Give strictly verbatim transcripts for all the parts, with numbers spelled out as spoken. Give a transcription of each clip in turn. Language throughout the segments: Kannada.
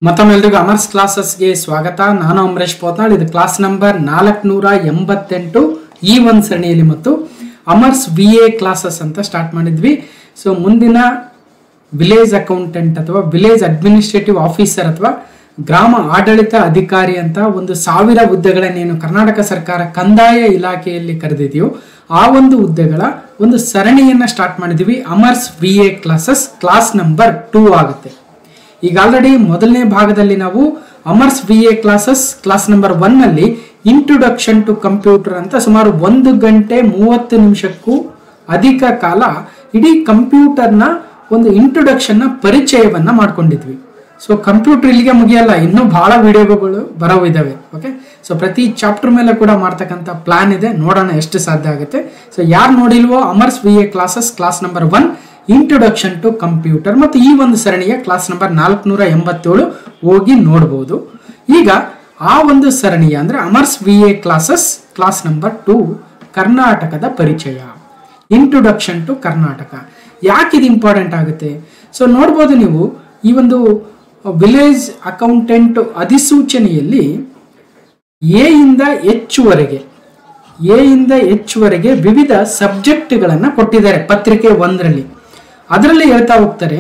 ಮತ್ತೊಮ್ಮೆಲ್ಲರಿಗೂ ಅಮರ್ಸ್ ಕ್ಲಾಸಸ್ಗೆ ಸ್ವಾಗತ. ನಾನು ಅಮರೇಶ್ ಪೋತ್ನಾಳ್. ಇದು ಕ್ಲಾಸ್ ನಂಬರ್ ನಾಲ್ಕುನೂರ ಎಂಬತ್ತೆಂಟು ಈ ಒಂದು ಸರಣಿಯಲ್ಲಿ ಮತ್ತು ಅಮರ್ಸ್ ವಿ ಎ ಕ್ಲಾಸಸ್ ಅಂತ ಸ್ಟಾರ್ಟ್ ಮಾಡಿದ್ವಿ. ಸೊ ಮುಂದಿನ ವಿಲೇಜ್ ಅಕೌಂಟೆಂಟ್ ಅಥವಾ ವಿಲೇಜ್ ಅಡ್ಮಿನಿಸ್ಟ್ರೇಟಿವ್ ಆಫೀಸರ್ ಅಥವಾ ಗ್ರಾಮ ಆಡಳಿತ ಅಧಿಕಾರಿ ಅಂತ ಒಂದು ಸಾವಿರ ಹುದ್ದೆಗಳನ್ನೇನು ಕರ್ನಾಟಕ ಸರ್ಕಾರ ಕಂದಾಯ ಇಲಾಖೆಯಲ್ಲಿ ಕರೆದಿದೆಯೋ ಆ ಒಂದು ಹುದ್ದೆಗಳ ಒಂದು ಸರಣಿಯನ್ನ ಸ್ಟಾರ್ಟ್ ಮಾಡಿದ್ವಿ. Amar's V A classes class number two ಆಗುತ್ತೆ. ಈಗ ಆಲ್ರೆಡಿ ಮೊದಲನೇ ಭಾಗದಲ್ಲಿ ನಾವು Amar's V A classes class number one ನಲ್ಲಿ ಇಂಟ್ರೊಡಕ್ಷನ್ ಟು ಕಂಪ್ಯೂಟರ್ ಅಂತ ಸುಮಾರು ಒಂದು ಗಂಟೆ ಮೂವತ್ತು ನಿಮಿಷಕ್ಕೂ ಅಧಿಕ ಕಾಲ ಇಡೀ ಕಂಪ್ಯೂಟರ್ನ ಒಂದು ಇಂಟ್ರೊಡಕ್ಷನ್ ನ ಪರಿಚಯವನ್ನ ಮಾಡ್ಕೊಂಡಿದ್ವಿ. ಸೊ ಕಂಪ್ಯೂಟರ್ ಇಲ್ಲಿಗೆ ಮುಗಿಯಲ್ಲ, ಇನ್ನೂ ಬಹಳ ವಿಡಿಯೋಗಳು ಬರೋವು ಇದಾವೆ. ಓಕೆ, ಸೊ ಪ್ರತಿ ಚಾಪ್ಟರ್ ಮೇಲೆ ಕೂಡ ಮಾಡ್ತಕ್ಕಂಥ ಪ್ಲಾನ್ ಇದೆ, ನೋಡೋಣ ಎಷ್ಟು ಸಾಧ್ಯ ಆಗುತ್ತೆ. ಸೊ ಯಾರು ನೋಡಿಲ್ವೋ Amar's V A classes class number one introduction to computer ಮತ್ತು ಈ ಒಂದು ಸರಣಿಯ ಕ್ಲಾಸ್ ನಂಬರ್ ನಾಲ್ಕುನೂರ ಎಂಬತ್ತೇಳು ಹೋಗಿ ನೋಡಬಹುದು. ಈಗ ಆ ಒಂದು ಸರಣಿಯ ಅಂದ್ರೆ Amar's V A classes class number two ಕರ್ನಾಟಕದ ಪರಿಚಯ, ಇಂಟ್ರೊಡಕ್ಷನ್ ಟು ಕರ್ನಾಟಕ. ಯಾಕೆ ಇದು ಇಂಪಾರ್ಟೆಂಟ್ ಆಗುತ್ತೆ? ಸೊ ನೋಡ್ಬೋದು ನೀವು ಈ ಒಂದು ವಿಲೇಜ್ ಅಕೌಂಟೆಂಟ್ ಅಧಿಸೂಚನೆಯಲ್ಲಿ ಎ ಇಂದ ಎಚ್ ವರೆಗೆ ಎ ಇಂದ ಎಚ್ ವರೆಗೆ ವಿವಿಧ ಸಬ್ಜೆಕ್ಟ್ಗಳನ್ನು ಕೊಟ್ಟಿದ್ದಾರೆ ಪತ್ರಿಕೆ ಒಂದರಲ್ಲಿ. ಅದರಲ್ಲಿ ಹೇಳ್ತಾ ಹೋಗ್ತಾರೆ.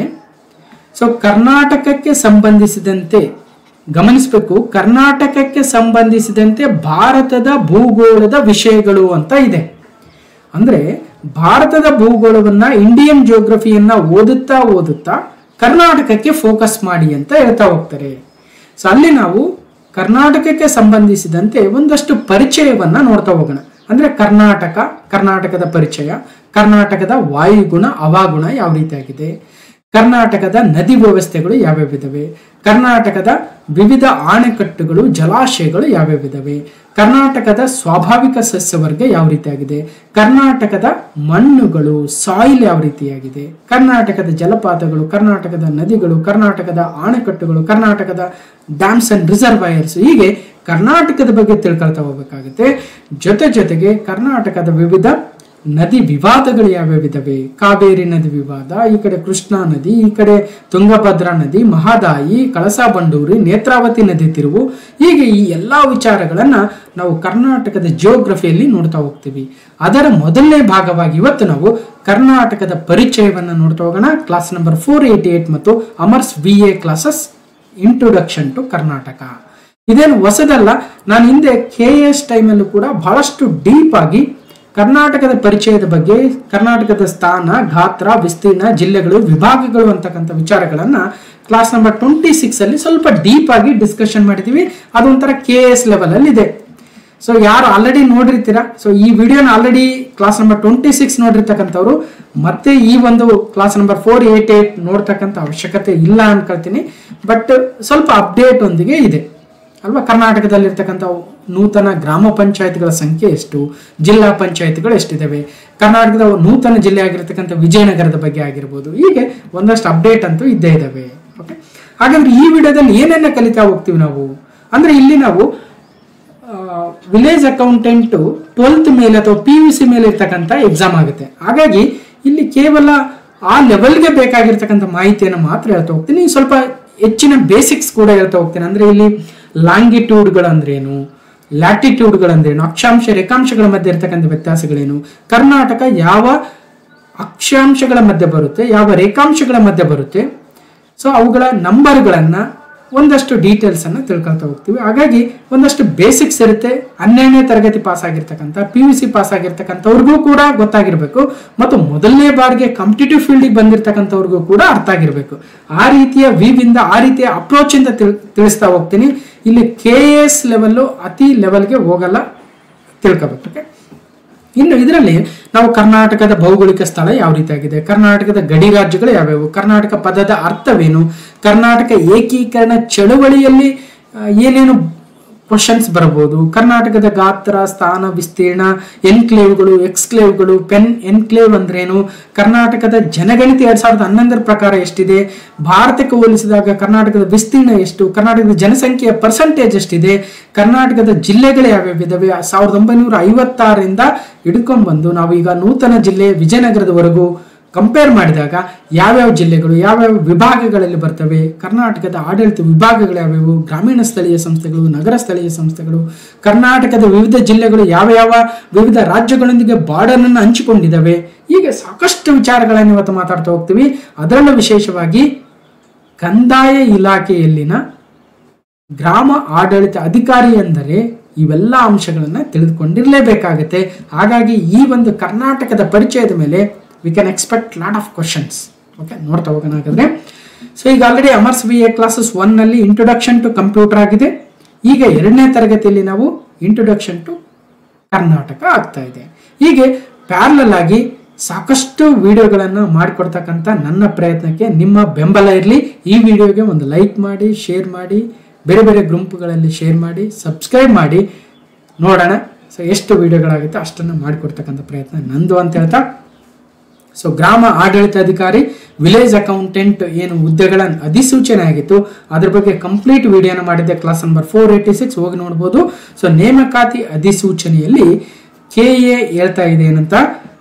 ಸೊ ಕರ್ನಾಟಕಕ್ಕೆ ಸಂಬಂಧಿಸಿದಂತೆ ಗಮನಿಸಬೇಕು, ಕರ್ನಾಟಕಕ್ಕೆ ಸಂಬಂಧಿಸಿದಂತೆ ಭಾರತದ ಭೂಗೋಳದ ವಿಷಯಗಳು ಅಂತ ಇದೆ. ಅಂದ್ರೆ ಭಾರತದ ಭೂಗೋಳವನ್ನ ಇಂಡಿಯನ್ ಜಿಯೋಗ್ರಫಿಯನ್ನ ಓದುತ್ತಾ ಓದುತ್ತಾ ಕರ್ನಾಟಕಕ್ಕೆ ಫೋಕಸ್ ಮಾಡಿ ಅಂತ ಹೇಳ್ತಾ ಹೋಗ್ತಾರೆ. ಸೊ ಅಲ್ಲಿ ನಾವು ಕರ್ನಾಟಕಕ್ಕೆ ಸಂಬಂಧಿಸಿದಂತೆ ಒಂದಷ್ಟು ಪರಿಚಯವನ್ನ ನೋಡ್ತಾ ಹೋಗೋಣ. ಅಂದ್ರೆ ಕರ್ನಾಟಕ, ಕರ್ನಾಟಕದ ಪರಿಚಯ, ಕರ್ನಾಟಕದ ವಾಯುಗುಣ ಹವಾಗುಣ ಯಾವ ರೀತಿಯಾಗಿದೆ, ಕರ್ನಾಟಕದ ನದಿ ವ್ಯವಸ್ಥೆಗಳು ಯಾವ್ಯಾವಿದಾವೆ, ಕರ್ನಾಟಕದ ವಿವಿಧ ಆಣೆಕಟ್ಟುಗಳು ಜಲಾಶಯಗಳು ಯಾವ್ಯಾವಿದಾವೆ, ಕರ್ನಾಟಕದ ಸ್ವಾಭಾವಿಕ ಸಸ್ಯವರ್ಗ ಯಾವ ರೀತಿಯಾಗಿದೆ, ಕರ್ನಾಟಕದ ಮಣ್ಣುಗಳು ಸಾಯಿಲ್ ಯಾವ ರೀತಿಯಾಗಿದೆ, ಕರ್ನಾಟಕದ ಜಲಪಾತಗಳು, ಕರ್ನಾಟಕದ ನದಿಗಳು, ಕರ್ನಾಟಕದ ಆಣೆಕಟ್ಟುಗಳು, ಕರ್ನಾಟಕದ ಡ್ಯಾಮ್ಸ್ ಅಂಡ್ ರಿಸರ್ವಾಯರ್ಸ್, ಹೀಗೆ ಕರ್ನಾಟಕದ ಬಗ್ಗೆ ತಿಳ್ಕೊಳ್ತಾ ಹೋಗ್ಬೇಕಾಗುತ್ತೆ. ಜೊತೆ ಜೊತೆಗೆ ಕರ್ನಾಟಕದ ವಿವಿಧ ನದಿ ವಿವಾದಗಳು ಯಾವ್ಯಾವಿದಾವೆ, ಕಾವೇರಿ ನದಿ ವಿವಾದ, ಈ ಕಡೆ ಕೃಷ್ಣಾ ನದಿ, ಈ ಕಡೆ ತುಂಗಭದ್ರಾ ನದಿ, ಮಹದಾಯಿ, ಕಳಸಾ ಬಂಡೂರಿ, ನೇತ್ರಾವತಿ ನದಿ ತಿರುವು, ಹೀಗೆ ಈ ಎಲ್ಲಾ ವಿಚಾರಗಳನ್ನ ನಾವು ಕರ್ನಾಟಕದ ಜಿಯೋಗ್ರಫಿಯಲ್ಲಿ ನೋಡ್ತಾ ಹೋಗ್ತೀವಿ. ಅದರ ಮೊದಲನೇ ಭಾಗವಾಗಿ ಇವತ್ತು ನಾವು ಕರ್ನಾಟಕದ ಪರಿಚಯವನ್ನ ನೋಡ್ತಾ ಹೋಗೋಣ. Class number four eighty eight ಮತ್ತು Amar's V A classes introduction to Karnataka. ಇದೇನು ಹೊಸದಲ್ಲ, ನಾನು ಹಿಂದೆ ಕೆ ಎಸ್ ಟೈಮಲ್ಲೂ ಕೂಡ ಬಹಳಷ್ಟು ಡೀಪ್ ಆಗಿ ಕರ್ನಾಟಕದ ಪರಿಚಯದ ಬಗ್ಗೆ, ಕರ್ನಾಟಕದ ಸ್ಥಾನ, ಗಾತ್ರ, ವಿಸ್ತೀರ್ಣ, ಜಿಲ್ಲೆಗಳು, ವಿಭಾಗಗಳು ಅಂತಕ್ಕಂಥ ವಿಚಾರಗಳನ್ನ ಕ್ಲಾಸ್ ನಂಬರ್ ಟ್ವೆಂಟಿ ಸಿಕ್ಸ್ ಅಲ್ಲಿ ಸ್ವಲ್ಪ ಡೀಪ್ ಆಗಿ ಡಿಸ್ಕಷನ್ ಮಾಡಿದೀವಿ. ಅದೊಂಥರ ಕೆ ಎಸ್ ಲೆವೆಲ್ ಅಲ್ಲಿ ಇದೆ. ಸೊ ಯಾರು ಆಲ್ರೆಡಿ ನೋಡಿರ್ತೀರಾ, ಸೊ ಈ ವಿಡಿಯೋನ already class number twenty six ನೋಡಿರ್ತಕ್ಕಂಥವ್ರು ಮತ್ತೆ ಈ ಒಂದು class number four eight eight ನೋಡ್ತಕ್ಕಂಥ ಅವಶ್ಯಕತೆ ಇಲ್ಲ ಅನ್ಕೊಳ್ತೀನಿ. ಬಟ್ ಸ್ವಲ್ಪ ಅಪ್ಡೇಟ್ ಒಂದಿಗೆ ಇದೆ ಅಲ್ವಾ. ಕರ್ನಾಟಕದಲ್ಲಿರ್ತಕ್ಕಂಥ ನೂತನ ಗ್ರಾಮ ಪಂಚಾಯತ್ಗಳ ಸಂಖ್ಯೆ ಎಷ್ಟು, ಜಿಲ್ಲಾ ಪಂಚಾಯತ್ಗಳು ಎಷ್ಟಿದಾವೆ, ಕರ್ನಾಟಕದ ನೂತನ ಜಿಲ್ಲೆ ಆಗಿರ್ತಕ್ಕಂಥ ವಿಜಯನಗರದ ಬಗ್ಗೆ ಆಗಿರ್ಬೋದು, ಹೀಗೆ ಒಂದಷ್ಟು ಅಪ್ಡೇಟ್ ಅಂತೂ ಇದ್ದೇ ಇದಾವೆ. ಓಕೆ, ಹಾಗಾದ್ರೆ ಈ ವಿಡಿಯೋದಲ್ಲಿ ಏನೇನ ಕಲಿತಾ ಹೋಗ್ತೀವಿ ನಾವು ಅಂದ್ರೆ, ಇಲ್ಲಿ ನಾವು ವಿಲೇಜ್ ಅಕೌಂಟೆಂಟ್ ಟ್ವೆಲ್ತ್ ಮೇಲೆ ಅಥವಾ ಪಿ ಯು ಸಿ ಮೇಲೆ ಇರ್ತಕ್ಕಂಥ ಎಕ್ಸಾಮ್ ಆಗುತ್ತೆ. ಹಾಗಾಗಿ ಇಲ್ಲಿ ಕೇವಲ ಆ ಲೆವೆಲ್ಗೆ ಬೇಕಾಗಿರ್ತಕ್ಕಂಥ ಮಾಹಿತಿಯನ್ನು ಮಾತ್ರ ಹೇಳ್ತಾ ಹೋಗ್ತೀನಿ. ಸ್ವಲ್ಪ ಹೆಚ್ಚಿನ ಬೇಸಿಕ್ಸ್ ಕೂಡ ಹೇಳ್ತಾ ಹೋಗ್ತೇನೆ. ಅಂದ್ರೆ ಇಲ್ಲಿ ಲಾಂಗಿಟ್ಯೂಡ್ಗಳಂದ್ರೇನು, ಲ್ಯಾಟಿಟ್ಯೂಡ್ಗಳಂದ್ರೇನು, ಅಕ್ಷಾಂಶ ರೇಖಾಂಶಗಳ ಮಧ್ಯೆ ಇರ್ತಕ್ಕಂಥ ವ್ಯತ್ಯಾಸಗಳೇನು, ಕರ್ನಾಟಕ ಯಾವ ಅಕ್ಷಾಂಶಗಳ ಮಧ್ಯೆ ಬರುತ್ತೆ, ಯಾವ ರೇಖಾಂಶಗಳ ಮಧ್ಯೆ ಬರುತ್ತೆ, ಸೊ ಅವುಗಳ ನಂಬರ್ಗಳನ್ನ ಒಂದಷ್ಟು ಡೀಟೇಲ್ಸ್ ಅನ್ನ ತಿಳ್ಕೊಳ್ತಾ ಹೋಗ್ತೀವಿ. ಹಾಗಾಗಿ ಒಂದಷ್ಟು ಬೇಸಿಕ್ಸ್ ಇರುತ್ತೆ. ಹನ್ನೆರಡನೇ ತರಗತಿ ಪಾಸ್ ಆಗಿರ್ತಕ್ಕಂಥ, ಪಿ ಯು ಸಿ ಪಾಸ್ ಆಗಿರ್ತಕ್ಕಂಥವ್ರಿಗೂ ಕೂಡ ಗೊತ್ತಾಗಿರ್ಬೇಕು ಮತ್ತು ಮೊದಲನೇ ಬಾರಿಗೆ ಕಾಂಪಿಟೇಟಿವ್ ಫೀಲ್ಡಿಗೆ ಬಂದಿರತಕ್ಕಂಥವ್ರಿಗೂ ಕೂಡ ಅರ್ಥ ಆಗಿರ್ಬೇಕು. ಆ ರೀತಿಯ ವಿವಿಂದ, ಆ ರೀತಿಯ ಅಪ್ರೋಚ್ ಇಂದ ತಿಳಿಸ್ತಾ ಹೋಗ್ತೀನಿ. ಇಲ್ಲಿ ಕೆ ಎಸ್ ಲೆವೆಲ್ ಅತಿ ಲೆವೆಲ್ಗೆ ಹೋಗಲ್ಲ, ತಿಳ್ಕೋಬೇಕು. ಇನ್ನು ಇದರಲ್ಲಿ ನಾವು ಕರ್ನಾಟಕದ ಭೌಗೋಳಿಕ ಸ್ಥಳ ಯಾವ ರೀತಿಯಾಗಿದೆ, ಕರ್ನಾಟಕದ ಗಡಿ ರಾಜ್ಯಗಳು ಯಾವ್ಯಾವು, ಕರ್ನಾಟಕ ಪದದ ಅರ್ಥವೇನು, ಕರ್ನಾಟಕ ಏಕೀಕರಣ ಚಳವಳಿಯಲ್ಲಿ ಏನೇನು ಕ್ವಶನ್ಸ್ ಬರಬಹುದು, ಕರ್ನಾಟಕದ ಗಾತ್ರ, ಸ್ಥಾನ, ವಿಸ್ತೀರ್ಣ, ಎನ್ಕ್ಲೇವ್ಗಳು, ಎಕ್ಸ್ಕ್ಲೇವ್ಗಳು, ಪೆನ್ ಎನ್ಕ್ಲೇವ್ ಅಂದ್ರೇನು, ಕರ್ನಾಟಕದ ಜನಗಣತಿ ಎರಡ್ ಸಾವಿರದ ಹನ್ನೊಂದರ ಪ್ರಕಾರ ಎಷ್ಟಿದೆ, ಭಾರತಕ್ಕೆ ಹೋಲಿಸಿದಾಗ ಕರ್ನಾಟಕದ ವಿಸ್ತೀರ್ಣ ಎಷ್ಟು, ಕರ್ನಾಟಕದ ಜನಸಂಖ್ಯೆಯ ಪರ್ಸೆಂಟೇಜ್ ಎಷ್ಟಿದೆ, ಕರ್ನಾಟಕದ ಜಿಲ್ಲೆಗಳು ಯಾವ್ಯಾವಿದಾವೆ, ಸಾವಿರದ ಒಂಬೈನೂರ ಐವತ್ತಾರರಿಂದ ಹಿಡ್ಕೊಂಡ್ಬಂದು ನಾವು ಈಗ ನೂತನ ಜಿಲ್ಲೆ ವಿಜಯನಗರದವರೆಗೂ ಕಂಪೇರ್ ಮಾಡಿದಾಗ ಯಾವ್ಯಾವ ಜಿಲ್ಲೆಗಳು ಯಾವ್ಯಾವ ವಿಭಾಗಗಳಲ್ಲಿ ಬರ್ತವೆ, ಕರ್ನಾಟಕದ ಆಡಳಿತ ವಿಭಾಗಗಳು ಯಾವ್ಯಾವು, ಗ್ರಾಮೀಣ ಸ್ಥಳೀಯ ಸಂಸ್ಥೆಗಳು, ನಗರ ಸ್ಥಳೀಯ ಸಂಸ್ಥೆಗಳು, ಕರ್ನಾಟಕದ ವಿವಿಧ ಜಿಲ್ಲೆಗಳು ಯಾವ ಯಾವ ವಿವಿಧ ರಾಜ್ಯಗಳೊಂದಿಗೆ ಬಾರ್ಡರ್ ಅನ್ನು ಹಂಚಿಕೊಂಡಿದ್ದಾವೆ, ಹೀಗೆ ಸಾಕಷ್ಟು ವಿಚಾರಗಳನ್ನು ಇವತ್ತು ಮಾತಾಡ್ತಾ ಹೋಗ್ತೀವಿ. ಅದರಲ್ಲೂ ವಿಶೇಷವಾಗಿ ಕಂದಾಯ ಇಲಾಖೆಯಲ್ಲಿನ ಗ್ರಾಮ ಆಡಳಿತ ಅಧಿಕಾರಿ ಎಂದರೆ ಇವೆಲ್ಲ ಅಂಶಗಳನ್ನ ತಿಳಿದುಕೊಂಡಿರಲೇಬೇಕಾಗುತ್ತೆ. ಹಾಗಾಗಿ ಈ ಒಂದು ಕರ್ನಾಟಕದ ಪರಿಚಯದ ಮೇಲೆ we can expect lot of questions. Okay, ನೋಡ್ತಾ ಹೋಗೋಣ ಹಾಗಾದ್ರೆ. ಸೊ ಈಗ already Amar's V A classes one ನಲ್ಲಿ ಇಂಟ್ರೊಡಕ್ಷನ್ ಟು ಕಂಪ್ಯೂಟರ್ ಆಗಿದೆ. ಈಗ ಎರಡನೇ ತರಗತಿಯಲ್ಲಿ ನಾವು ಇಂಟ್ರೊಡಕ್ಷನ್ ಟು ಕರ್ನಾಟಕ ಆಗ್ತಾ ಇದೆ. ಹೀಗೆ ಪ್ಯಾರಲಲ್ ಆಗಿ ಸಾಕಷ್ಟು ವಿಡಿಯೋಗಳನ್ನು ಮಾಡಿಕೊಡ್ತಕ್ಕಂಥ ನನ್ನ ಪ್ರಯತ್ನಕ್ಕೆ ನಿಮ್ಮ ಬೆಂಬಲ ಇರಲಿ. ಈ ವಿಡಿಯೋಗೆ ಒಂದು ಲೈಕ್ ಮಾಡಿ, ಶೇರ್ ಮಾಡಿ, ಬೇರೆ ಬೇರೆ ಗ್ರೂಪ್ಗಳಲ್ಲಿ ಶೇರ್ ಮಾಡಿ, ಸಬ್ಸ್ಕ್ರೈಬ್ ಮಾಡಿ. ನೋಡೋಣ ಸೊ ಎಷ್ಟು ವಿಡಿಯೋಗಳಾಗುತ್ತೆ ಅಷ್ಟನ್ನು ಮಾಡಿಕೊಡ್ತಕ್ಕಂಥ ಪ್ರಯತ್ನ ನಂದು ಅಂತ ಹೇಳ್ತಾ, ಸೊ ಗ್ರಾಮ ಆಡಳಿತಾಧಿಕಾರಿ, ವಿಲೇಜ್ ಅಕೌಂಟೆಂಟ್ ಏನು ಹುದ್ದೆಗಳ ಅಧಿಸೂಚನೆ ಆಗಿತ್ತು ಅದ್ರ ಬಗ್ಗೆ ಕಂಪ್ಲೀಟ್ ವಿಡಿಯೋನ ಮಾಡಿದ್ದೆ, class number four eighty six ಹೋಗಿ ನೋಡ್ಬೋದು. ಸೊ ನೇಮಕಾತಿ ಅಧಿಸೂಚನೆಯಲ್ಲಿ ಕೆ ಎ ಹೇಳ್ತಾ ಇದೆ ಏನಂತ,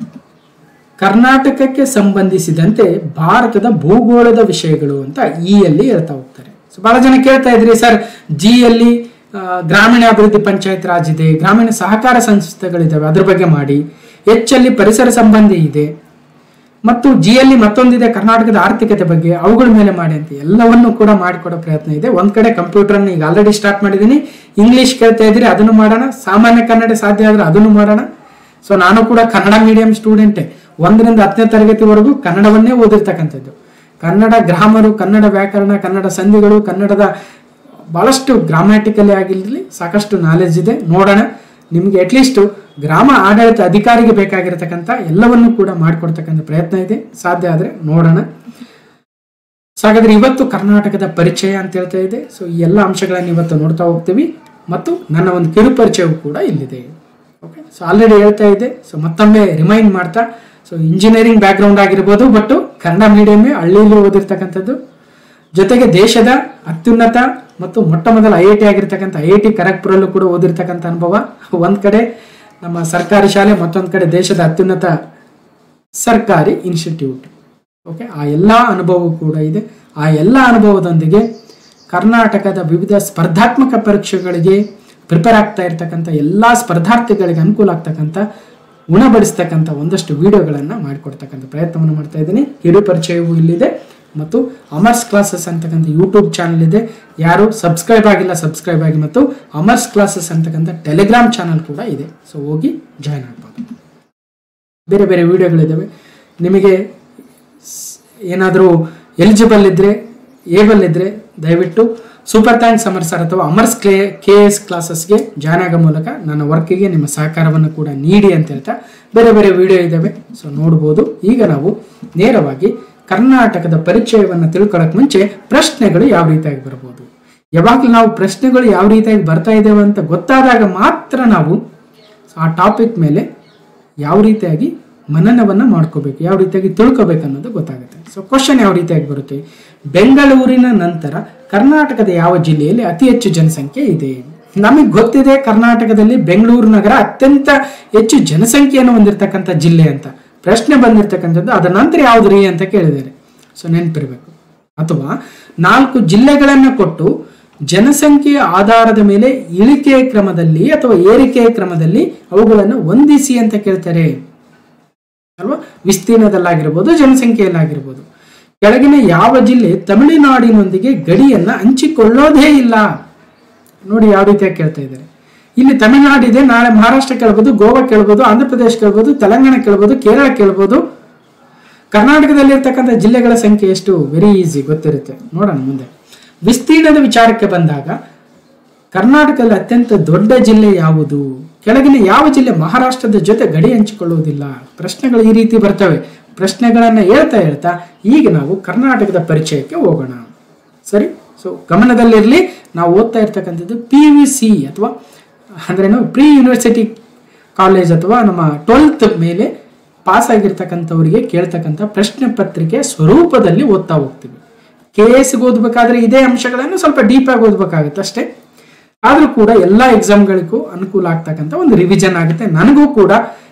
ಕರ್ನಾಟಕಕ್ಕೆ ಸಂಬಂಧಿಸಿದಂತೆ ಭಾರತದ ಭೂಗೋಳದ ವಿಷಯಗಳು ಅಂತ ಇ ಅಲ್ಲಿ ಹೇಳ್ತಾ ಹೋಗ್ತಾರೆ. ಸೊ ಬಹಳ ಜನ ಕೇಳ್ತಾ ಇದ್ರಿ ಸರ್, ಜಿ ಅಲ್ಲಿ ಗ್ರಾಮೀಣ ಅಭಿವೃದ್ಧಿ ಪಂಚಾಯತ್ ರಾಜ್ ಇದೆ, ಗ್ರಾಮೀಣ ಸಹಕಾರ ಸಂಸ್ಥೆಗಳಿದ್ದಾವೆ, ಅದ್ರ ಬಗ್ಗೆ ಮಾಡಿ. ಎಚ್ ಅಲ್ಲಿ ಪರಿಸರ ಸಂಬಂಧಿ ಇದೆ, ಮತ್ತು ಜಿ ಅಲ್ಲಿ ಮತ್ತೊಂದಿದೆ ಕರ್ನಾಟಕದ ಆರ್ಥಿಕತೆ ಬಗ್ಗೆ, ಅವುಗಳ ಮೇಲೆ ಮಾಡಿ ಅಂತ ಎಲ್ಲವನ್ನು ಕೂಡ ಮಾಡಿಕೊಡೋ ಪ್ರಯತ್ನ ಇದೆ. ಒಂದ್ ಕಡೆ ಕಂಪ್ಯೂಟರ್ ಅನ್ನು ಈಗ ಆಲ್ರೆಡಿ ಸ್ಟಾರ್ಟ್ ಮಾಡಿದ್ದೀನಿ. ಇಂಗ್ಲಿಷ್ ಕೇಳ್ತಾ ಇದ್ರಿ ಅದನ್ನು ಮಾಡೋಣ, ಸಾಮಾನ್ಯ ಕನ್ನಡ ಸಾಧ್ಯ ಆದ್ರೆ ಅದನ್ನು ಮಾಡೋಣ. ಸೊ ನಾನು ಕೂಡ ಕನ್ನಡ ಮೀಡಿಯಂ ಸ್ಟೂಡೆಂಟೇ, ಒಂದರಿಂದ ಹತ್ತನೇ ತರಗತಿವರೆಗೂ ಕನ್ನಡವನ್ನೇ ಓದಿರ್ತಕ್ಕಂಥದ್ದು. ಕನ್ನಡ ಗ್ರಾಮರು, ಕನ್ನಡ ವ್ಯಾಕರಣ, ಕನ್ನಡ ಸಂಧಿಗಳು, ಕನ್ನಡದ ಬಹಳಷ್ಟು ಗ್ರಾಮ್ಯಾಟಿಕಲಿ ಆಗಿರಲಿ ಸಾಕಷ್ಟು ನಾಲೆಜ್ ಇದೆ. ನೋಡೋಣ, ನಿಮಗೆ ಅಟ್ಲೀಸ್ಟ್ ಗ್ರಾಮ ಆಡಳಿತ ಅಧಿಕಾರಿಗೆ ಬೇಕಾಗಿರತಕ್ಕಂಥ ಎಲ್ಲವನ್ನು ಕೂಡ ಮಾಡಿಕೊಡ್ತಕ್ಕಂಥ ಪ್ರಯತ್ನ ಇದೆ, ಸಾಧ್ಯ ಆದರೆ ನೋಡೋಣ. ಸೊ ಹಾಗಾದ್ರೆ ಇವತ್ತು ಕರ್ನಾಟಕದ ಪರಿಚಯ ಅಂತ ಹೇಳ್ತಾ ಇದೆ. ಸೊ ಈ ಎಲ್ಲ ಅಂಶಗಳನ್ನು ಇವತ್ತು ನೋಡ್ತಾ ಹೋಗ್ತೀವಿ, ಮತ್ತು ನನ್ನ ಒಂದು ಕಿರು ಪರಿಚಯವೂ ಕೂಡ ಇಲ್ಲಿದೆ. ಓಕೆ, ಸೊ ಆಲ್ರೆಡಿ ಹೇಳ್ತಾ ಇದೆ. ಸೊ ಮತ್ತೊಮ್ಮೆ ರಿಮೈಂಡ್ ಮಾಡ್ತಾ, ಸೊ ಇಂಜಿನಿಯರಿಂಗ್ ಬ್ಯಾಕ್ ಗ್ರೌಂಡ್ ಆಗಿರ್ಬೋದು, ಬಟ್ ಕನ್ನಡ ಮೀಡಿಯಂ ಹಳ್ಳಿಯಲ್ಲಿ ಓದಿರ್ತಕ್ಕಂಥದ್ದು, ಜೊತೆಗೆ ದೇಶದ ಅತ್ಯುನ್ನತ ಮತ್ತು ಮೊಟ್ಟ ಮೊದಲ ಐ ಐ ಟಿ ಆಗಿರ್ತಕ್ಕಂಥ ಐ ಐ ಟಿ ಖರಗ್ಪುರಲ್ಲೂ ಕೂಡ ಓದಿರ್ತಕ್ಕಂಥ ಅನುಭವ. ಒಂದ್ ಕಡೆ ನಮ್ಮ ಸರ್ಕಾರಿ ಶಾಲೆ, ಮತ್ತೊಂದು ಕಡೆ ದೇಶದ ಅತ್ಯುನ್ನತ ಸರ್ಕಾರಿ ಇನ್ಸ್ಟಿಟ್ಯೂಟ್. ಓಕೆ, ಆ ಎಲ್ಲ ಅನುಭವವೂ ಕೂಡ ಇದೆ. ಆ ಎಲ್ಲ ಅನುಭವದೊಂದಿಗೆ ಕರ್ನಾಟಕದ ವಿವಿಧ ಸ್ಪರ್ಧಾತ್ಮಕ ಪರೀಕ್ಷೆಗಳಿಗೆ ಪ್ರಿಪೇರ್ ಆಗ್ತಾ ಇರ್ತಕ್ಕಂಥ ಎಲ್ಲ ಸ್ಪರ್ಧಾರ್ಥಿಗಳಿಗೆ ಅನುಕೂಲ ಆಗ್ತಕ್ಕಂಥ, ಉಣಬಡಿಸ್ತಕ್ಕಂಥ ಒಂದಷ್ಟು ವಿಡಿಯೋಗಳನ್ನು ಮಾಡಿಕೊಡ್ತಕ್ಕಂಥ ಪ್ರಯತ್ನವನ್ನು ಮಾಡ್ತಾ ಇದ್ದೀನಿ. ಕಿರು ಪರಿಚಯವೂ ಇಲ್ಲಿದೆ, ಮತ್ತು ಅಮರ್ಸ್ ಕ್ಲಾಸಸ್ ಅಂತಕ್ಕಂಥ ಯೂಟ್ಯೂಬ್ ಚಾನಲ್ ಇದೆ. ಯಾರು ಸಬ್ಸ್ಕ್ರೈಬ್ ಆಗಿಲ್ಲ ಸಬ್ಸ್ಕ್ರೈಬ್ ಆಗಿ, ಮತ್ತು ಅಮರ್ಸ್ ಕ್ಲಾಸಸ್ ಅಂತಕ್ಕಂಥ ಟೆಲಿಗ್ರಾಮ್ ಚಾನಲ್ ಕೂಡ ಇದೆ. ಸೊ ಹೋಗಿ ಜಾಯ್ನ್ ಆಗ್ಬೋದು. ಬೇರೆ ಬೇರೆ ವಿಡಿಯೋಗಳಿದ್ದಾವೆ. ನಿಮಗೆ ಏನಾದರೂ ಎಲಿಜಿಬಲ್ ಇದ್ದರೆ, ಏಬಲ್ ಇದ್ದರೆ ದಯವಿಟ್ಟು ಸೂಪರ್ ಥ್ಯಾಂಕ್ಸ್ ಅಮರ್ ಸರ್ ಅಥವಾ ಅಮರ್ಸ್ ಕ್ಲೇ ಕೆ ಎಸ್ ಕ್ಲಾಸಸ್ಗೆ ಜಾಯ್ನ್ ಆಗೋ ಮೂಲಕ ನನ್ನ ವರ್ಕಿಗೆ ನಿಮ್ಮ ಸಹಕಾರವನ್ನು ಕೂಡ ನೀಡಿ ಅಂತ ಹೇಳ್ತಾ ಬೇರೆ ಬೇರೆ ವಿಡಿಯೋ ಇದ್ದಾವೆ. ಸೊ ನೋಡ್ಬೋದು. ಈಗ ನಾವು ನೇರವಾಗಿ ಕರ್ನಾಟಕದ ಪರಿಚಯವನ್ನು ತಿಳ್ಕೊಳ್ಳೋಕೆ ಮುಂಚೆ ಪ್ರಶ್ನೆಗಳು ಯಾವ ರೀತಿಯಾಗಿ ಬರ್ಬೋದು, ಯಾವಾಗಲೂ ನಾವು ಪ್ರಶ್ನೆಗಳು ಯಾವ ರೀತಿಯಾಗಿ ಬರ್ತಾ ಇದ್ದೇವೆ ಅಂತ ಗೊತ್ತಾದಾಗ ಮಾತ್ರ ನಾವು ಆ ಟಾಪಿಕ್ ಮೇಲೆ ಯಾವ ರೀತಿಯಾಗಿ ಮನನವನ್ನು ಮಾಡ್ಕೋಬೇಕು, ಯಾವ ರೀತಿಯಾಗಿ ತಿಳ್ಕೋಬೇಕು ಅನ್ನೋದು ಗೊತ್ತಾಗುತ್ತೆ. ಸೊ ಕ್ವಶನ್ ಯಾವ ರೀತಿಯಾಗಿ ಬರುತ್ತೆ, ಬೆಂಗಳೂರಿನ ನಂತರ ಕರ್ನಾಟಕದ ಯಾವ ಜಿಲ್ಲೆಯಲ್ಲಿ ಅತಿ ಹೆಚ್ಚು ಜನಸಂಖ್ಯೆ ಇದೆ? ನಮಗೆ ಗೊತ್ತಿದೆ ಕರ್ನಾಟಕದಲ್ಲಿ ಬೆಂಗಳೂರು ನಗರ ಅತ್ಯಂತ ಹೆಚ್ಚು ಜನಸಂಖ್ಯೆಯನ್ನು ಹೊಂದಿರತಕ್ಕಂಥ ಜಿಲ್ಲೆ ಅಂತ. ಪ್ರಶ್ನೆ ಬಂದಿರತಕ್ಕಂಥದ್ದು ಅದರ ನಂತರ ಯಾವ್ದು ಅಂತ ಕೇಳಿದ್ದಾರೆ. ಸೊ ನೆನಪಿರ್ಬೇಕು. ಅಥವಾ ನಾಲ್ಕು ಜಿಲ್ಲೆಗಳನ್ನು ಕೊಟ್ಟು ಜನಸಂಖ್ಯೆಯ ಆಧಾರದ ಮೇಲೆ ಇಳಿಕೆಯ ಕ್ರಮದಲ್ಲಿ ಅಥವಾ ಏರಿಕೆಯ ಕ್ರಮದಲ್ಲಿ ಅವುಗಳನ್ನು ಹೊಂದಿಸಿ ಅಂತ ಕೇಳ್ತಾರೆ ಅಲ್ವಾ. ವಿಸ್ತೀರ್ಣದಲ್ಲಾಗಿರ್ಬೋದು, ಜನಸಂಖ್ಯೆಯಲ್ಲಾಗಿರ್ಬೋದು. ಕೆಳಗಿನ ಯಾವ ಜಿಲ್ಲೆ ತಮಿಳುನಾಡಿನೊಂದಿಗೆ ಗಡಿಯನ್ನ ಹಂಚಿಕೊಳ್ಳೋದೇ ಇಲ್ಲ? ನೋಡಿ ಯಾವ ರೀತಿಯಾಗಿ ಕೇಳ್ತಾ ಇದ್ದಾರೆ. ಇಲ್ಲಿ ತಮಿಳುನಾಡು ಇದೆ, ನಾಳೆ ಮಹಾರಾಷ್ಟ್ರ ಕೇಳ್ಬೋದು, ಗೋವಾ ಕೇಳ್ಬೋದು, ಆಂಧ್ರ ಪ್ರದೇಶ ಕೇಳ್ಬೋದು, ತೆಲಂಗಾಣ ಕೇಳ್ಬೋದು, ಕೇರಳ ಕೇಳ್ಬೋದು. ಕರ್ನಾಟಕದಲ್ಲಿ ಇರ್ತಕ್ಕಂಥ ಜಿಲ್ಲೆಗಳ ಸಂಖ್ಯೆ ಎಷ್ಟು? ವೆರಿ ಈಸಿ, ಗೊತ್ತಿರುತ್ತೆ. ನೋಡೋಣ ಮುಂದೆ. ವಿಸ್ತೀರ್ಣದ ವಿಚಾರಕ್ಕೆ ಬಂದಾಗ ಕರ್ನಾಟಕದಲ್ಲಿ ಅತ್ಯಂತ ದೊಡ್ಡ ಜಿಲ್ಲೆ ಯಾವುದು? ಕೆಳಗಿನ ಯಾವ ಜಿಲ್ಲೆ ಮಹಾರಾಷ್ಟ್ರದ ಜೊತೆ ಗಡಿ ಹಂಚಿಕೊಳ್ಳುವುದಿಲ್ಲ? ಪ್ರಶ್ನೆಗಳು ಈ ರೀತಿ ಬರ್ತವೆ. ಪ್ರಶ್ನೆಗಳನ್ನ ಹೇಳ್ತಾ ಹೇಳ್ತಾ ಈಗ ನಾವು ಕರ್ನಾಟಕದ ಪರಿಚಯಕ್ಕೆ ಹೋಗೋಣ. ಸರಿ, ಸೊ ಗಮನದಲ್ಲಿರಲಿ. ನಾವು ಓದ್ತಾ ಇರ್ತಕ್ಕಂಥದ್ದು ಪಿ ವಿ ಸಿ ಅಥವಾ ಅಂದ್ರೇನು ಪ್ರೀ ಯೂನಿವರ್ಸಿಟಿ ಕಾಲೇಜ್ ಅಥವಾ ನಮ್ಮ ಟ್ವೆಲ್ತ್ ಮೇಲೆ ಪಾಸ್ ಆಗಿರ್ತಕ್ಕಂಥವರಿಗೆ ಕೇಳ್ತಕ್ಕಂಥ ಪ್ರಶ್ನೆ ಪತ್ರಿಕೆ ಸ್ವರೂಪದಲ್ಲಿ ಓದ್ತಾ ಹೋಗ್ತೀವಿ. ಕೆ ಎಸ್ಗೆ ಓದ್ಬೇಕಾದ್ರೆ ಇದೇ ಅಂಶಗಳನ್ನು ಸ್ವಲ್ಪ ಡೀಪ್ ಆಗಿ ಓದ್ಬೇಕಾಗುತ್ತೆ ಅಷ್ಟೇ. ಆದ್ರೂ ಕೂಡ ಎಲ್ಲಾ ಎಕ್ಸಾಮ್ಗಳಿಗೂ ಅನುಕೂಲ ಆಗ್ತಕ್ಕಂಥ ಒಂದು ರಿವಿಷನ್ ಆಗುತ್ತೆ. ನನಗೂ ಕೂಡ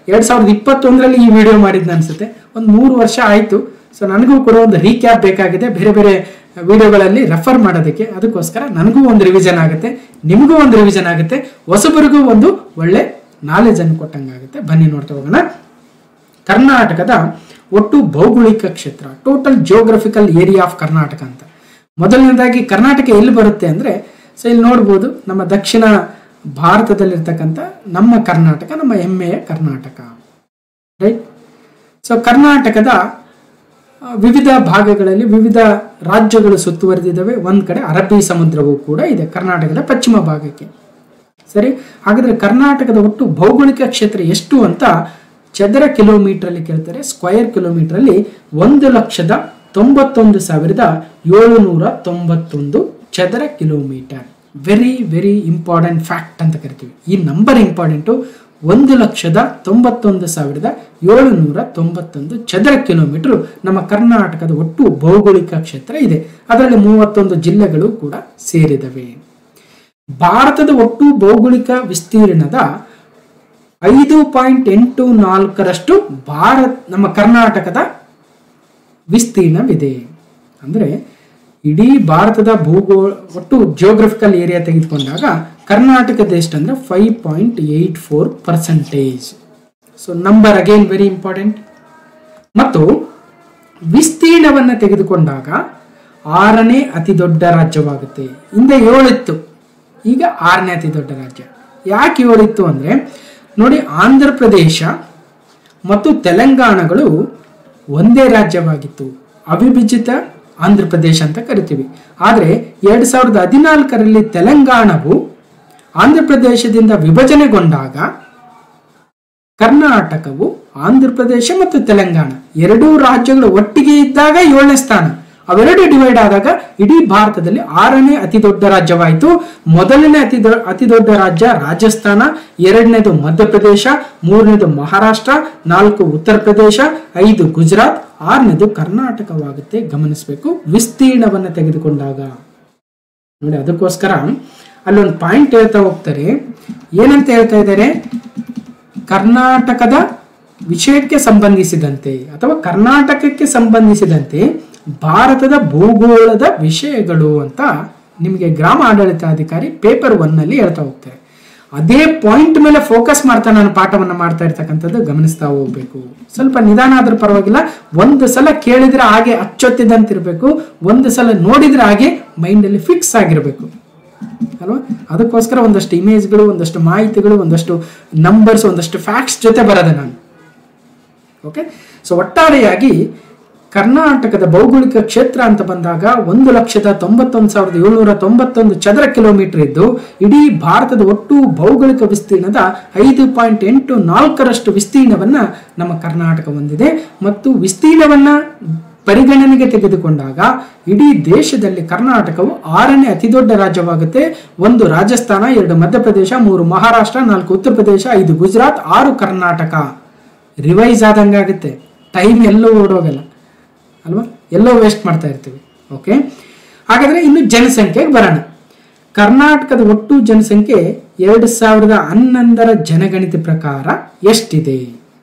ಎರಡ್ ಸಾವಿರದ ಇಪ್ಪತ್ತೊಂದರಲ್ಲಿ ಈ ವಿಡಿಯೋ ಮಾಡಿದ್ನ ಅನ್ಸುತ್ತೆ, ಒಂದು ಮೂರು ವರ್ಷ ಆಯ್ತು. ಸೊ ನನಗೂ ಕೂಡ ಒಂದು ರೀಕ್ಯಾಪ್ ಬೇಕಾಗಿದೆ ಬೇರೆ ಬೇರೆ ವಿಡಿಯೋಗಳಲ್ಲಿ ರೆಫರ್ ಮಾಡೋದಕ್ಕೆ. ಅದಕ್ಕೋಸ್ಕರ ನನಗೂ ಒಂದು ರಿವಿಷನ್ ಆಗುತ್ತೆ, ನಿಮಗೂ ಒಂದು ರಿವಿಷನ್ ಆಗುತ್ತೆ, ಹೊಸಬರಿಗೂ ಒಂದು ಒಳ್ಳೆ ನಾಲೆಜ್ ಅನ್ನು ಕೊಟ್ಟಂಗಾಗುತ್ತೆ. ಬನ್ನಿ ನೋಡ್ತಾ ಹೋಗೋಣ. ಕರ್ನಾಟಕದ ಒಟ್ಟು ಭೌಗೋಳಿಕ ಕ್ಷೇತ್ರ, total geographical area of Karnataka ಅಂತ. ಮೊದಲನೇದಾಗಿ ಕರ್ನಾಟಕ ಎಲ್ಲಿ ಬರುತ್ತೆ ಅಂದ್ರೆ, ಸೊ ಇಲ್ಲಿ ನೋಡ್ಬೋದು ನಮ್ಮ ದಕ್ಷಿಣ ಭಾರತದಲ್ಲಿರ್ತಕ್ಕಂಥ ನಮ್ಮ ಕರ್ನಾಟಕ, ನಮ್ಮ ಹೆಮ್ಮೆಯ ಕರ್ನಾಟಕ, ರೈಟ್. ಸೊ ಕರ್ನಾಟಕದ ವಿವಿಧ ಭಾಗಗಳಲ್ಲಿ ವಿವಿಧ ರಾಜ್ಯಗಳು ಸುತ್ತುವರೆದಿದ್ದಾವೆ. ಒಂದ್ ಕಡೆ ಅರಬ್ಬಿ ಸಮುದ್ರವೂ ಕೂಡ ಇದೆ ಕರ್ನಾಟಕದ ಪಶ್ಚಿಮ ಭಾಗಕ್ಕೆ. ಸರಿ, ಹಾಗಾದ್ರೆ ಕರ್ನಾಟಕದ ಒಟ್ಟು ಭೌಗೋಳಿಕ ಕ್ಷೇತ್ರ ಎಷ್ಟು ಅಂತ ಚದರ ಕಿಲೋಮೀಟರ್ ಅಲ್ಲಿ ಕೇಳ್ತಾರೆ. ಸ್ಕ್ವಯರ್ ಕಿಲೋಮೀಟರ್ ಅಲ್ಲಿ ಒಂದು ಲಕ್ಷದ ತೊಂಬತ್ತೊಂದು ಸಾವಿರದ ಏಳುನೂರ ತೊಂಬತ್ತೊಂದು ಚದರ kilometre. Very very important fact ಅಂತ ಕರಿತೀವಿ. ಈ ನಂಬರ್ ಇಂಪಾರ್ಟೆಂಟು. ಒಂದು ಲಕ್ಷದ ತೊಂಬತ್ತೊಂದು ಸಾವಿರದ ಏಳುನೂರ ತೊಂಬತ್ತೊಂದು ಚದರ ಕಿಲೋಮೀಟರ್ ನಮ್ಮ ಕರ್ನಾಟಕದ ಒಟ್ಟು ಭೌಗೋಳಿಕ ಕ್ಷೇತ್ರ ಇದೆ. ಅದರಲ್ಲಿ ಮೂವತ್ತೊಂದು ಜಿಲ್ಲೆಗಳು ಕೂಡ ಸೇರಿದವೆ. ಭಾರತದ ಒಟ್ಟು ಭೌಗೋಳಿಕ ವಿಸ್ತೀರ್ಣದ ಐದು ಪಾಯಿಂಟ್ ಎಂಟು ನಾಲ್ಕರಷ್ಟು ಭಾರತ ನಮ್ಮ ಕರ್ನಾಟಕದ ವಿಸ್ತೀರ್ಣವಿದೆ. ಅಂದ್ರೆ ಇಡೀ ಭಾರತದ ಭೂಗೋಳ ಒಟ್ಟು ಜಿಯೋಗ್ರಫಿಕಲ್ ಏರಿಯಾ ತೆಗೆದುಕೊಂಡಾಗ ಕರ್ನಾಟಕದ ಎಷ್ಟಂದ್ರೆ five point eight four percentage. So number again very important. ಮತ್ತು ವಿಸ್ತೀರ್ಣವನ್ನು ತೆಗೆದುಕೊಂಡಾಗ ಆರನೇ ಅತಿ ದೊಡ್ಡ ರಾಜ್ಯವಾಗುತ್ತೆ. ಹಿಂದೆ ಏಳಿತ್ತು, ಈಗ ಆರನೇ ಅತಿ ದೊಡ್ಡ ರಾಜ್ಯ. ಯಾಕೆ ಏಳಿತ್ತು ಅಂದ್ರೆ ನೋಡಿ, ಆಂಧ್ರ ಪ್ರದೇಶ ಮತ್ತು ತೆಲಂಗಾಣಗಳು ಒಂದೇ ರಾಜ್ಯವಾಗಿತ್ತು, ಅವಿಭಜಿತ ಆಂಧ್ರ ಪ್ರದೇಶ ಅಂತ ಕರಿತೀವಿ. ಆದ್ರೆ ಎರಡ್ ಸಾವಿರದ ಹದಿನಾಲ್ಕರಲ್ಲಿ ತೆಲಂಗಾಣವು ಆಂಧ್ರ ಪ್ರದೇಶದಿಂದ ವಿಭಜನೆಗೊಂಡಾಗ ಕರ್ನಾಟಕವು ಆಂಧ್ರ ಪ್ರದೇಶ ಮತ್ತು ತೆಲಂಗಾಣ ಎರಡೂ ರಾಜ್ಯಗಳು ಒಟ್ಟಿಗೆ ಇದ್ದಾಗ ಏಳನೇ ಸ್ಥಾನ. ಅವೆರಡು ಡಿವೈಡ್ ಆದಾಗ ಇಡೀ ಭಾರತದಲ್ಲಿ ಆರನೇ ಅತಿ ದೊಡ್ಡ ರಾಜ್ಯವಾಯಿತು. ಮೊದಲನೇ ಅತಿ ದೊ ಅತಿ ದೊಡ್ಡ ರಾಜ್ಯ ರಾಜಸ್ಥಾನ, ಎರಡನೇದು ಮಧ್ಯಪ್ರದೇಶ, ಮೂರನೇದು ಮಹಾರಾಷ್ಟ್ರ, ನಾಲ್ಕು ಉತ್ತರ ಪ್ರದೇಶ, ಐದು ಗುಜರಾತ್, ಆರನೇದು ಕರ್ನಾಟಕವಾಗುತ್ತೆ. ಗಮನಿಸಬೇಕು ವಿಸ್ತೀರ್ಣವನ್ನು ತೆಗೆದುಕೊಂಡಾಗ. ನೋಡಿ, ಅದಕ್ಕೋಸ್ಕರ ಅಲ್ಲೊಂದು ಪಾಯಿಂಟ್ ಹೇಳ್ತಾ ಹೋಗ್ತಾರೆ. ಏನಂತ ಹೇಳ್ತಾ ಇದ್ದಾರೆ? ಕರ್ನಾಟಕದ ವಿಷಯಕ್ಕೆ ಸಂಬಂಧಿಸಿದಂತೆ ಅಥವಾ ಕರ್ನಾಟಕಕ್ಕೆ ಸಂಬಂಧಿಸಿದಂತೆ ಭಾರತದ ಭೂಗೋಳದ ವಿಷಯಗಳು ಅಂತ ನಿಮಗೆ ಗ್ರಾಮ ಆಡಳಿತಾಧಿಕಾರಿ ಪೇಪರ್ ಒನ್ ನಲ್ಲಿ ಹೇಳ್ತಾ ಹೋಗ್ತಾರೆ. ಅದೇ ಪಾಯಿಂಟ್ ಮೇಲೆ ಫೋಕಸ್ ಮಾಡ್ತಾ ನಾನು ಪಾಠವನ್ನ ಮಾಡ್ತಾ ಇರ್ತಕ್ಕಂಥದ್ದು ಗಮನಿಸ್ತಾ ಹೋಗ್ಬೇಕು. ಸ್ವಲ್ಪ ನಿಧಾನ ಆದ್ರೂ ಪರವಾಗಿಲ್ಲ. ಒಂದು ಸಲ ಕೇಳಿದ್ರೆ ಹಾಗೆ ಅಚ್ಚೊತ್ತಿದಂತಿರ್ಬೇಕು, ಒಂದು ಸಲ ನೋಡಿದ್ರೆ ಹಾಗೆ ಮೈಂಡ್ ಅಲ್ಲಿ ಫಿಕ್ಸ್ ಆಗಿರ್ಬೇಕು ಅಲ್ವಾ. ಅದಕ್ಕೋಸ್ಕರ ಒಂದಷ್ಟು ಇಮೇಜ್ಗಳು, ಒಂದಷ್ಟು ಮಾಹಿತಿಗಳು, ಒಂದಷ್ಟು ನಂಬರ್ಸ್, ಒಂದಷ್ಟು ಫ್ಯಾಕ್ಟ್ಸ್ ಜೊತೆ ಬರೋದೆ ನಾನು. ಓಕೆ, ಸೊ ಒಟ್ಟಾರೆಯಾಗಿ ಕರ್ನಾಟಕದ ಭೌಗೋಳಿಕ ಕ್ಷೇತ್ರ ಅಂತ ಬಂದಾಗ ಒಂದು ಲಕ್ಷದ ತೊಂಬತ್ತೊಂದು ಸಾವಿರದ ಏಳ್ನೂರ ತೊಂಬತ್ತೊಂದು ಚದರ ಕಿಲೋಮೀಟರ್ ಇದ್ದು ಇಡೀ ಭಾರತದ ಒಟ್ಟು ಭೌಗೋಳಿಕ ವಿಸ್ತೀರ್ಣದ ಐದು ಪಾಯಿಂಟ್ ಎಂಟು ನಾಲ್ಕರಷ್ಟು ವಿಸ್ತೀರ್ಣವನ್ನ ನಮ್ಮ ಕರ್ನಾಟಕ ಹೊಂದಿದೆ. ಮತ್ತು ವಿಸ್ತೀರ್ಣವನ್ನ ಪರಿಗಣನೆಗೆ ತೆಗೆದುಕೊಂಡಾಗ ಇಡೀ ದೇಶದಲ್ಲಿ ಕರ್ನಾಟಕವು ಆರನೇ ಅತಿ ದೊಡ್ಡ ರಾಜ್ಯವಾಗುತ್ತೆ. ಒಂದು ರಾಜಸ್ಥಾನ, ಎರಡು ಮಧ್ಯಪ್ರದೇಶ, ಮೂರು ಮಹಾರಾಷ್ಟ್ರ, ನಾಲ್ಕು ಉತ್ತರ ಪ್ರದೇಶ, ಐದು ಗುಜರಾತ್, ಆರು ಕರ್ನಾಟಕ. ರಿವೈಸ್ ಆದಂಗಾಗುತ್ತೆ, ಟೈಮ್ ಎಲ್ಲೋ ಓಡೋಗಲ್ಲ ಅಲ್ವಾ, ಎಲ್ಲೋ ವೇಸ್ಟ್ ಮಾಡ್ತಾ ಇರ್ತೀವಿ. ಓಕೆ, ಹಾಗಾದ್ರೆ ಇನ್ನು ಜನಸಂಖ್ಯೆಗೆ ಬರೋಣ. ಕರ್ನಾಟಕದ ಒಟ್ಟು ಜನಸಂಖ್ಯೆ ಎರಡು ಸಾವಿರದ ಹನ್ನೊಂದರ ಜನಗಣತಿ ಪ್ರಕಾರ ಎಷ್ಟಿದೆ?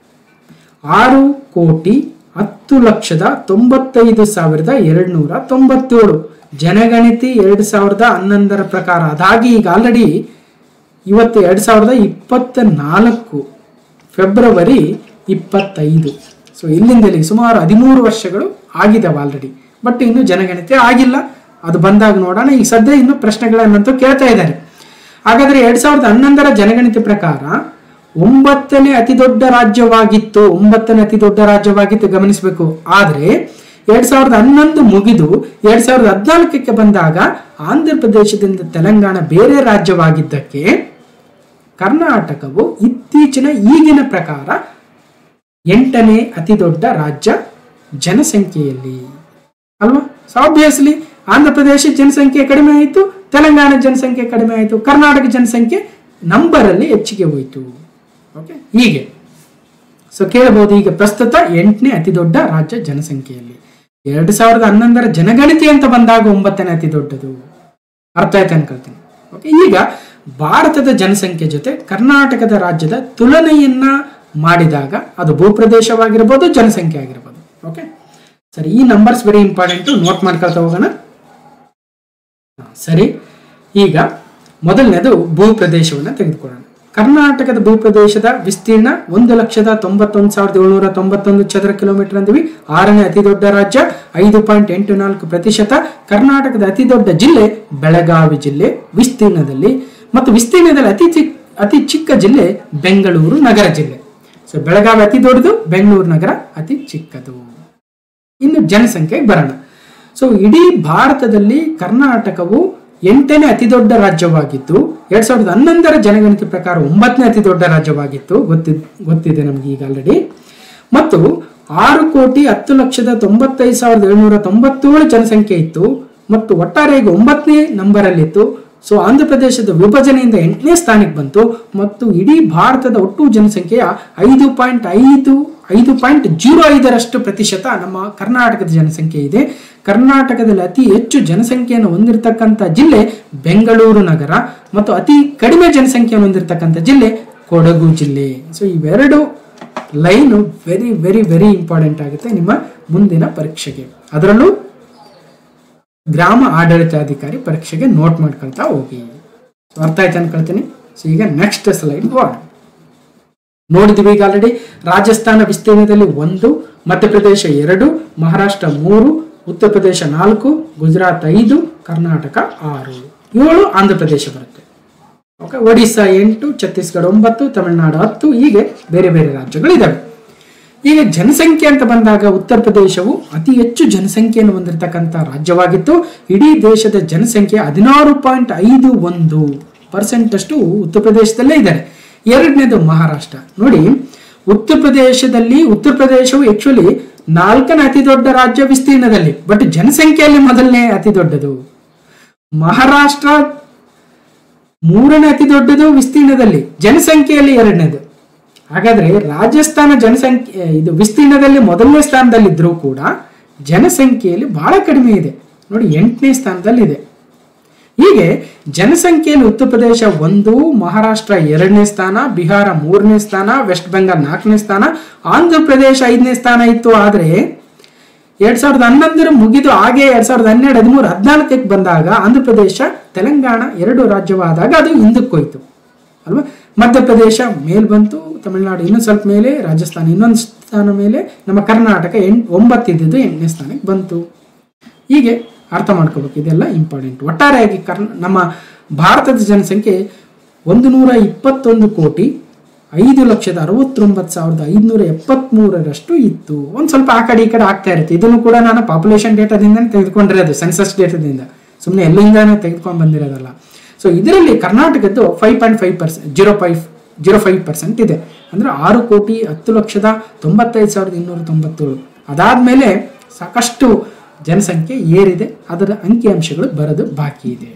ಆರು ಕೋಟಿ ಹತ್ತು ಲಕ್ಷದ ತೊಂಬತ್ತೈದು ಸಾವಿರದ ಎರಡು ನೂರ ತೊಂಬತ್ತೇಳು. ಜನಗಣತಿ ಎರಡ್ ಸಾವಿರದ ಹನ್ನೊಂದರ ಪ್ರಕಾರ. ಅದಾಗಿ ಈಗ ಆಲ್ರೆಡಿ ಇವತ್ತು ಎರಡ್ ಸಾವಿರದ ಇಪ್ಪತ್ತ ನಾಲ್ಕು ಫೆಬ್ರವರಿ ಇಪ್ಪತ್ತೈದು. ಸೊ ಇಲ್ಲಿಂದಲೇ ಸುಮಾರು ಹದಿಮೂರು ವರ್ಷಗಳು ಆಗಿದಾವೆ ಆಲ್ರೆಡಿ. ಬಟ್ ಇನ್ನು ಜನಗಣತಿ ಆಗಿಲ್ಲ, ಅದು ಬಂದಾಗ ನೋಡೋಣ. ಈಗ ಸದ್ಯ ಇನ್ನು ಪ್ರಶ್ನೆಗಳನ್ನಂತೂ ಕೇಳ್ತಾ ಇದ್ದಾರೆ. ಹಾಗಾದ್ರೆ ಎರಡ್ ಸಾವಿರದ ಹನ್ನೊಂದರ ಜನಗಣತಿ ಪ್ರಕಾರ ಒಂಬತ್ತನೇ ಅತಿ ದೊಡ್ಡ ರಾಜ್ಯವಾಗಿತ್ತು. ಒಂಬತ್ತನೇ ಅತಿ ದೊಡ್ಡ ರಾಜ್ಯವಾಗಿತ್ತು ಗಮನಿಸಬೇಕು. ಆದ್ರೆ ಎರಡ್ ಸಾವಿರದ ಹನ್ನೊಂದು ಮುಗಿದು ಎರಡ್ ಸಾವಿರದ ಹದಿನಾಲ್ಕಕ್ಕೆ ಬಂದಾಗ ಆಂಧ್ರ ಪ್ರದೇಶದಿಂದ ತೆಲಂಗಾಣ ಬೇರೆ ರಾಜ್ಯವಾಗಿದ್ದಕ್ಕೆ ಕರ್ನಾಟಕವು ಇತ್ತೀಚಿನ ಈಗಿನ ಪ್ರಕಾರ ಎಂಟನೇ ಅತಿ ದೊಡ್ಡ ರಾಜ್ಯ ಜನಸಂಖ್ಯೆಯಲ್ಲಿ ಅಲ್ವಾ. ಸೊ ಆಬ್ವಿಯಸ್ಲಿ ಆಂಧ್ರ ಪ್ರದೇಶ ಜನಸಂಖ್ಯೆ ಕಡಿಮೆ ಆಯಿತು, ತೆಲಂಗಾಣ ಜನಸಂಖ್ಯೆ ಕಡಿಮೆ ಆಯಿತು, ಕರ್ನಾಟಕ ಜನಸಂಖ್ಯೆ ನಂಬರ್ ಅಲ್ಲಿ ಹೆಚ್ಚಿಗೆ ಹೋಯಿತು. ಓಕೆ, ಹೀಗೆ ಸೊ ಕೇಳಬಹುದು. ಈಗ ಪ್ರಸ್ತುತ ಎಂಟನೇ ಅತಿ ದೊಡ್ಡ ರಾಜ್ಯ ಜನಸಂಖ್ಯೆಯಲ್ಲಿ. ಎರಡ್ ಸಾವಿರದ ಹನ್ನೊಂದರ ಜನಗಣತಿ ಅಂತ ಬಂದಾಗ ಒಂಬತ್ತನೇ ಅತಿ ದೊಡ್ಡದು. ಅರ್ಥ ಆಯ್ತು ಅನ್ಕೊಳ್ತೀನಿ. ಓಕೆ, ಈಗ ಭಾರತದ ಜನಸಂಖ್ಯೆ ಜೊತೆ ಕರ್ನಾಟಕದ ರಾಜ್ಯದ ತುಲನೆಯನ್ನ ಮಾಡಿದಾಗ ಅದು ಭೂಪ್ರದೇಶವಾಗಿರ್ಬೋದು, ಜನಸಂಖ್ಯೆ ಆಗಿರ್ಬೋದು. ಓಕೆ ಸರಿ, ಈ ನಂಬರ್ಸ್ ವೆರಿ ಇಂಪಾರ್ಟೆಂಟು, ನೋಟ್ ಮಾಡ್ಕೊಳ್ತಾ ಹೋಗೋಣ. ಸರಿ, ಈಗ ಮೊದಲನೇದು ಭೂಪ್ರದೇಶವನ್ನು ತೆಗೆದುಕೊಳ್ಳೋಣ. ಕರ್ನಾಟಕದ ಭೂಪ್ರದೇಶದ ವಿಸ್ತೀರ್ಣ ಒಂದು ಲಕ್ಷದ ತೊಂಬತ್ತೊಂದು ಸಾವಿರದ ಏಳ್ನೂರ ತೊಂಬತ್ತೊಂದು ಚದರ ಕಿಲೋಮೀಟರ್ ಅಂದಿವಿ. ಆರನೇ ಅತಿ ದೊಡ್ಡ ರಾಜ್ಯ, ಐದು ಪಾಯಿಂಟ್ ಎಂಟು ನಾಲ್ಕು ಪ್ರತಿಶತ. ಕರ್ನಾಟಕದ ಅತಿ ದೊಡ್ಡ ಜಿಲ್ಲೆ ಬೆಳಗಾವಿ ಜಿಲ್ಲೆ ವಿಸ್ತೀರ್ಣದಲ್ಲಿ, ಮತ್ತು ವಿಸ್ತೀರ್ಣದಲ್ಲಿ ಅತಿ ಚಿಕ್ಕ ಅತಿ ಚಿಕ್ಕ ಜಿಲ್ಲೆ ಬೆಂಗಳೂರು ನಗರ ಜಿಲ್ಲೆ. ಸೊ ಬೆಳಗಾವಿ ಅತಿ ದೊಡ್ಡದು, ಬೆಂಗಳೂರು ನಗರ ಅತಿ ಚಿಕ್ಕದು. ಇನ್ನು ಜನಸಂಖ್ಯೆಗೆ ಬರೋಣ. ಸೊ ಇಡೀ ಭಾರತದಲ್ಲಿ ಕರ್ನಾಟಕವು ಎಂಟನೇ ಅತಿ ದೊಡ್ಡ ರಾಜ್ಯವಾಗಿದ್ದು ಎರಡ್ ಸಾವಿರದ ಹನ್ನೊಂದರ ಜನಗಣತಿ ಪ್ರಕಾರ ಒಂಬತ್ತನೇ ಅತಿ ದೊಡ್ಡ ರಾಜ್ಯವಾಗಿತ್ತು, ಗೊತ್ತಿದ್ ಗೊತ್ತಿದೆ ನಮ್ಗೆ ಈಗ ಆಲ್ರೆಡಿ. ಮತ್ತು ಆರು ಕೋಟಿ ಹತ್ತು ಲಕ್ಷದ ತೊಂಬತ್ತೈದು ಸಾವಿರದ ಏಳ್ನೂರ ತೊಂಬತ್ತೇಳು ಜನಸಂಖ್ಯೆ ಇತ್ತು, ಮತ್ತು ಒಟ್ಟಾರೆಯಾಗಿ ಒಂಬತ್ತನೇ ನಂಬರ್ ಅಲ್ಲಿ ಇತ್ತು. ಸೊ ಆಂಧ್ರ ಪ್ರದೇಶದ ವಿಭಜನೆಯಿಂದ ಎಂಟನೇ ಸ್ಥಾನಕ್ಕೆ ಬಂತು, ಮತ್ತು ಇಡೀ ಭಾರತದ ಒಟ್ಟು ಜನಸಂಖ್ಯೆಯ ಐದು ಪಾಯಿಂಟ್ ಐದು ಐದು ಪಾಯಿಂಟ್ ಜೀರೋ ಐದರಷ್ಟು ಪ್ರತಿಶತ ನಮ್ಮ ಕರ್ನಾಟಕದ ಜನಸಂಖ್ಯೆ ಇದೆ. ಕರ್ನಾಟಕದಲ್ಲಿ ಅತಿ ಹೆಚ್ಚು ಜನಸಂಖ್ಯೆಯನ್ನು ಹೊಂದಿರತಕ್ಕಂಥ ಜಿಲ್ಲೆ ಬೆಂಗಳೂರು ನಗರ, ಮತ್ತು ಅತಿ ಕಡಿಮೆ ಜನಸಂಖ್ಯೆಯನ್ನು ಹೊಂದಿರತಕ್ಕಂಥ ಜಿಲ್ಲೆ ಕೊಡಗು ಜಿಲ್ಲೆ. ಸೊ ಇವೆರಡು line very very very important ಆಗುತ್ತೆ ನಿಮ್ಮ ಮುಂದಿನ ಪರೀಕ್ಷೆಗೆ. ಅದರಲ್ಲೂ ಗ್ರಾಮ ಆಡಳಿತಾಧಿಕಾರಿ ಪರೀಕ್ಷೆಗೆ ನೋಟ್ ಮಾಡ್ಕೊಳ್ತಾ ಹೋಗಿ. ಅರ್ಥ ಆಯ್ತು ಅನ್ಕೊಳ್ತೀನಿ. ಸೊ ಈಗ ನೆಕ್ಸ್ಟ್ ಸ್ಲೈಡ್ ಹೋಗೋಣ. ನೋಡಿದ್ವಿ ಈಗ ಆಲ್ರೆಡಿ. ರಾಜಸ್ಥಾನ ವಿಸ್ತೀರ್ಣದಲ್ಲಿ ಒಂದು, ಮಧ್ಯಪ್ರದೇಶ ಎರಡು, ಮಹಾರಾಷ್ಟ್ರ ಮೂರು, ಉತ್ತರ ಪ್ರದೇಶ ನಾಲ್ಕು, ಗುಜರಾತ್ ಐದು, ಕರ್ನಾಟಕ ಆರು, ಏಳು ಆಂಧ್ರ ಪ್ರದೇಶ ಬರುತ್ತೆ. ಓಕೆ, ಒಡಿಸ್ಸಾ ಎಂಟು, ಛತ್ತೀಸ್ಗಢ ಒಂಬತ್ತು, ತಮಿಳುನಾಡು ಹತ್ತು, ಹೀಗೆ ಬೇರೆ ಬೇರೆ ರಾಜ್ಯಗಳಿದ್ದಾವೆ. ಈಗ ಜನಸಂಖ್ಯೆ ಅಂತ ಬಂದಾಗ ಉತ್ತರ ಪ್ರದೇಶವು ಅತಿ ಹೆಚ್ಚು ಜನಸಂಖ್ಯೆಯನ್ನು ಹೊಂದಿರತಕ್ಕಂಥ ರಾಜ್ಯವಾಗಿತ್ತು. ಇಡೀ ದೇಶದ ಜನಸಂಖ್ಯೆ ಹದಿನಾರು ಪಾಯಿಂಟ್ ಐದು ಒಂದು ಪರ್ಸೆಂಟ್ ಅಷ್ಟು ಉತ್ತರ ಪ್ರದೇಶದಲ್ಲೇ ಇದ್ದಾರೆ. ಎರಡನೇದು ಮಹಾರಾಷ್ಟ್ರ. ನೋಡಿ, ಉತ್ತರ ಪ್ರದೇಶದಲ್ಲಿ ಉತ್ತರ ಪ್ರದೇಶವು ಆಕ್ಚುಲಿ ನಾಲ್ಕನೇ ಅತಿ ದೊಡ್ಡ ರಾಜ್ಯ ವಿಸ್ತೀರ್ಣದಲ್ಲಿ, ಬಟ್ ಜನಸಂಖ್ಯೆಯಲ್ಲಿ ಮೊದಲನೇ ಅತಿ ದೊಡ್ಡದು. ಮಹಾರಾಷ್ಟ್ರ ಮೂರನೇ ಅತಿ ದೊಡ್ಡದು ವಿಸ್ತೀರ್ಣದಲ್ಲಿ, ಜನಸಂಖ್ಯೆಯಲ್ಲಿ ಎರಡನೇದು. ಹಾಗಾದ್ರೆ ರಾಜಸ್ಥಾನ ಜನಸಂಖ್ಯೆ ಇದು ವಿಸ್ತೀರ್ಣದಲ್ಲಿ ಮೊದಲನೇ ಸ್ಥಾನದಲ್ಲಿದ್ರೂ ಕೂಡ ಜನಸಂಖ್ಯೆಯಲ್ಲಿ ಬಹಳ ಕಡಿಮೆ ಇದೆ. ನೋಡಿ, ಎಂಟನೇ ಸ್ಥಾನದಲ್ಲಿ ಇದೆ. ಹೀಗೆ ಜನಸಂಖ್ಯೆಯಲ್ಲಿ ಉತ್ತರ ಪ್ರದೇಶ ಒಂದು, ಮಹಾರಾಷ್ಟ್ರ ಎರಡನೇ ಸ್ಥಾನ, ಬಿಹಾರ ಮೂರನೇ ಸ್ಥಾನ, ವೆಸ್ಟ್ ಬೆಂಗಾಲ್ ನಾಲ್ಕನೇ ಸ್ಥಾನ, ಆಂಧ್ರ ಪ್ರದೇಶ ಐದನೇ ಸ್ಥಾನ ಇತ್ತು. ಆದ್ರೆ ಎರಡ್ ಸಾವಿರದ ಹನ್ನೊಂದರ ಮುಗಿದು ಹಾಗೆ ಎರಡ್ ಸಾವಿರದ ಹನ್ನೆರಡು ಹದಿಮೂರು ಹದಿನಾಲ್ಕಕ್ಕೆ ಬಂದಾಗ ಆಂಧ್ರ ಪ್ರದೇಶ ತೆಲಂಗಾಣ ಎರಡು ರಾಜ್ಯವಾದಾಗ ಅದು ಹಿಂದಕ್ಕೋಯ್ತು ಅಲ್ವಾ. ಮಧ್ಯಪ್ರದೇಶ ಮೇಲ್ ಬಂತು, ತಮಿಳುನಾಡು ಇನ್ನೊಂದು ಸ್ವಲ್ಪ ಮೇಲೆ, ರಾಜಸ್ಥಾನ ಇನ್ನೊಂದು ಸ್ಥಾನ ಮೇಲೆ, ನಮ್ಮ ಕರ್ನಾಟಕ ಎಂಟು ಒಂಬತ್ತಿದ್ದು ಎಂಟನೇ ಸ್ಥಾನಕ್ಕೆ ಬಂತು. ಹೀಗೆ ಅರ್ಥ ಮಾಡ್ಕೋಬೇಕು, ಇದೆಲ್ಲ ಇಂಪಾರ್ಟೆಂಟ್. ಒಟ್ಟಾರೆಯಾಗಿ ಕರ್ನ ನಮ್ಮ ಭಾರತದ ಜನಸಂಖ್ಯೆ ಒಂದು ನೂರ ಇಪ್ಪತ್ತೊಂದು ಕೋಟಿ ಐದು ಲಕ್ಷದ ಅರವತ್ತೊಂಬತ್ತು ಸಾವಿರದ ಐದುನೂರ ಎಪ್ಪತ್ತ್ ಮೂರರಷ್ಟು ಇತ್ತು. ಒಂದು ಸ್ವಲ್ಪ ಆ ಕಡೆ ಈ ಕಡೆ ಆಗ್ತಾ ಇರುತ್ತೆ. ಇದನ್ನು ಕೂಡ ನಾನು ಪಾಪ್ಯುಲೇಷನ್ ಡೇಟಾದಿಂದ ತೆಗೆದುಕೊಂಡಿರೋದು, ಸೆನ್ಸಸ್ ಡೇಟಾದಿಂದ, ಸುಮ್ಮನೆ ಎಲ್ಲಿಂದಾನೇ ತೆಗೆದುಕೊಂಡು ಬಂದಿರೋದಲ್ಲ. ಸೊ ಇದರಲ್ಲಿ ಕರ್ನಾಟಕದ್ದು five point five percent zero five zero five percent ಇದೆ. ಅಂದ್ರೆ ಆರು ಕೋಟಿ ಹತ್ತು ಲಕ್ಷದ ತೊಂಬತ್ತೈದು ಸಾವಿರದ ಇನ್ನೂರ ತೊಂಬತ್ತೇಳು. ಅದಾದ್ಮೇಲೆ ಸಾಕಷ್ಟು ಜನಸಂಖ್ಯೆ ಏರಿದೆ, ಅದರ ಅಂಕಿಅಂಶಗಳು ಬರೋದು ಬಾಕಿ ಇದೆ.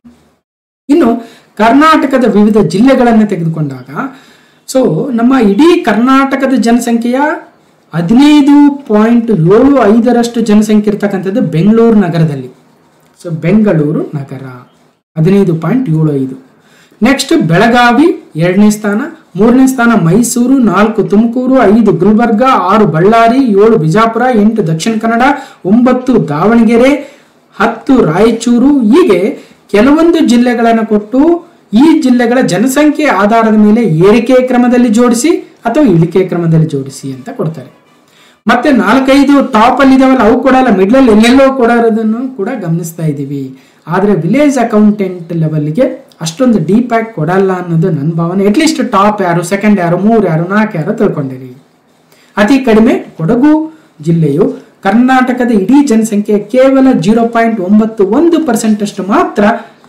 ಇನ್ನು ಕರ್ನಾಟಕದ ವಿವಿಧ ಜಿಲ್ಲೆಗಳನ್ನು ತೆಗೆದುಕೊಂಡಾಗ, ಸೊ ನಮ್ಮ ಇಡೀ ಕರ್ನಾಟಕದ ಜನಸಂಖ್ಯೆಯ ಹದಿನೈದು ಪಾಯಿಂಟ್ ಏಳು ಐದರಷ್ಟು ಜನಸಂಖ್ಯೆ ಇರ್ತಕ್ಕಂಥದ್ದು ಬೆಂಗಳೂರು ನಗರದಲ್ಲಿ. ಸೊ ಬೆಂಗಳೂರು ನಗರ ಹದಿನೈದು ಪಾಯಿಂಟ್ ಏಳು ಐದು. ನೆಕ್ಸ್ಟ್ ಬೆಳಗಾವಿ ಎರಡನೇ ಸ್ಥಾನ, ಮೂರನೇ ಸ್ಥಾನ ಮೈಸೂರು, ನಾಲ್ಕು ತುಮಕೂರು, ಐದು ಗುಲ್ಬರ್ಗ, ಆರು ಬಳ್ಳಾರಿ, ಏಳು ಬಿಜಾಪುರ, ಎಂಟು ದಕ್ಷಿಣ ಕನ್ನಡ, ಒಂಬತ್ತು ದಾವಣಗೆರೆ, ಹತ್ತು ರಾಯಚೂರು. ಹೀಗೆ ಕೆಲವೊಂದು ಜಿಲ್ಲೆಗಳನ್ನು ಕೊಟ್ಟು ಈ ಜಿಲ್ಲೆಗಳ ಜನಸಂಖ್ಯೆ ಆಧಾರದ ಮೇಲೆ ಏರಿಕೆ ಕ್ರಮದಲ್ಲಿ ಜೋಡಿಸಿ ಅಥವಾ ಇಳಿಕೆ ಕ್ರಮದಲ್ಲಿ ಜೋಡಿಸಿ ಅಂತ ಕೊಡ್ತಾರೆ. ಮತ್ತೆ ನಾಲ್ಕೈದು ಟಾಪ್ ಅಲ್ಲಿ ಇದಾವಲ್ಲ, ಅವು ಕೊಡಲ್ಲ, ಮಿಡ್ಲಲ್ಲಿ ಎಲ್ಲೆಲ್ಲೋ ಕೊಡೋದನ್ನು ಕೂಡ ಗಮನಿಸ್ತಾ ಇದ್ದೀವಿ. ಆದ್ರೆ ವಿಲೇಜ್ ಅಕೌಂಟೆಂಟ್ ಲೆವೆಲ್ಗೆ ಅಷ್ಟೊಂದು ಡೀಪ್ ಆಗಿ ಕೊಡಲ್ಲ ಅನ್ನೋದು ನನ್ನ ಭಾವನೆ. ಅಟ್ಲೀಸ್ಟ್ ಟಾಪ್ ಯಾರು, ಸೆಕೆಂಡ್ ಯಾರು, ಮೂರು ಯಾರು, ನಾಲ್ಕು ಯಾರು ತಿಳ್ಕೊಂಡಿರಿ. ಅತಿ ಕಡಿಮೆ ಕೊಡಗು ಜಿಲ್ಲೆಯು ಕರ್ನಾಟಕದ ಇಡೀ ಜನಸಂಖ್ಯೆ ಕೇವಲ ಜೀರೋ ಪಾಯಿಂಟ್ ಒಂಬತ್ತು ಒಂದು ಪರ್ಸೆಂಟ್ ಅಷ್ಟು ಮಾತ್ರ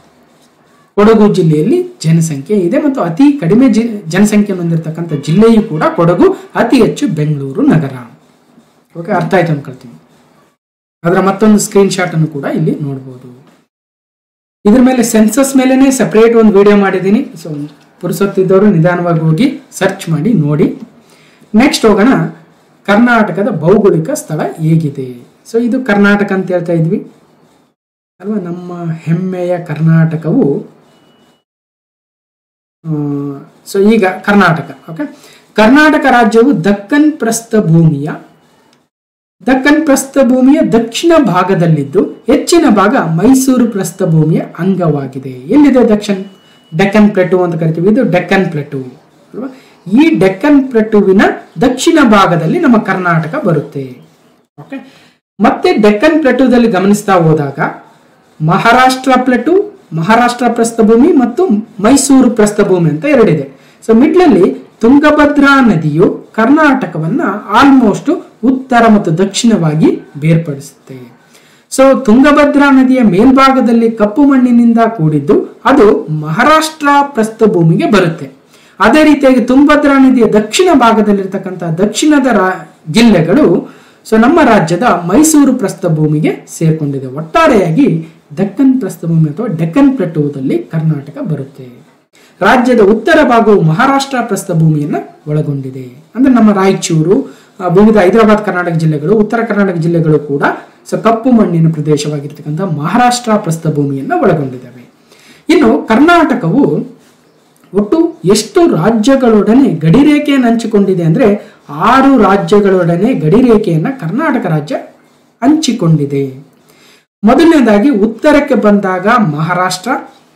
ಕೊಡಗು ಜಿಲ್ಲೆಯಲ್ಲಿ ಜನಸಂಖ್ಯೆ ಇದೆ, ಮತ್ತು ಅತಿ ಕಡಿಮೆ ಜಿ ಜನಸಂಖ್ಯೆ ಹೊಂದಿರತಕ್ಕಂಥ ಜಿಲ್ಲೆಯು ಕೂಡ ಕೊಡಗು, ಅತಿ ಹೆಚ್ಚು ಬೆಂಗಳೂರು ನಗರ. ಓಕೆ, ಅರ್ಥ ಆಯ್ತು ಅನ್ಕೊಳ್ತೀನಿ. ಅದರ ಮತ್ತೊಂದು ಸ್ಕ್ರೀನ್ ಶಾಟ್ ಅನ್ನು ಕೂಡ ಇಲ್ಲಿ ನೋಡಬಹುದು. ಇದ್ರ ಮೇಲೆ ಸೆನ್ಸಸ್ ಮೇಲೆನೆ ಸೆಪರೇಟ್ ಒಂದು ವಿಡಿಯೋ ಮಾಡಿದ್ದೀನಿ. ಸೊ ಪುರುಸೊತ್ತಿದ್ದವರು ನಿಧಾನವಾಗಿ ಹೋಗಿ ಸರ್ಚ್ ಮಾಡಿ ನೋಡಿ. ನೆಕ್ಸ್ಟ್ ಹೋಗೋಣ, ಕರ್ನಾಟಕದ ಭೌಗೋಳಿಕ ಸ್ಥಳ ಹೇಗಿದೆ. ಸೊ ಇದು ಕರ್ನಾಟಕ ಅಂತ ಹೇಳ್ತಾ ಇದ್ವಿ ಅಲ್ವಾ. ನಮ್ಮ ಹೆಮ್ಮೆಯ ಕರ್ನಾಟಕವು, ಸೊ ಈಗ ಕರ್ನಾಟಕ. ಓಕೆ, ಕರ್ನಾಟಕ ರಾಜ್ಯವು ದಕ್ಕನ್ ಪ್ರಸ್ಥಭೂಮಿಯ ದಕ್ಕನ್ ಪ್ರಸ್ಥಭೂಮಿಯ ದಕ್ಷಿಣ ಭಾಗದಲ್ಲಿದ್ದು ಹೆಚ್ಚಿನ ಭಾಗ ಮೈಸೂರು ಪ್ರಸ್ಥಭೂಮಿಯ ಅಂಗವಾಗಿದೆ. ಎಲ್ಲಿದೆ ದಕ್ಷಿಣ ಡೆಕ್ಕನ್ ಪ್ಲೇಟು ಅಂತ ಕರಿತೀವಿ, ಇದು ಡೆಕ್ಕನ್ ಪ್ಲೇಟು ಅಲ್ವಾ. ಈ ಡೆಕ್ಕನ್ ಪ್ಲೇಟುವಿನ ದಕ್ಷಿಣ ಭಾಗದಲ್ಲಿ ನಮ್ಮ ಕರ್ನಾಟಕ ಬರುತ್ತೆ. ಓಕೆ, ಮತ್ತೆ ಡೆಕ್ಕನ್ ಪ್ಲೇಟುದಲ್ಲಿ ಗಮನಿಸ್ತಾ ಹೋದಾಗ ಮಹಾರಾಷ್ಟ್ರ ಪ್ಲೇಟು, ಮಹಾರಾಷ್ಟ್ರ ಪ್ರಸ್ಥಭೂಮಿ ಮತ್ತು ಮೈಸೂರು ಪ್ರಸ್ಥಭೂಮಿ ಅಂತ ಎರಡಿದೆ. ಸೊ ಮಿಡ್ಲಲ್ಲಿ ತುಂಗಭದ್ರಾ ನದಿಯು ಕರ್ನಾಟಕವನ್ನ ಆಲ್ಮೋಸ್ಟ್ ಉತ್ತರ ಮತ್ತು ದಕ್ಷಿಣವಾಗಿ ಬೇರ್ಪಡಿಸುತ್ತೆ. ಸೊ ತುಂಗಭದ್ರಾ ನದಿಯ ಮೇಲ್ಭಾಗದಲ್ಲಿ ಕಪ್ಪು ಮಣ್ಣಿನಿಂದ ಕೂಡಿದ್ದು ಅದು ಮಹಾರಾಷ್ಟ್ರ ಪ್ರಸ್ಥಭೂಮಿಗೆ ಬರುತ್ತೆ. ಅದೇ ರೀತಿಯಾಗಿ ತುಂಗಭದ್ರಾ ನದಿಯ ದಕ್ಷಿಣ ಭಾಗದಲ್ಲಿರ್ತಕ್ಕಂಥ ದಕ್ಷಿಣದ ಜಿಲ್ಲೆಗಳು ಸೊ ನಮ್ಮ ರಾಜ್ಯದ ಮೈಸೂರು ಪ್ರಸ್ಥಭೂಮಿಗೆ ಸೇರ್ಕೊಂಡಿದೆ. ಒಟ್ಟಾರೆಯಾಗಿ ದಕ್ಕನ್ ಪ್ರಸ್ಥಭೂಮಿ ಅಥವಾ ಡೆಕ್ಕನ್ ಪ್ಲೇಟುದಲ್ಲಿ ಕರ್ನಾಟಕ ಬರುತ್ತೆ. ರಾಜ್ಯದ ಉತ್ತರ ಭಾಗವು ಮಹಾರಾಷ್ಟ್ರ ಪ್ರಸ್ಥಭೂಮಿಯನ್ನ ಒಳಗೊಂಡಿದೆ. ಅಂದ್ರೆ ನಮ್ಮ ರಾಯಚೂರು, ವಿವಿಧ ಹೈದರಾಬಾದ್ ಕರ್ನಾಟಕ ಜಿಲ್ಲೆಗಳು, ಉತ್ತರ ಕರ್ನಾಟಕ ಜಿಲ್ಲೆಗಳು ಕೂಡ ಸೊ ಕಪ್ಪು ಮಣ್ಣಿನ ಪ್ರದೇಶವಾಗಿರ್ತಕ್ಕಂಥ ಮಹಾರಾಷ್ಟ್ರ ಪ್ರಸ್ಥಭೂಮಿಯನ್ನ ಒಳಗೊಂಡಿದ್ದಾವೆ. ಇನ್ನು ಕರ್ನಾಟಕವು ಒಟ್ಟು ಎಷ್ಟು ರಾಜ್ಯಗಳೊಡನೆ ಗಡಿರೇಖೆಯನ್ನು ಹಂಚಿಕೊಂಡಿದೆ ಅಂದ್ರೆ ಆರು ರಾಜ್ಯಗಳೊಡನೆ ಗಡಿರೇಖೆಯನ್ನ ಕರ್ನಾಟಕ ರಾಜ್ಯ ಹಂಚಿಕೊಂಡಿದೆ. ಮೊದಲನೇದಾಗಿ ಉತ್ತರಕ್ಕೆ ಬಂದಾಗ ಮಹಾರಾಷ್ಟ್ರ,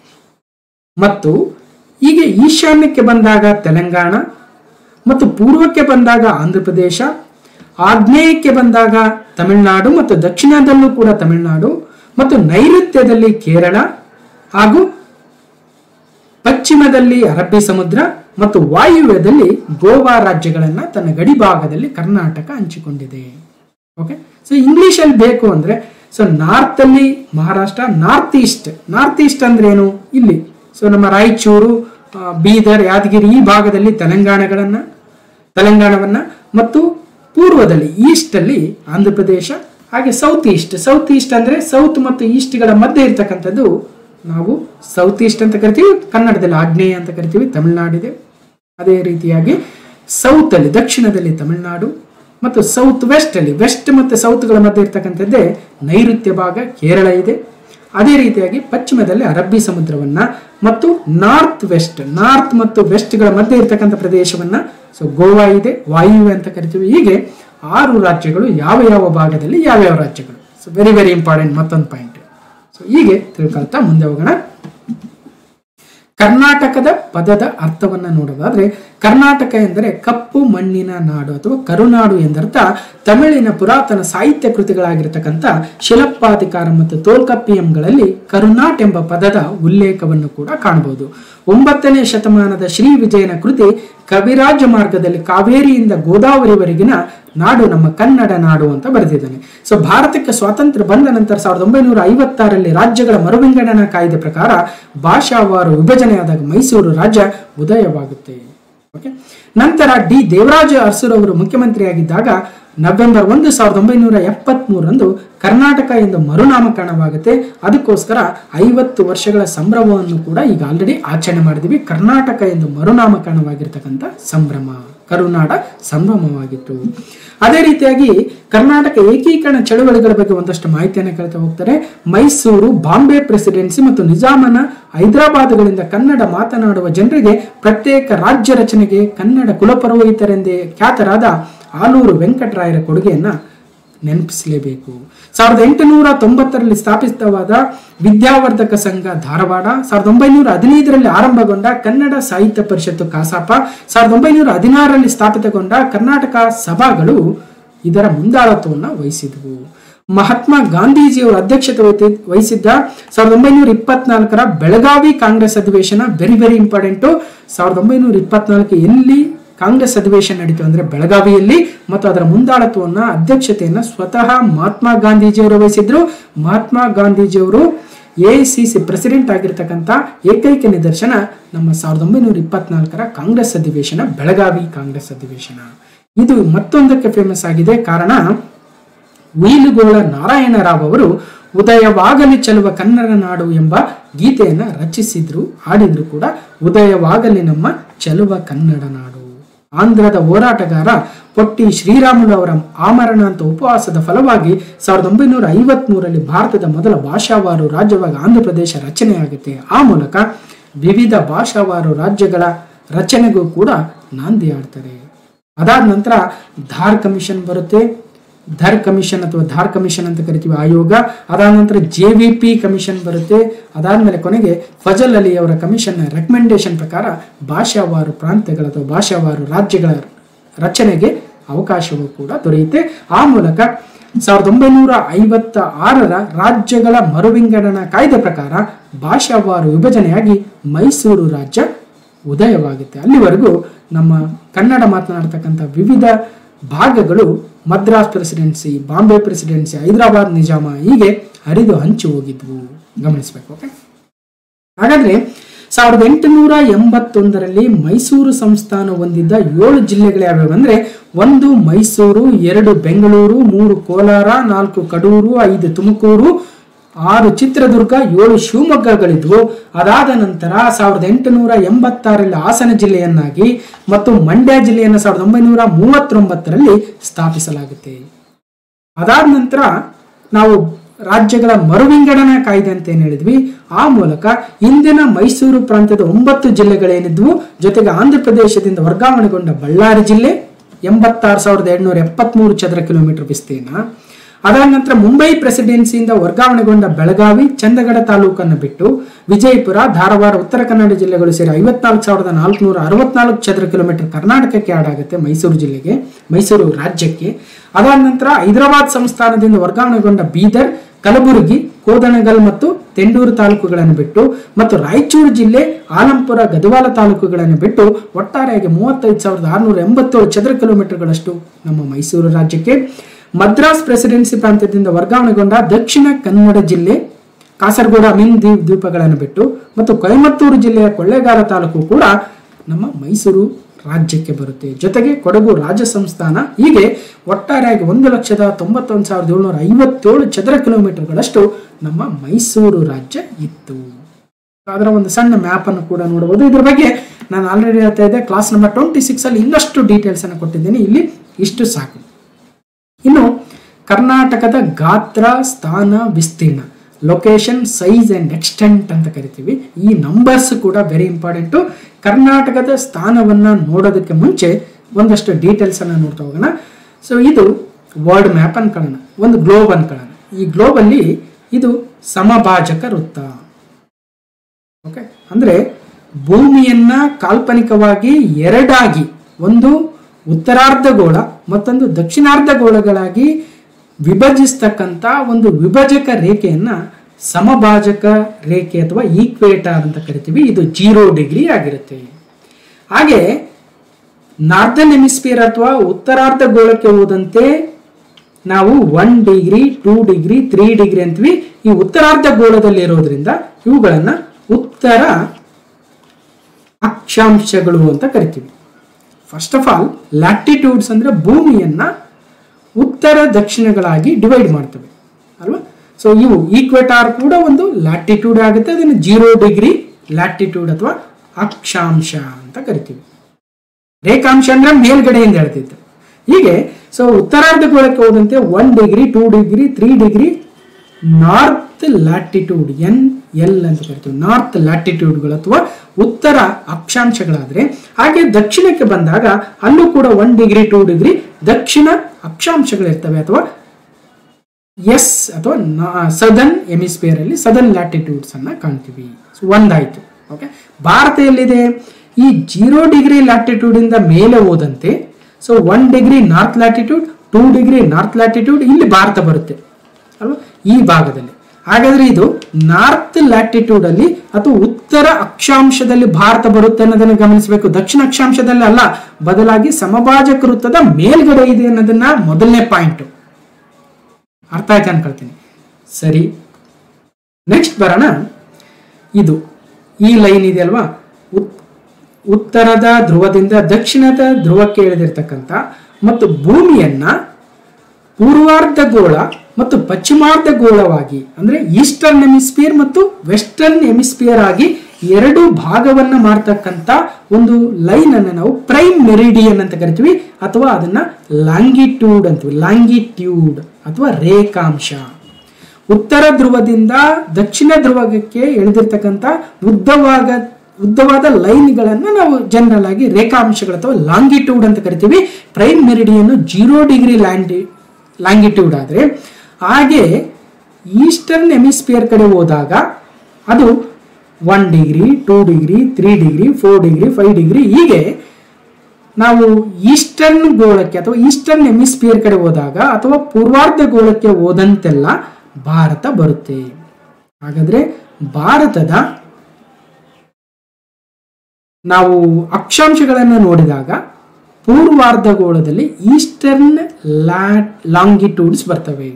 ಮತ್ತು ಹೀಗೆ ಈಶಾನ್ಯಕ್ಕೆ ಬಂದಾಗ ತೆಲಂಗಾಣ, ಮತ್ತು ಪೂರ್ವಕ್ಕೆ ಬಂದಾಗ ಆಂಧ್ರ ಪ್ರದೇಶ, ಆಗ್ನೇಯಕ್ಕೆ ಬಂದಾಗ ತಮಿಳುನಾಡು ಮತ್ತು ದಕ್ಷಿಣದಲ್ಲೂ ಕೂಡ ತಮಿಳುನಾಡು, ಮತ್ತು ನೈಋತ್ಯದಲ್ಲಿ ಕೇರಳ, ಹಾಗೂ ಪಶ್ಚಿಮದಲ್ಲಿ ಅರಬ್ಬಿ ಸಮುದ್ರ ಮತ್ತು ವಾಯುವ್ಯದಲ್ಲಿ ಗೋವಾ ರಾಜ್ಯಗಳನ್ನ ತನ್ನ ಗಡಿ ಭಾಗದಲ್ಲಿ ಕರ್ನಾಟಕ ಹಂಚಿಕೊಂಡಿದೆ. ಓಕೆ, ಸೊ ಇಂಗ್ಲಿಷ್ ಅಲ್ಲಿ ಬೇಕು ಅಂದ್ರೆ ಸೊ ನಾರ್ತ್ ಅಲ್ಲಿ Maharashtra, north east north east ಅಂದ್ರೆ ಏನು, ಇಲ್ಲಿ ಸೊ ನಮ್ಮ ರಾಯಚೂರು, ಬೀದರ್, ಯಾದಗಿರಿ ಈ ಭಾಗದಲ್ಲಿ ತೆಲಂಗಾಣಗಳನ್ನ ತೆಲಂಗಾಣವನ್ನ ಮತ್ತು ಪೂರ್ವದಲ್ಲಿ ಈಸ್ಟ್ ಅಲ್ಲಿ ಆಂಧ್ರ ಪ್ರದೇಶ, ಹಾಗೆ ಸೌತ್ ಈಸ್ಟ್ ಸೌತ್ ಈಸ್ಟ್ ಅಂದ್ರೆ ಸೌತ್ ಮತ್ತು ಈಸ್ಟ್ ಗಳ ಮಧ್ಯೆ ಇರ್ತಕ್ಕಂಥದ್ದು ನಾವು ಸೌತ್ ಈಸ್ಟ್ ಅಂತ ಕರಿತೀವಿ. ಕನ್ನಡದಲ್ಲಿ ಆಗ್ನೇಯ ಅಂತ ಕರಿತೀವಿ, ತಮಿಳುನಾಡಿದೆ. ಅದೇ ರೀತಿಯಾಗಿ ಸೌತ್ ಅಲ್ಲಿ ದಕ್ಷಿಣದಲ್ಲಿ ತಮಿಳುನಾಡು, ಮತ್ತು ಸೌತ್ ವೆಸ್ಟ್ ಅಲ್ಲಿ ವೆಸ್ಟ್ ಮತ್ತು ಸೌತ್ಗಳ ಮಧ್ಯೆ ಇರ್ತಕ್ಕಂಥದ್ದೇ ನೈಋತ್ಯ ಭಾಗ ಕೇರಳ ಇದೆ. ಅದೇ ರೀತಿಯಾಗಿ ಪಶ್ಚಿಮದಲ್ಲಿ ಅರಬ್ಬಿ ಸಮುದ್ರವನ್ನ ಮತ್ತು ನಾರ್ತ್ ವೆಸ್ಟ್ ನಾರ್ತ್ ಮತ್ತು ವೆಸ್ಟ್ ಗಳ ಮಧ್ಯೆ ಇರ್ತಕ್ಕಂಥ ಪ್ರದೇಶವನ್ನ ಸೊ ಗೋವಾ ಇದೆ, ವಾಯುವ್ಯ ಅಂತ ಕರಿತೀವಿ. ಹೀಗೆ ಆರು ರಾಜ್ಯಗಳು ಯಾವ ಯಾವ ಭಾಗದಲ್ಲಿ ಯಾವ್ಯಾವ ರಾಜ್ಯಗಳು. ಸೊ ವೆರಿ ವೆರಿ ಇಂಪಾರ್ಟೆಂಟ್ ಮತ್ತೊಂದು ಪಾಯಿಂಟ್. ಸೊ ಹೀಗೆ ತಿಳ್ಕೊಳ್ತಾ ಮುಂದೆ ಹೋಗೋಣ. ಕರ್ನಾಟಕದ ಪದದ ಅರ್ಥವನ್ನ ನೋಡೋದಾದ್ರೆ ಕರ್ನಾಟಕ ಎಂದರೆ ಕಪ್ಪು ಮಣ್ಣಿನ ನಾಡು ಅಥವಾ ಕರುನಾಡು ಎಂದರ್ಥ. ತಮಿಳಿನ ಪುರಾತನ ಸಾಹಿತ್ಯ ಕೃತಿಗಳಾಗಿರ್ತಕ್ಕಂಥ ಶಿಲಪ್ಪಾಧಿಕಾರ ಮತ್ತು ತೋಲ್ಕಪ್ಪಿಯಂಗಳಲ್ಲಿ ಕರುನಾಟ್ ಎಂಬ ಪದದ ಉಲ್ಲೇಖವನ್ನು ಕೂಡ ಕಾಣಬಹುದು. ಒಂಬತ್ತನೇ ಶತಮಾನದ ಶ್ರೀ ವಿಜಯನ ಕೃತಿ ಕವಿರಾಜ ಮಾರ್ಗದಲ್ಲಿ ಕಾವೇರಿಯಿಂದ ಗೋದಾವರಿವರೆಗಿನ ನಾಡು ನಮ್ಮ ಕನ್ನಡ ನಾಡು ಅಂತ ಬರೆದಿದ್ದಾನೆ. ಸೊ ಭಾರತಕ್ಕೆ ಸ್ವಾತಂತ್ರ್ಯ ಬಂದ ನಂತರ ಸಾವಿರದ ಒಂಬೈನೂರ ಐವತ್ತಾರಲ್ಲಿ ರಾಜ್ಯಗಳ ಮರುವಿಂಗಡಣಾ ಕಾಯ್ದೆ ಪ್ರಕಾರ ಭಾಷಾವಾರು ವಿಭಜನೆಯಾದಾಗ ಮೈಸೂರು ರಾಜ್ಯ ಉದಯವಾಗುತ್ತೆ. ಓಕೆ, ನಂತರ ಡಿ ದೇವರಾಜ ಅರಸುರವರು ಮುಖ್ಯಮಂತ್ರಿಯಾಗಿದ್ದಾಗ ನವೆಂಬರ್ ಒಂದು ಸಾವಿರದ ಒಂಬೈನೂರ ಎಪ್ಪತ್ತ್ ಮೂರರಂದು ಕರ್ನಾಟಕ ಎಂದು ಮರುನಾಮಕರಣವಾಗುತ್ತೆ. ಅದಕ್ಕೋಸ್ಕರ ಐವತ್ತು ವರ್ಷಗಳ ಸಂಭ್ರಮವನ್ನು ಕೂಡ ಈಗ ಆಲ್ರೆಡಿ ಆಚರಣೆ ಮಾಡಿದ್ವಿ. ಕರ್ನಾಟಕ ಎಂದು ಮರುನಾಮಕರಣವಾಗಿರ್ತಕ್ಕಂಥ ಸಂಭ್ರಮ ಕರುನಾಡ ಸಂಭ್ರಮವಾಗಿತ್ತು. ಅದೇ ರೀತಿಯಾಗಿ ಕರ್ನಾಟಕ ಏಕೀಕರಣ ಚಳವಳಿಗಳ ಬಗ್ಗೆ ಒಂದಷ್ಟು ಮಾಹಿತಿಯನ್ನು ಕೇಳ್ತಾ ಹೋಗ್ತಾರೆ. ಮೈಸೂರು, ಬಾಂಬೆ ಪ್ರೆಸಿಡೆನ್ಸಿ ಮತ್ತು ನಿಜಾಮನ ಹೈದರಾಬಾದ್ಗಳಿಂದ ಕನ್ನಡ ಮಾತನಾಡುವ ಜನರಿಗೆ ಪ್ರತ್ಯೇಕ ರಾಜ್ಯ ರಚನೆಗೆ ಕನ್ನಡ ಕುಲಪುರೋಹಿತರೆಂದೇ ಖ್ಯಾತರಾದ ಆಲೂರು ವೆಂಕಟರಾಯರ ಕೊಡುಗೆಯನ್ನ ನೆನಪಿಸಲೇಬೇಕು. ಸಾವಿರದ ಎಂಟುನೂರ ತೊಂಬತ್ತರಲ್ಲಿ ಸ್ಥಾಪಿತವಾದ ವಿದ್ಯಾವರ್ಧಕ ಸಂಘ ಧಾರವಾಡ, ಸಾವಿರದ ಒಂಬೈನೂರ ಹದಿನೈದರಲ್ಲಿ ಆರಂಭಗೊಂಡ ಕನ್ನಡ ಸಾಹಿತ್ಯ ಪರಿಷತ್ತು ಕಾಸಾಪ, ಸಾವಿರದ ಒಂಬೈನೂರ ಹದಿನಾರರಲ್ಲಿ ಸ್ಥಾಪಿತಗೊಂಡ ಕರ್ನಾಟಕ ಸಭಾಗಳು ಇದರ ಮುಂದಾಳತ್ವವನ್ನು ವಹಿಸಿದವು. ಮಹಾತ್ಮ ಗಾಂಧೀಜಿಯವರು ಅಧ್ಯಕ್ಷತೆ ವಹಿಸಿದ್ದ ಸಾವಿರದ ಒಂಬೈನೂರ ಇಪ್ಪತ್ನಾಲ್ಕರ ಬೆಳಗಾವಿ ಕಾಂಗ್ರೆಸ್ ಅಧಿವೇಶನ ವೆರಿ ವೆರಿ ಇಂಪಾರ್ಟೆಂಟು. ಸಾವಿರದ ಒಂಬೈನೂರ ಇಪ್ಪತ್ನಾಲ್ಕು ಎಲ್ಲಿ ಕಾಂಗ್ರೆಸ್ ಅಧಿವೇಶನ ನಡೀತು ಅಂದ್ರೆ ಬೆಳಗಾವಿಯಲ್ಲಿ, ಮತ್ತು ಅದರ ಮುಂದಾಳತ್ವವನ್ನ ಅಧ್ಯಕ್ಷತೆಯನ್ನ ಸ್ವತಃ ಮಹಾತ್ಮ ಗಾಂಧೀಜಿಯವರು ವಹಿಸಿದ್ರು. ಮಹಾತ್ಮ ಗಾಂಧೀಜಿಯವರು A I C C president ಆಗಿರ್ತಕ್ಕಂಥ ಏಕೈಕ ನಿದರ್ಶನ ನಮ್ಮ ಸಾವಿರದ ಒಂಬೈನೂರ ಇಪ್ಪತ್ನಾಲ್ಕರ ಕಾಂಗ್ರೆಸ್ ಅಧಿವೇಶನ, ಬೆಳಗಾವಿ ಕಾಂಗ್ರೆಸ್ ಅಧಿವೇಶನ. ಇದು ಮತ್ತೊಂದಕ್ಕೆ ಫೇಮಸ್ ಆಗಿದೆ. ಕಾರಣ ಉಯಿಲುಗೋಳ ನಾರಾಯಣರಾವ್ ಅವರು ಉದಯವಾಗಲಿ ಚೆಲುವ ಕನ್ನಡ ನಾಡು ಎಂಬ ಗೀತೆಯನ್ನ ರಚಿಸಿದ್ರು, ಹಾಡಿದ್ರು ಕೂಡ. ಉದಯವಾಗಲಿ ನಮ್ಮ ಚೆಲುವ ಕನ್ನಡ ನಾಡು. ಆಂಧ್ರದ ಹೋರಾಟಗಾರ ಪೊಟ್ಟಿ ಶ್ರೀರಾಮುಲು ಅವರ ಆಮರಣ ಅಂತ ಉಪವಾಸದ ಫಲವಾಗಿ ಸಾವಿರದ ಒಂಬೈನೂರ ಐವತ್ತ್ ಮೂರರಲ್ಲಿ ಭಾರತದ ಮೊದಲ ಭಾಷಾವಾರು ರಾಜ್ಯವಾಗಿ ಆಂಧ್ರ ಪ್ರದೇಶ ರಚನೆಯಾಗುತ್ತೆ. ಆ ಮೂಲಕ ವಿವಿಧ ಭಾಷಾವಾರು ರಾಜ್ಯಗಳ ರಚನೆಗೂ ಕೂಡ ನಾಂದಿ ಆಡ್ತಾರೆ. ಅದಾದ ನಂತರ ಧಾರ್ ಕಮಿಷನ್ ಬರುತ್ತೆ, ಧರ್ ಕಮಿಷನ್ ಅಥವಾ ಧಾರ್ ಕಮಿಷನ್ ಅಂತ ಕರಿತೀವಿ ಆಯೋಗ. ಅದಾದ ನಂತರ ಜೆ ವಿ ಪಿ ಕಮಿಷನ್ ಬರುತ್ತೆ. ಅದಾದ್ಮೇಲೆ ಕೊನೆಗೆ ಫಜಲ್ ಅಲಿ ಅವರ ಕಮಿಷನ್ ರೆಕಮೆಂಡೇಶನ್ ಪ್ರಕಾರ ಭಾಷಾವಾರು ಪ್ರಾಂತ್ಯಗಳ ಅಥವಾ ಭಾಷಾವಾರು ರಾಜ್ಯಗಳ ರಚನೆಗೆ ಅವಕಾಶವೂ ಕೂಡ ದೊರೆಯುತ್ತೆ. ಆ ಮೂಲಕ ಸಾವಿರದ ಒಂಬೈನೂರ ಐವತ್ತ ಆರರ ರಾಜ್ಯಗಳ ಮರುವಿಂಗಡಣಾ ಕಾಯ್ದೆ ಪ್ರಕಾರ ಭಾಷಾವಾರು ವಿಭಜನೆಯಾಗಿ ಮೈಸೂರು ರಾಜ್ಯ ಉದಯವಾಗುತ್ತೆ. ಅಲ್ಲಿವರೆಗೂ ನಮ್ಮ ಕನ್ನಡ ಮಾತನಾಡ್ತಕ್ಕಂಥ ವಿವಿಧ ಭಾಗಗಳು ಮದ್ರಾಸ್ ಪ್ರೆಸಿಡೆನ್ಸಿ, ಬಾಂಬೆ ಪ್ರೆಸಿಡೆನ್ಸಿ, ಹೈದರಾಬಾದ್ ನಿಜಾಮ ಹೀಗೆ ಹರಿದು ಹಂಚಿ ಹೋಗಿದ್ವು, ಗಮನಿಸಬೇಕು. ಓಕೆ, ಹಾಗಾದ್ರೆ ಸಾವಿರದ ಎಂಟುನೂರ ಎಂಬತ್ತೊಂದರಲ್ಲಿ ಮೈಸೂರು ಸಂಸ್ಥಾನ ಹೊಂದಿದ್ದ ಏಳು ಜಿಲ್ಲೆಗಳು ಯಾವ್ಯಾವ ಅಂದ್ರೆ ಒಂದು ಮೈಸೂರು, ಎರಡು ಬೆಂಗಳೂರು, ಮೂರು ಕೋಲಾರ, ನಾಲ್ಕು ಕಡೂರು, ಐದು ತುಮಕೂರು, ಆರು ಚಿತ್ರದುರ್ಗ, ಏಳು ಶಿವಮೊಗ್ಗಗಳಿದ್ವು. ಅದಾದ ನಂತರ ಸಾವಿರದ ಎಂಟುನೂರ ಎಂಬತ್ತಾರರಲ್ಲಿ ಹಾಸನ ಜಿಲ್ಲೆಯನ್ನಾಗಿ ಮತ್ತು ಮಂಡ್ಯ ಜಿಲ್ಲೆಯನ್ನು ಸಾವಿರದ ಒಂಬೈನೂರ ಮೂವತ್ತೊಂಬತ್ತರಲ್ಲಿ ಸ್ಥಾಪಿಸಲಾಗುತ್ತೆ. ಅದಾದ ನಂತರ ನಾವು ರಾಜ್ಯಗಳ ಮರುವಿಂಗಡಣಾ ಕಾಯ್ದೆ ಅಂತ ಏನ್ ಹೇಳಿದ್ವಿ, ಆ ಮೂಲಕ ಇಂದಿನ ಮೈಸೂರು ಪ್ರಾಂತ್ಯದ ಒಂಬತ್ತು ಜಿಲ್ಲೆಗಳೇನಿದ್ವು ಜೊತೆಗೆ ಆಂಧ್ರ ಪ್ರದೇಶದಿಂದ ವರ್ಗಾವಣೆಗೊಂಡ ಬಳ್ಳಾರಿ ಜಿಲ್ಲೆ ಎಂಬತ್ತಾರು ಸಾವಿರದ ಎರಡ್ನೂರ ಎಪ್ಪತ್ತ್ ಮೂರು ಚದರ ಕಿಲೋಮೀಟರ್ ವಿಸ್ತೀರ್ಣ. ಅದಾದ ನಂತರ ಮುಂಬೈ ಪ್ರೆಸಿಡೆನ್ಸಿಯಿಂದ ವರ್ಗಾವಣೆಗೊಂಡ ಬೆಳಗಾವಿ, ಚಂದಗಡ ತಾಲೂಕನ್ನು ಬಿಟ್ಟು ವಿಜಯಪುರ, ಧಾರವಾಡ, ಉತ್ತರ ಕನ್ನಡ ಜಿಲ್ಲೆಗಳು ಸೇರಿ ಐವತ್ನಾಲ್ಕು ಸಾವಿರದ ನಾಲ್ಕುನೂರ ಅರವತ್ನಾಲ್ಕು ಚದರ ಕಿಲೋಮೀಟರ್ ಕರ್ನಾಟಕಕ್ಕೆ ಆಡ್ ಆಗುತ್ತೆ, ಮೈಸೂರು ಜಿಲ್ಲೆಗೆ, ಮೈಸೂರು ರಾಜ್ಯಕ್ಕೆ. ಅದಾದ ನಂತರ ಹೈದರಾಬಾದ್ ಸಂಸ್ಥಾನದಿಂದ ವರ್ಗಾವಣೆಗೊಂಡ ಬೀದರ್, ಕಲಬುರಗಿ, ಕೋದನಗಲ್ ಮತ್ತು ತೆಂಡೂರು ತಾಲೂಕುಗಳನ್ನು ಬಿಟ್ಟು ಮತ್ತು ರಾಯಚೂರು ಜಿಲ್ಲೆ, ಆಲಂಪುರ, ಗದವಾಲ ತಾಲೂಕುಗಳನ್ನು ಬಿಟ್ಟು ಒಟ್ಟಾರೆಯಾಗಿ ಮೂವತ್ತೈದು ಸಾವಿರದ ಆರುನೂರ ಎಂಬತ್ತೇಳು ಚದರ ಕಿಲೋಮೀಟರ್ಗಳಷ್ಟು ನಮ್ಮ ಮೈಸೂರು ರಾಜ್ಯಕ್ಕೆ. ಮದ್ರಾಸ್ ಪ್ರೆಸಿಡೆನ್ಸಿ ಪ್ರಾಂತ್ಯದಿಂದ ವರ್ಗಾವಣೆಗೊಂಡ ದಕ್ಷಿಣ ಕನ್ನಡ ಜಿಲ್ಲೆ, ಕಾಸರಗೋಡು, ಅಮೀನ್ ದ್ವೀಪ್ ದ್ವೀಪಗಳನ್ನು ಬಿಟ್ಟು ಮತ್ತು ಕೊಯಮತ್ತೂರು ಜಿಲ್ಲೆಯ ಕೊಳ್ಳೇಗಾಲ ತಾಲೂಕು ಕೂಡ ನಮ್ಮ ಮೈಸೂರು ರಾಜ್ಯಕ್ಕೆ ಬರುತ್ತೆ. ಜೊತೆಗೆ ಕೊಡಗು ರಾಜ ಸಂಸ್ಥಾನ. ಹೀಗೆ ಒಟ್ಟಾರೆಯಾಗಿ ಒಂದು ಲಕ್ಷದ ತೊಂಬತ್ತೊಂದು ಸಾವಿರದ ಏಳ್ನೂರ ಐವತ್ತೇಳು ಚದರ ಕಿಲೋಮೀಟರ್ಗಳಷ್ಟು ನಮ್ಮ ಮೈಸೂರು ರಾಜ್ಯ ಇತ್ತು. ಅದರ ಒಂದು ಸಣ್ಣ ಮ್ಯಾಪ್ ಅನ್ನು ಕೂಡ ನೋಡಬಹುದು. ಇದ್ರ ಬಗ್ಗೆ ನಾನು ಆಲ್ರೆಡಿ ಹೇಳ್ತಾ ಇದ್ದೆ, ಕ್ಲಾಸ್ ನಂಬರ್ ಟ್ವೆಂಟಿ ಸಿಕ್ಸ್ ಅಲ್ಲಿ ಇನ್ನಷ್ಟು ಡೀಟೇಲ್ಸ್ ಅನ್ನು ಕೊಟ್ಟಿದ್ದೀನಿ, ಇಲ್ಲಿ ಇಷ್ಟು ಸಾಕು. ಇನ್ನು ಕರ್ನಾಟಕದ ಗಾತ್ರ, ಸ್ಥಾನ, ವಿಸ್ತೀರ್ಣ, ಲೊಕೇಶನ್, ಸೈಜ್ ಅಂಡ್ ಎಕ್ಸ್ಟೆಂಟ್ ಅಂತ ಕರಿತೀವಿ. ಈ ನಂಬರ್ಸ್ ಕೂಡ ವೆರಿ ಇಂಪಾರ್ಟೆಂಟು. ಕರ್ನಾಟಕದ ಸ್ಥಾನವನ್ನ ನೋಡೋದಕ್ಕೆ ಮುಂಚೆ ಒಂದಷ್ಟು ಡೀಟೇಲ್ಸ್ ಅನ್ನ ನೋಡ್ತಾ ಹೋಗೋಣ. ಸೊ ಇದು ವರ್ಲ್ಡ್ ಮ್ಯಾಪ್ ಅನ್ಕೊಳ್ಳೋಣ, ಒಂದು ಗ್ಲೋಬ್ ಅನ್ಕೊಳ್ಳೋಣ. ಈ ಗ್ಲೋಬ್ ಅಲ್ಲಿ ಇದು ಸಮಭಾಜಕ ವೃತ್ತ. ಓಕೆ, ಅಂದ್ರೆ ಭೂಮಿಯನ್ನ ಕಾಲ್ಪನಿಕವಾಗಿ ಎರಡಾಗಿ, ಒಂದು ಉತ್ತರಾರ್ಧಗೋಳ ಮತ್ತೊಂದು ದಕ್ಷಿಣಾರ್ಧಗೋಳಗಳಾಗಿ ವಿಭಜಿಸ್ತಕ್ಕಂಥ ಒಂದು ವಿಭಜಕ ರೇಖೆಯನ್ನ ಸಮಭಾಜಕ ರೇಖೆ ಅಥವಾ ಈಕ್ವೇಟರ್ ಅಂತ ಕರಿತೀವಿ. ಇದು ಜೀರೋ ಡಿಗ್ರಿ ಆಗಿರುತ್ತೆ. ಹಾಗೆ ನಾರ್ದನ್ ಹೆಮಿಸ್ಫಿಯರ್ ಅಥವಾ ಉತ್ತರಾರ್ಧಗೋಳಕ್ಕೆ ಹೋದಂತೆ ನಾವು one degree, two degree, three degree ಅಂತೀವಿ. ಈ ಉತ್ತರಾರ್ಧಗೋಳದಲ್ಲಿ ಇರೋದ್ರಿಂದ ಇವುಗಳನ್ನ ಉತ್ತರ ಅಕ್ಷಾಂಶಗಳು ಅಂತ ಕರಿತೀವಿ. ಫಸ್ಟ್ ಆಫ್ ಆಲ್ ಲ್ಯಾಟಿಟ್ಯೂಡ್ಸ್ ಅಂದ್ರೆ ಭೂಮಿಯನ್ನ ಉತ್ತರ ದಕ್ಷಿಣಗಳಾಗಿ ಡಿವೈಡ್ ಮಾಡ್ತವೆ ಅಲ್ವಾ. ಸೊ ಇವು ಈಕ್ವೆಟಾರ್ ಕೂಡ ಒಂದು ಲ್ಯಾಟಿಟ್ಯೂಡ್ ಆಗುತ್ತೆ, ಅದನ್ನು ಜೀರೋ ಡಿಗ್ರಿ ಲ್ಯಾಟಿಟ್ಯೂಡ್ ಅಥವಾ ಅಕ್ಷಾಂಶ ಅಂತ ಕರಿತೀವಿ. ರೇಖಾಂಶ ಅಂದ್ರೆ ಮೇಲ್ಗಡೆಯಿಂದ ಹೇಳ್ತಿತ್ತು. ಹೀಗೆ ಸೊ ಉತ್ತರಾರ್ಧಗೋಳಕ್ಕೆ ಹೋದಂತೆ one degree, two degree, three degree north latitude, N L ಅಂತ ಕರಿತೀವಿ, ನಾರ್ತ್ ಲ್ಯಾಟಿಟ್ಯೂಡ್ಗಳು ಅಥವಾ ಉತ್ತರ ಅಕ್ಷಾಂಶಗಳಾದ್ರೆ, ಹಾಗೆ ದಕ್ಷಿಣಕ್ಕೆ ಬಂದಾಗ ಅಲ್ಲೂ ಕೂಡ ಒನ್ ಡಿಗ್ರಿ, ಟೂ ಡಿಗ್ರಿ ದಕ್ಷಿಣ ಅಕ್ಷಾಂಶಗಳಿರ್ತವೆ ಅಥವಾ ಎಸ್ ಅಥವಾ ಸದರ್ನ್ ಹೆಮಿಸ್ಫಿಯರ್ ಅಲ್ಲಿ ಸದರ್ನ್ ಲ್ಯಾಟಿಟ್ಯೂಡ್ಸ್ ಅನ್ನ ಕಾಣ್ತೀವಿ. ಒಂದಾಯ್ತು. ಓಕೆ, ಭಾರತ ಎಲ್ಲಿದೆ? ಈ ಜೀರೋ ಡಿಗ್ರಿ ಲ್ಯಾಟಿಟ್ಯೂಡ್ ಇಂದ ಮೇಲೆ ಹೋದಂತೆ so one degree north latitude, two degree north latitude, ಇಲ್ಲಿ ಭಾರತ ಬರುತ್ತೆ ಅಲ್ವಾ ಈ ಭಾಗದಲ್ಲಿ. ಹಾಗಾದ್ರೆ ಇದು ನಾರ್ತ್ ಲ್ಯಾಟಿಟ್ಯೂಡ್ ಅಲ್ಲಿ ಅಥವಾ ಉತ್ತರ ಅಕ್ಷಾಂಶದಲ್ಲಿ ಭಾರತ ಬರುತ್ತೆ ಅನ್ನೋದನ್ನ ಗಮನಿಸಬೇಕು. ದಕ್ಷಿಣ ಅಕ್ಷಾಂಶದಲ್ಲಿ ಅಲ್ಲ, ಬದಲಾಗಿ ಸಮಭಾಜಕ ವೃತ್ತದ ಮೇಲ್ಗಡೆ ಇದೆ ಅನ್ನೋದನ್ನ ಮೊದಲನೇ ಪಾಯಿಂಟ್. ಅರ್ಥ ಆಯ್ತು ಅನ್ಕೊಳ್ತೀನಿ. ಸರಿ, ನೆಕ್ಸ್ಟ್ ಬರೋಣ. ಇದು ಈ ಲೈನ್ ಇದೆ ಅಲ್ವಾ, ಉತ್ತರದ ಧ್ರುವದಿಂದ ದಕ್ಷಿಣದ ಧ್ರುವಕ್ಕೆ ಇಳಿದಿರ್ತಕ್ಕಂಥ ಮತ್ತು ಭೂಮಿಯನ್ನ ಪೂರ್ವಾರ್ಧಗೋಳ ಮತ್ತು ಪಶ್ಚಿಮಾರ್ಧಗೋಳವಾಗಿ ಅಂದ್ರೆ ಈಸ್ಟರ್ನ್ ಹೆಮಿಸ್ಫಿಯರ್ ಮತ್ತು ವೆಸ್ಟರ್ನ್ ಹೆಮಿಸ್ಫಿಯರ್ ಆಗಿ ಎರಡು ಭಾಗವನ್ನ ಮಾಡ್ತಕ್ಕಂಥ ಒಂದು ಲೈನ್ ಅನ್ನು ನಾವು ಪ್ರೈಮ್ ಮೆರಿಡಿಯನ್ ಅಂತ ಕರಿತೀವಿ, ಅಥವಾ ಅದನ್ನ ಲಾಂಗಿಟ್ಯೂಡ್ ಅಂತೀವಿ, ಲಾಂಗಿಟ್ಯೂಡ್ ಅಥವಾ ರೇಖಾಂಶ. ಉತ್ತರ ಧ್ರುವದಿಂದ ದಕ್ಷಿಣ ಧ್ರುವಕ್ಕೆ ಇಳಿದಿರ್ತಕ್ಕಂಥ ಉದ್ದವಾದ ಉದ್ದವಾದ ಲೈನ್ಗಳನ್ನು ನಾವು ಜನರಲ್ ಆಗಿ ರೇಖಾಂಶಗಳು ಅಥವಾ ಲಾಂಗಿಟ್ಯೂಡ್ ಅಂತ ಕರಿತೀವಿ. ಪ್ರೈಮ್ ಮೆರಿಡಿಯನ್ನು ಜೀರೋ ಡಿಗ್ರಿ ಲ್ಯಾಂಡಿ ಲಾಂಗಿಟ್ಯೂಡ್ ಆದರೆ, ಹಾಗೆ ಈಸ್ಟರ್ನ್ ಹೆಮಿಸ್ಫಿಯರ್ ಕಡೆ ಹೋದಾಗ ಅದು one degree, two degree, three degree, four degree, five degree, ಹೀಗೆ ನಾವು ಈಸ್ಟರ್ನ್ ಗೋಳಕ್ಕೆ ಅಥವಾ ಈಸ್ಟರ್ನ್ ಹೆಮಿಸ್ಫಿಯರ್ ಕಡೆ ಹೋದಾಗ ಅಥವಾ ಪೂರ್ವಾರ್ಧ ಗೋಳಕ್ಕೆ ಹೋದಂತೆಲ್ಲ ಭಾರತ ಬರುತ್ತೆ. ಹಾಗಾದ್ರೆ ಭಾರತದ ನಾವು ಅಕ್ಷಾಂಶಗಳನ್ನು ನೋಡಿದಾಗ ಪೂರ್ವಾರ್ಧಗೋಳದಲ್ಲಿ ಈಸ್ಟರ್ನ್ ಲಾಂಗಿಟ್ಯೂಡ್ಸ್ ಬರ್ತವೆ.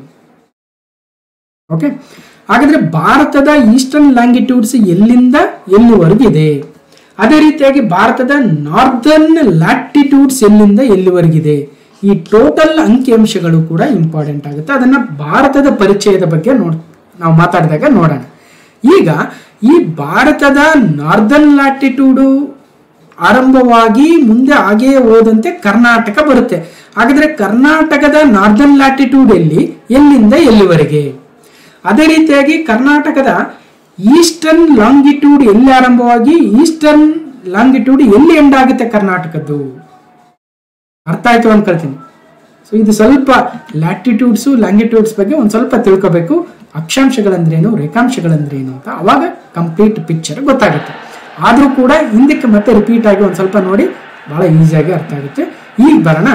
ಓಕೆ, ಹಾಗಾದ್ರೆ ಭಾರತದ ಈಸ್ಟರ್ನ್ ಲ್ಯಾಂಗಿಟ್ಯೂಡ್ಸ್ ಎಲ್ಲಿಂದ ಎಲ್ಲಿವರೆಗಿದೆ, ಅದೇ ರೀತಿಯಾಗಿ ಭಾರತದ ನಾರ್ದರ್ನ್ ಲ್ಯಾಟಿಟ್ಯೂಡ್ಸ್ ಎಲ್ಲಿಂದ ಎಲ್ಲಿವರೆಗಿದೆ, ಈ ಟೋಟಲ್ ಅಂಕಿಅಂಶಗಳು ಕೂಡ ಇಂಪಾರ್ಟೆಂಟ್ ಆಗುತ್ತೆ. ಅದನ್ನ ಭಾರತದ ಪರಿಚಯದ ಬಗ್ಗೆ ನೋಡ್ ನಾವು ಮಾತಾಡಿದಾಗ ನೋಡೋಣ. ಈಗ ಈ ಭಾರತದ ನಾರ್ದರ್ನ್ ಲ್ಯಾಟಿಟ್ಯೂಡು ಆರಂಭವಾಗಿ ಮುಂದೆ ಹಾಗೆಯೇ ಹೋದಂತೆ ಕರ್ನಾಟಕ ಬರುತ್ತೆ. ಹಾಗಾದ್ರೆ ಕರ್ನಾಟಕದ ನಾರ್ದರ್ನ್ ಲ್ಯಾಟಿಟ್ಯೂಡ್ ಎಲ್ಲಿ, ಎಲ್ಲಿಂದ ಎಲ್ಲಿವರೆಗೆ, ಅದೇ ರೀತಿಯಾಗಿ ಕರ್ನಾಟಕದ ಈಸ್ಟರ್ನ್ ಲಾಂಗಿಟ್ಯೂಡ್ ಎಲ್ಲಿ ಆರಂಭವಾಗಿ ಈಸ್ಟರ್ನ್ ಲಾಂಗಿಟ್ಯೂಡ್ ಎಲ್ಲಿ ಎಂಡ್ ಆಗುತ್ತೆ ಕರ್ನಾಟಕದ್ದು, ಅರ್ಥ ಆಯ್ತು ಅನ್ಕೊಳ್ತೀನಿ. ಸೊ ಇದು ಸ್ವಲ್ಪ ಲ್ಯಾಟಿಟ್ಯೂಡ್ಸು ಲ್ಯಾಂಗಿಟ್ಯೂಡ್ಸ್ ಬಗ್ಗೆ ಒಂದು ಸ್ವಲ್ಪ ತಿಳ್ಕೋಬೇಕು. ಅಕ್ಷಾಂಶಗಳಂದ್ರೇನು, ರೇಖಾಂಶಗಳಂದ್ರೇನು ಅಂತ, ಅವಾಗ ಕಂಪ್ಲೀಟ್ ಪಿಕ್ಚರ್ ಗೊತ್ತಾಗುತ್ತೆ. ಆದರೂ ಕೂಡ ಹಿಂದಕ್ಕೆ ಮತ್ತೆ ರಿಪೀಟ್ ಆಗಿ ಒಂದು ಸ್ವಲ್ಪ ನೋಡಿ, ಬಹಳ ಈಸಿಯಾಗಿ ಅರ್ಥ ಆಗುತ್ತೆ. ಈಗ ಬರೋಣ.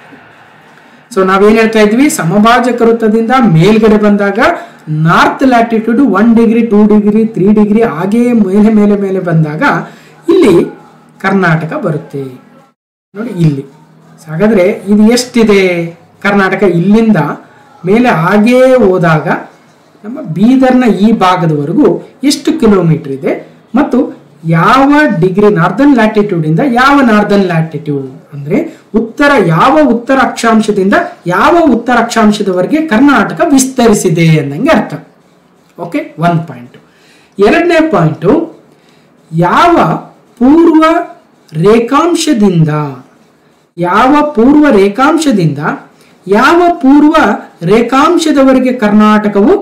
ಸೊ ನಾವೇನ್ ಹೇಳ್ತಾ ಇದ್ವಿ, ಸಮಭಾಜಕ ವೃತ್ತದಿಂದ ಮೇಲ್ಗಡೆ ಬಂದಾಗ north latitude one degree, two degree, three degree, ಹಾಗೆಯೇ ಮೇಲೆ ಮೇಲೆ ಮೇಲೆ ಬಂದಾಗ ಇಲ್ಲಿ ಕರ್ನಾಟಕ ಬರುತ್ತೆ ನೋಡಿ ಇಲ್ಲಿ. ಹಾಗಾದ್ರೆ ಇದು ಎಷ್ಟಿದೆ ಕರ್ನಾಟಕ, ಇಲ್ಲಿಂದ ಮೇಲೆ ಹಾಗೆಯೇ ಹೋದಾಗ ನಮ್ಮ ಬೀದರ್ನ ಈ ಭಾಗದವರೆಗೂ ಎಷ್ಟು ಕಿಲೋಮೀಟರ್ ಇದೆ ಮತ್ತು ಯಾವ ಡಿಗ್ರಿ ನಾರ್ದರ್ನ್ ಲ್ಯಾಟಿಟ್ಯೂಡ್ ಇಂದ ಯಾವ ನಾರ್ದರ್ನ್ ಲ್ಯಾಟಿಟ್ಯೂಡ್ ಅಂದ್ರೆ ಉತ್ತರ ಯಾವ ಉತ್ತರ ಅಕ್ಷಾಂಶದಿಂದ ಯಾವ ಉತ್ತರ ಅಕ್ಷಾಂಶದವರೆಗೆ ಕರ್ನಾಟಕ ವಿಸ್ತರಿಸಿದೆ ಅನ್ನಂಗೆ ಅರ್ಥ. Okay, one point. ಎರಡನೇ ಪಾಯಿಂಟ್, ಯಾವ ಪೂರ್ವ ರೇಖಾಂಶದಿಂದ ಯಾವ ಪೂರ್ವ ರೇಖಾಂಶದಿಂದ ಯಾವ ಪೂರ್ವ ರೇಖಾಂಶದವರೆಗೆ ಕರ್ನಾಟಕವು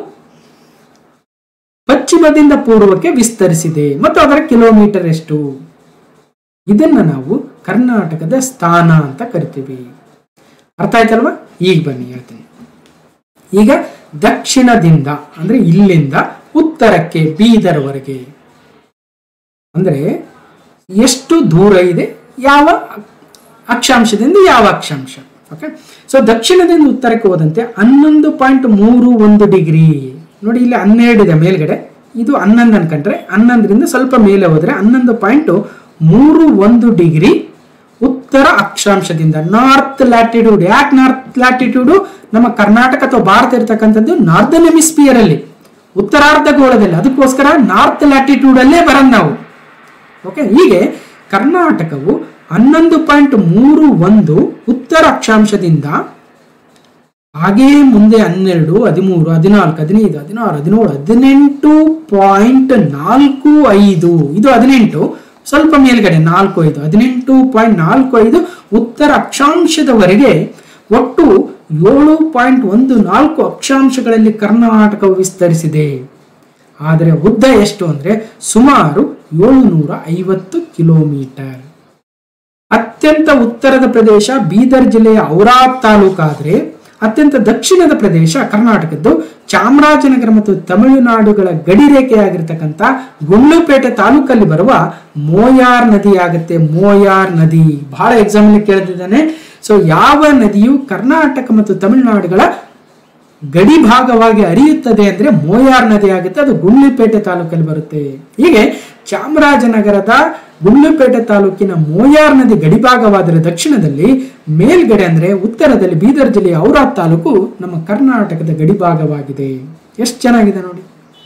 ಪಶ್ಚಿಮದಿಂದ ಪೂರ್ವಕ್ಕೆ ವಿಸ್ತರಿಸಿದೆ ಮತ್ತು ಅದರ ಕಿಲೋಮೀಟರ್ ಎಷ್ಟು, ಇದನ್ನ ನಾವು ಕರ್ನಾಟಕದ ಸ್ಥಾನ ಅಂತ ಕರಿತೀವಿ. ಅರ್ಥ ಆಯ್ತಲ್ವಾ? ಈಗ ಬನ್ನಿ ಹೇಳ್ತೀನಿ. ಈಗ ದಕ್ಷಿಣದಿಂದ ಅಂದ್ರೆ ಇಲ್ಲಿಂದ ಉತ್ತರಕ್ಕೆ ಬೀದರ್ವರೆಗೆ ಅಂದ್ರೆ ಎಷ್ಟು ದೂರ ಇದೆ, ಯಾವ ಅಕ್ಷಾಂಶದಿಂದ ಯಾವ ಅಕ್ಷಾಂಶ. ಓಕೆ, ಸೊ ದಕ್ಷಿಣದಿಂದ ಉತ್ತರಕ್ಕೆ ಹೋದಂತೆ ಹನ್ನೊಂದು ಪಾಯಿಂಟ್ ಮೂರು ಒಂದು ಡಿಗ್ರಿ ನೋಡಿ, ಇಲ್ಲಿ ಹನ್ನೆರಡು ಇದೆ ಮೇಲ್ಗಡೆ, ಇದು ಹನ್ನೊಂದು ಅನ್ಕೊಂಡ್ರೆ ಹನ್ನೊಂದರಿಂದ ಸ್ವಲ್ಪ ಮೇಲೆ ಹೋದ್ರೆ ಹನ್ನೊಂದು ಪಾಯಿಂಟ್ ಮೂರು ಒಂದು ಡಿಗ್ರಿ ಉತ್ತರ ಅಕ್ಷಾಂಶದಿಂದ ನಾರ್ತ್ ಲ್ಯಾಟಿಟ್ಯೂಡ್. ಯಾಕೆ ನಾರ್ತ್ ಲ್ಯಾಟಿಟ್ಯೂಡ್? ನಮ್ಮ ಕರ್ನಾಟಕ ಅಥವಾ ಭಾರತ ಇರ್ತಕ್ಕಂಥದ್ದು ನಾರ್ದರ್ನ್ ಹೆಮಿಸ್ಫಿಯರ್ ಅಲ್ಲಿ, ಉತ್ತರಾರ್ಧಗೋಳದಲ್ಲಿ, ಅದಕ್ಕೋಸ್ಕರ ನಾರ್ತ್ ಲ್ಯಾಟಿಟ್ಯೂಡ್ ಅಲ್ಲೇ ಬರೋದು ನಾವು. ಓಕೆ, ಹೀಗೆ ಕರ್ನಾಟಕವು ಹನ್ನೊಂದು ಪಾಯಿಂಟ್ ಮೂರು ಒಂದು ಉತ್ತರ ಅಕ್ಷಾಂಶದಿಂದ ಹಾಗೆಯೇ ಮುಂದೆ ಹನ್ನೆರಡು, ಹದಿಮೂರು, ಹದಿನಾಲ್ಕು, ಹದಿನೈದು, ಹದಿನಾರು, ಹದಿನೇಳು, ಹದಿನೆಂಟು ಪಾಯಿಂಟ್ ನಾಲ್ಕು ಐದು, ಇದು ಹದಿನೆಂಟು, ಸ್ವಲ್ಪ ಮೇಲ್ಗಡೆ ನಾಲ್ಕು ಐದು, ಹದಿನೆಂಟು ಪಾಯಿಂಟ್ ನಾಲ್ಕು ಐದು ಉತ್ತರ ಅಕ್ಷಾಂಶದವರೆಗೆ ಒಟ್ಟು ಏಳು ಪಾಯಿಂಟ್ ಒಂದು ನಾಲ್ಕು ಅಕ್ಷಾಂಶಗಳಲ್ಲಿ ಕರ್ನಾಟಕವು ವಿಸ್ತರಿಸಿದೆ. ಆದರೆ ಉದ್ದ ಎಷ್ಟು ಅಂದ್ರೆ ಸುಮಾರು ಏಳುನೂರ ಐವತ್ತು ಕಿಲೋಮೀಟರ್. ಅತ್ಯಂತ ಉತ್ತರದ ಪ್ರದೇಶ ಬೀದರ್ ಜಿಲ್ಲೆಯ ಔರಾದ್ ತಾಲೂಕಾದ್ರೆ ಅತ್ಯಂತ ದಕ್ಷಿಣದ ಪ್ರದೇಶ ಕರ್ನಾಟಕದ್ದು ಚಾಮರಾಜನಗರ ಮತ್ತು ತಮಿಳುನಾಡುಗಳ ಗಡಿ ರೇಖೆಯಾಗಿರ್ತಕ್ಕಂಥ ಗುಂಡ್ಲುಪೇಟೆ ತಾಲೂಕಲ್ಲಿ ಬರುವ ಮೋಯಾರ್ ನದಿ ಆಗುತ್ತೆ. ಮೋಯಾರ್ ನದಿ ಬಹಳ ಎಕ್ಸಾಮ್ ಅಲ್ಲಿ ಕೇಳಿದ್ದಾನೆ. ಸೊ ಯಾವ ನದಿಯು ಕರ್ನಾಟಕ ಮತ್ತು ತಮಿಳುನಾಡುಗಳ ಗಡಿ ಭಾಗವಾಗಿ ಹರಿಯುತ್ತದೆ ಅಂದ್ರೆ ಮೋಯಾರ್ ನದಿ ಆಗುತ್ತೆ, ಅದು ಗುಂಡ್ಲುಪೇಟೆ ತಾಲೂಕಲ್ಲಿ ಬರುತ್ತೆ. ಹೀಗೆ ಚಾಮರಾಜನಗರದ ಗುಂಡ್ಲುಪೇಟೆ ತಾಲೂಕಿನ ಮೋಯಾರ್ ನದಿ ಗಡಿಭಾಗವಾದರೆ ದಕ್ಷಿಣದಲ್ಲಿ, ಮೇಲ್ಗಡೆ ಅಂದ್ರೆ ಉತ್ತರದಲ್ಲಿ ಬೀದರ್ ಜಿಲ್ಲೆಯ ಔರಾದ್ ತಾಲೂಕು ನಮ್ಮ ಕರ್ನಾಟಕದ ಗಡಿಭಾಗವಾಗಿದೆ. ಎಷ್ಟು ಚೆನ್ನಾಗಿದೆ ನೋಡಿ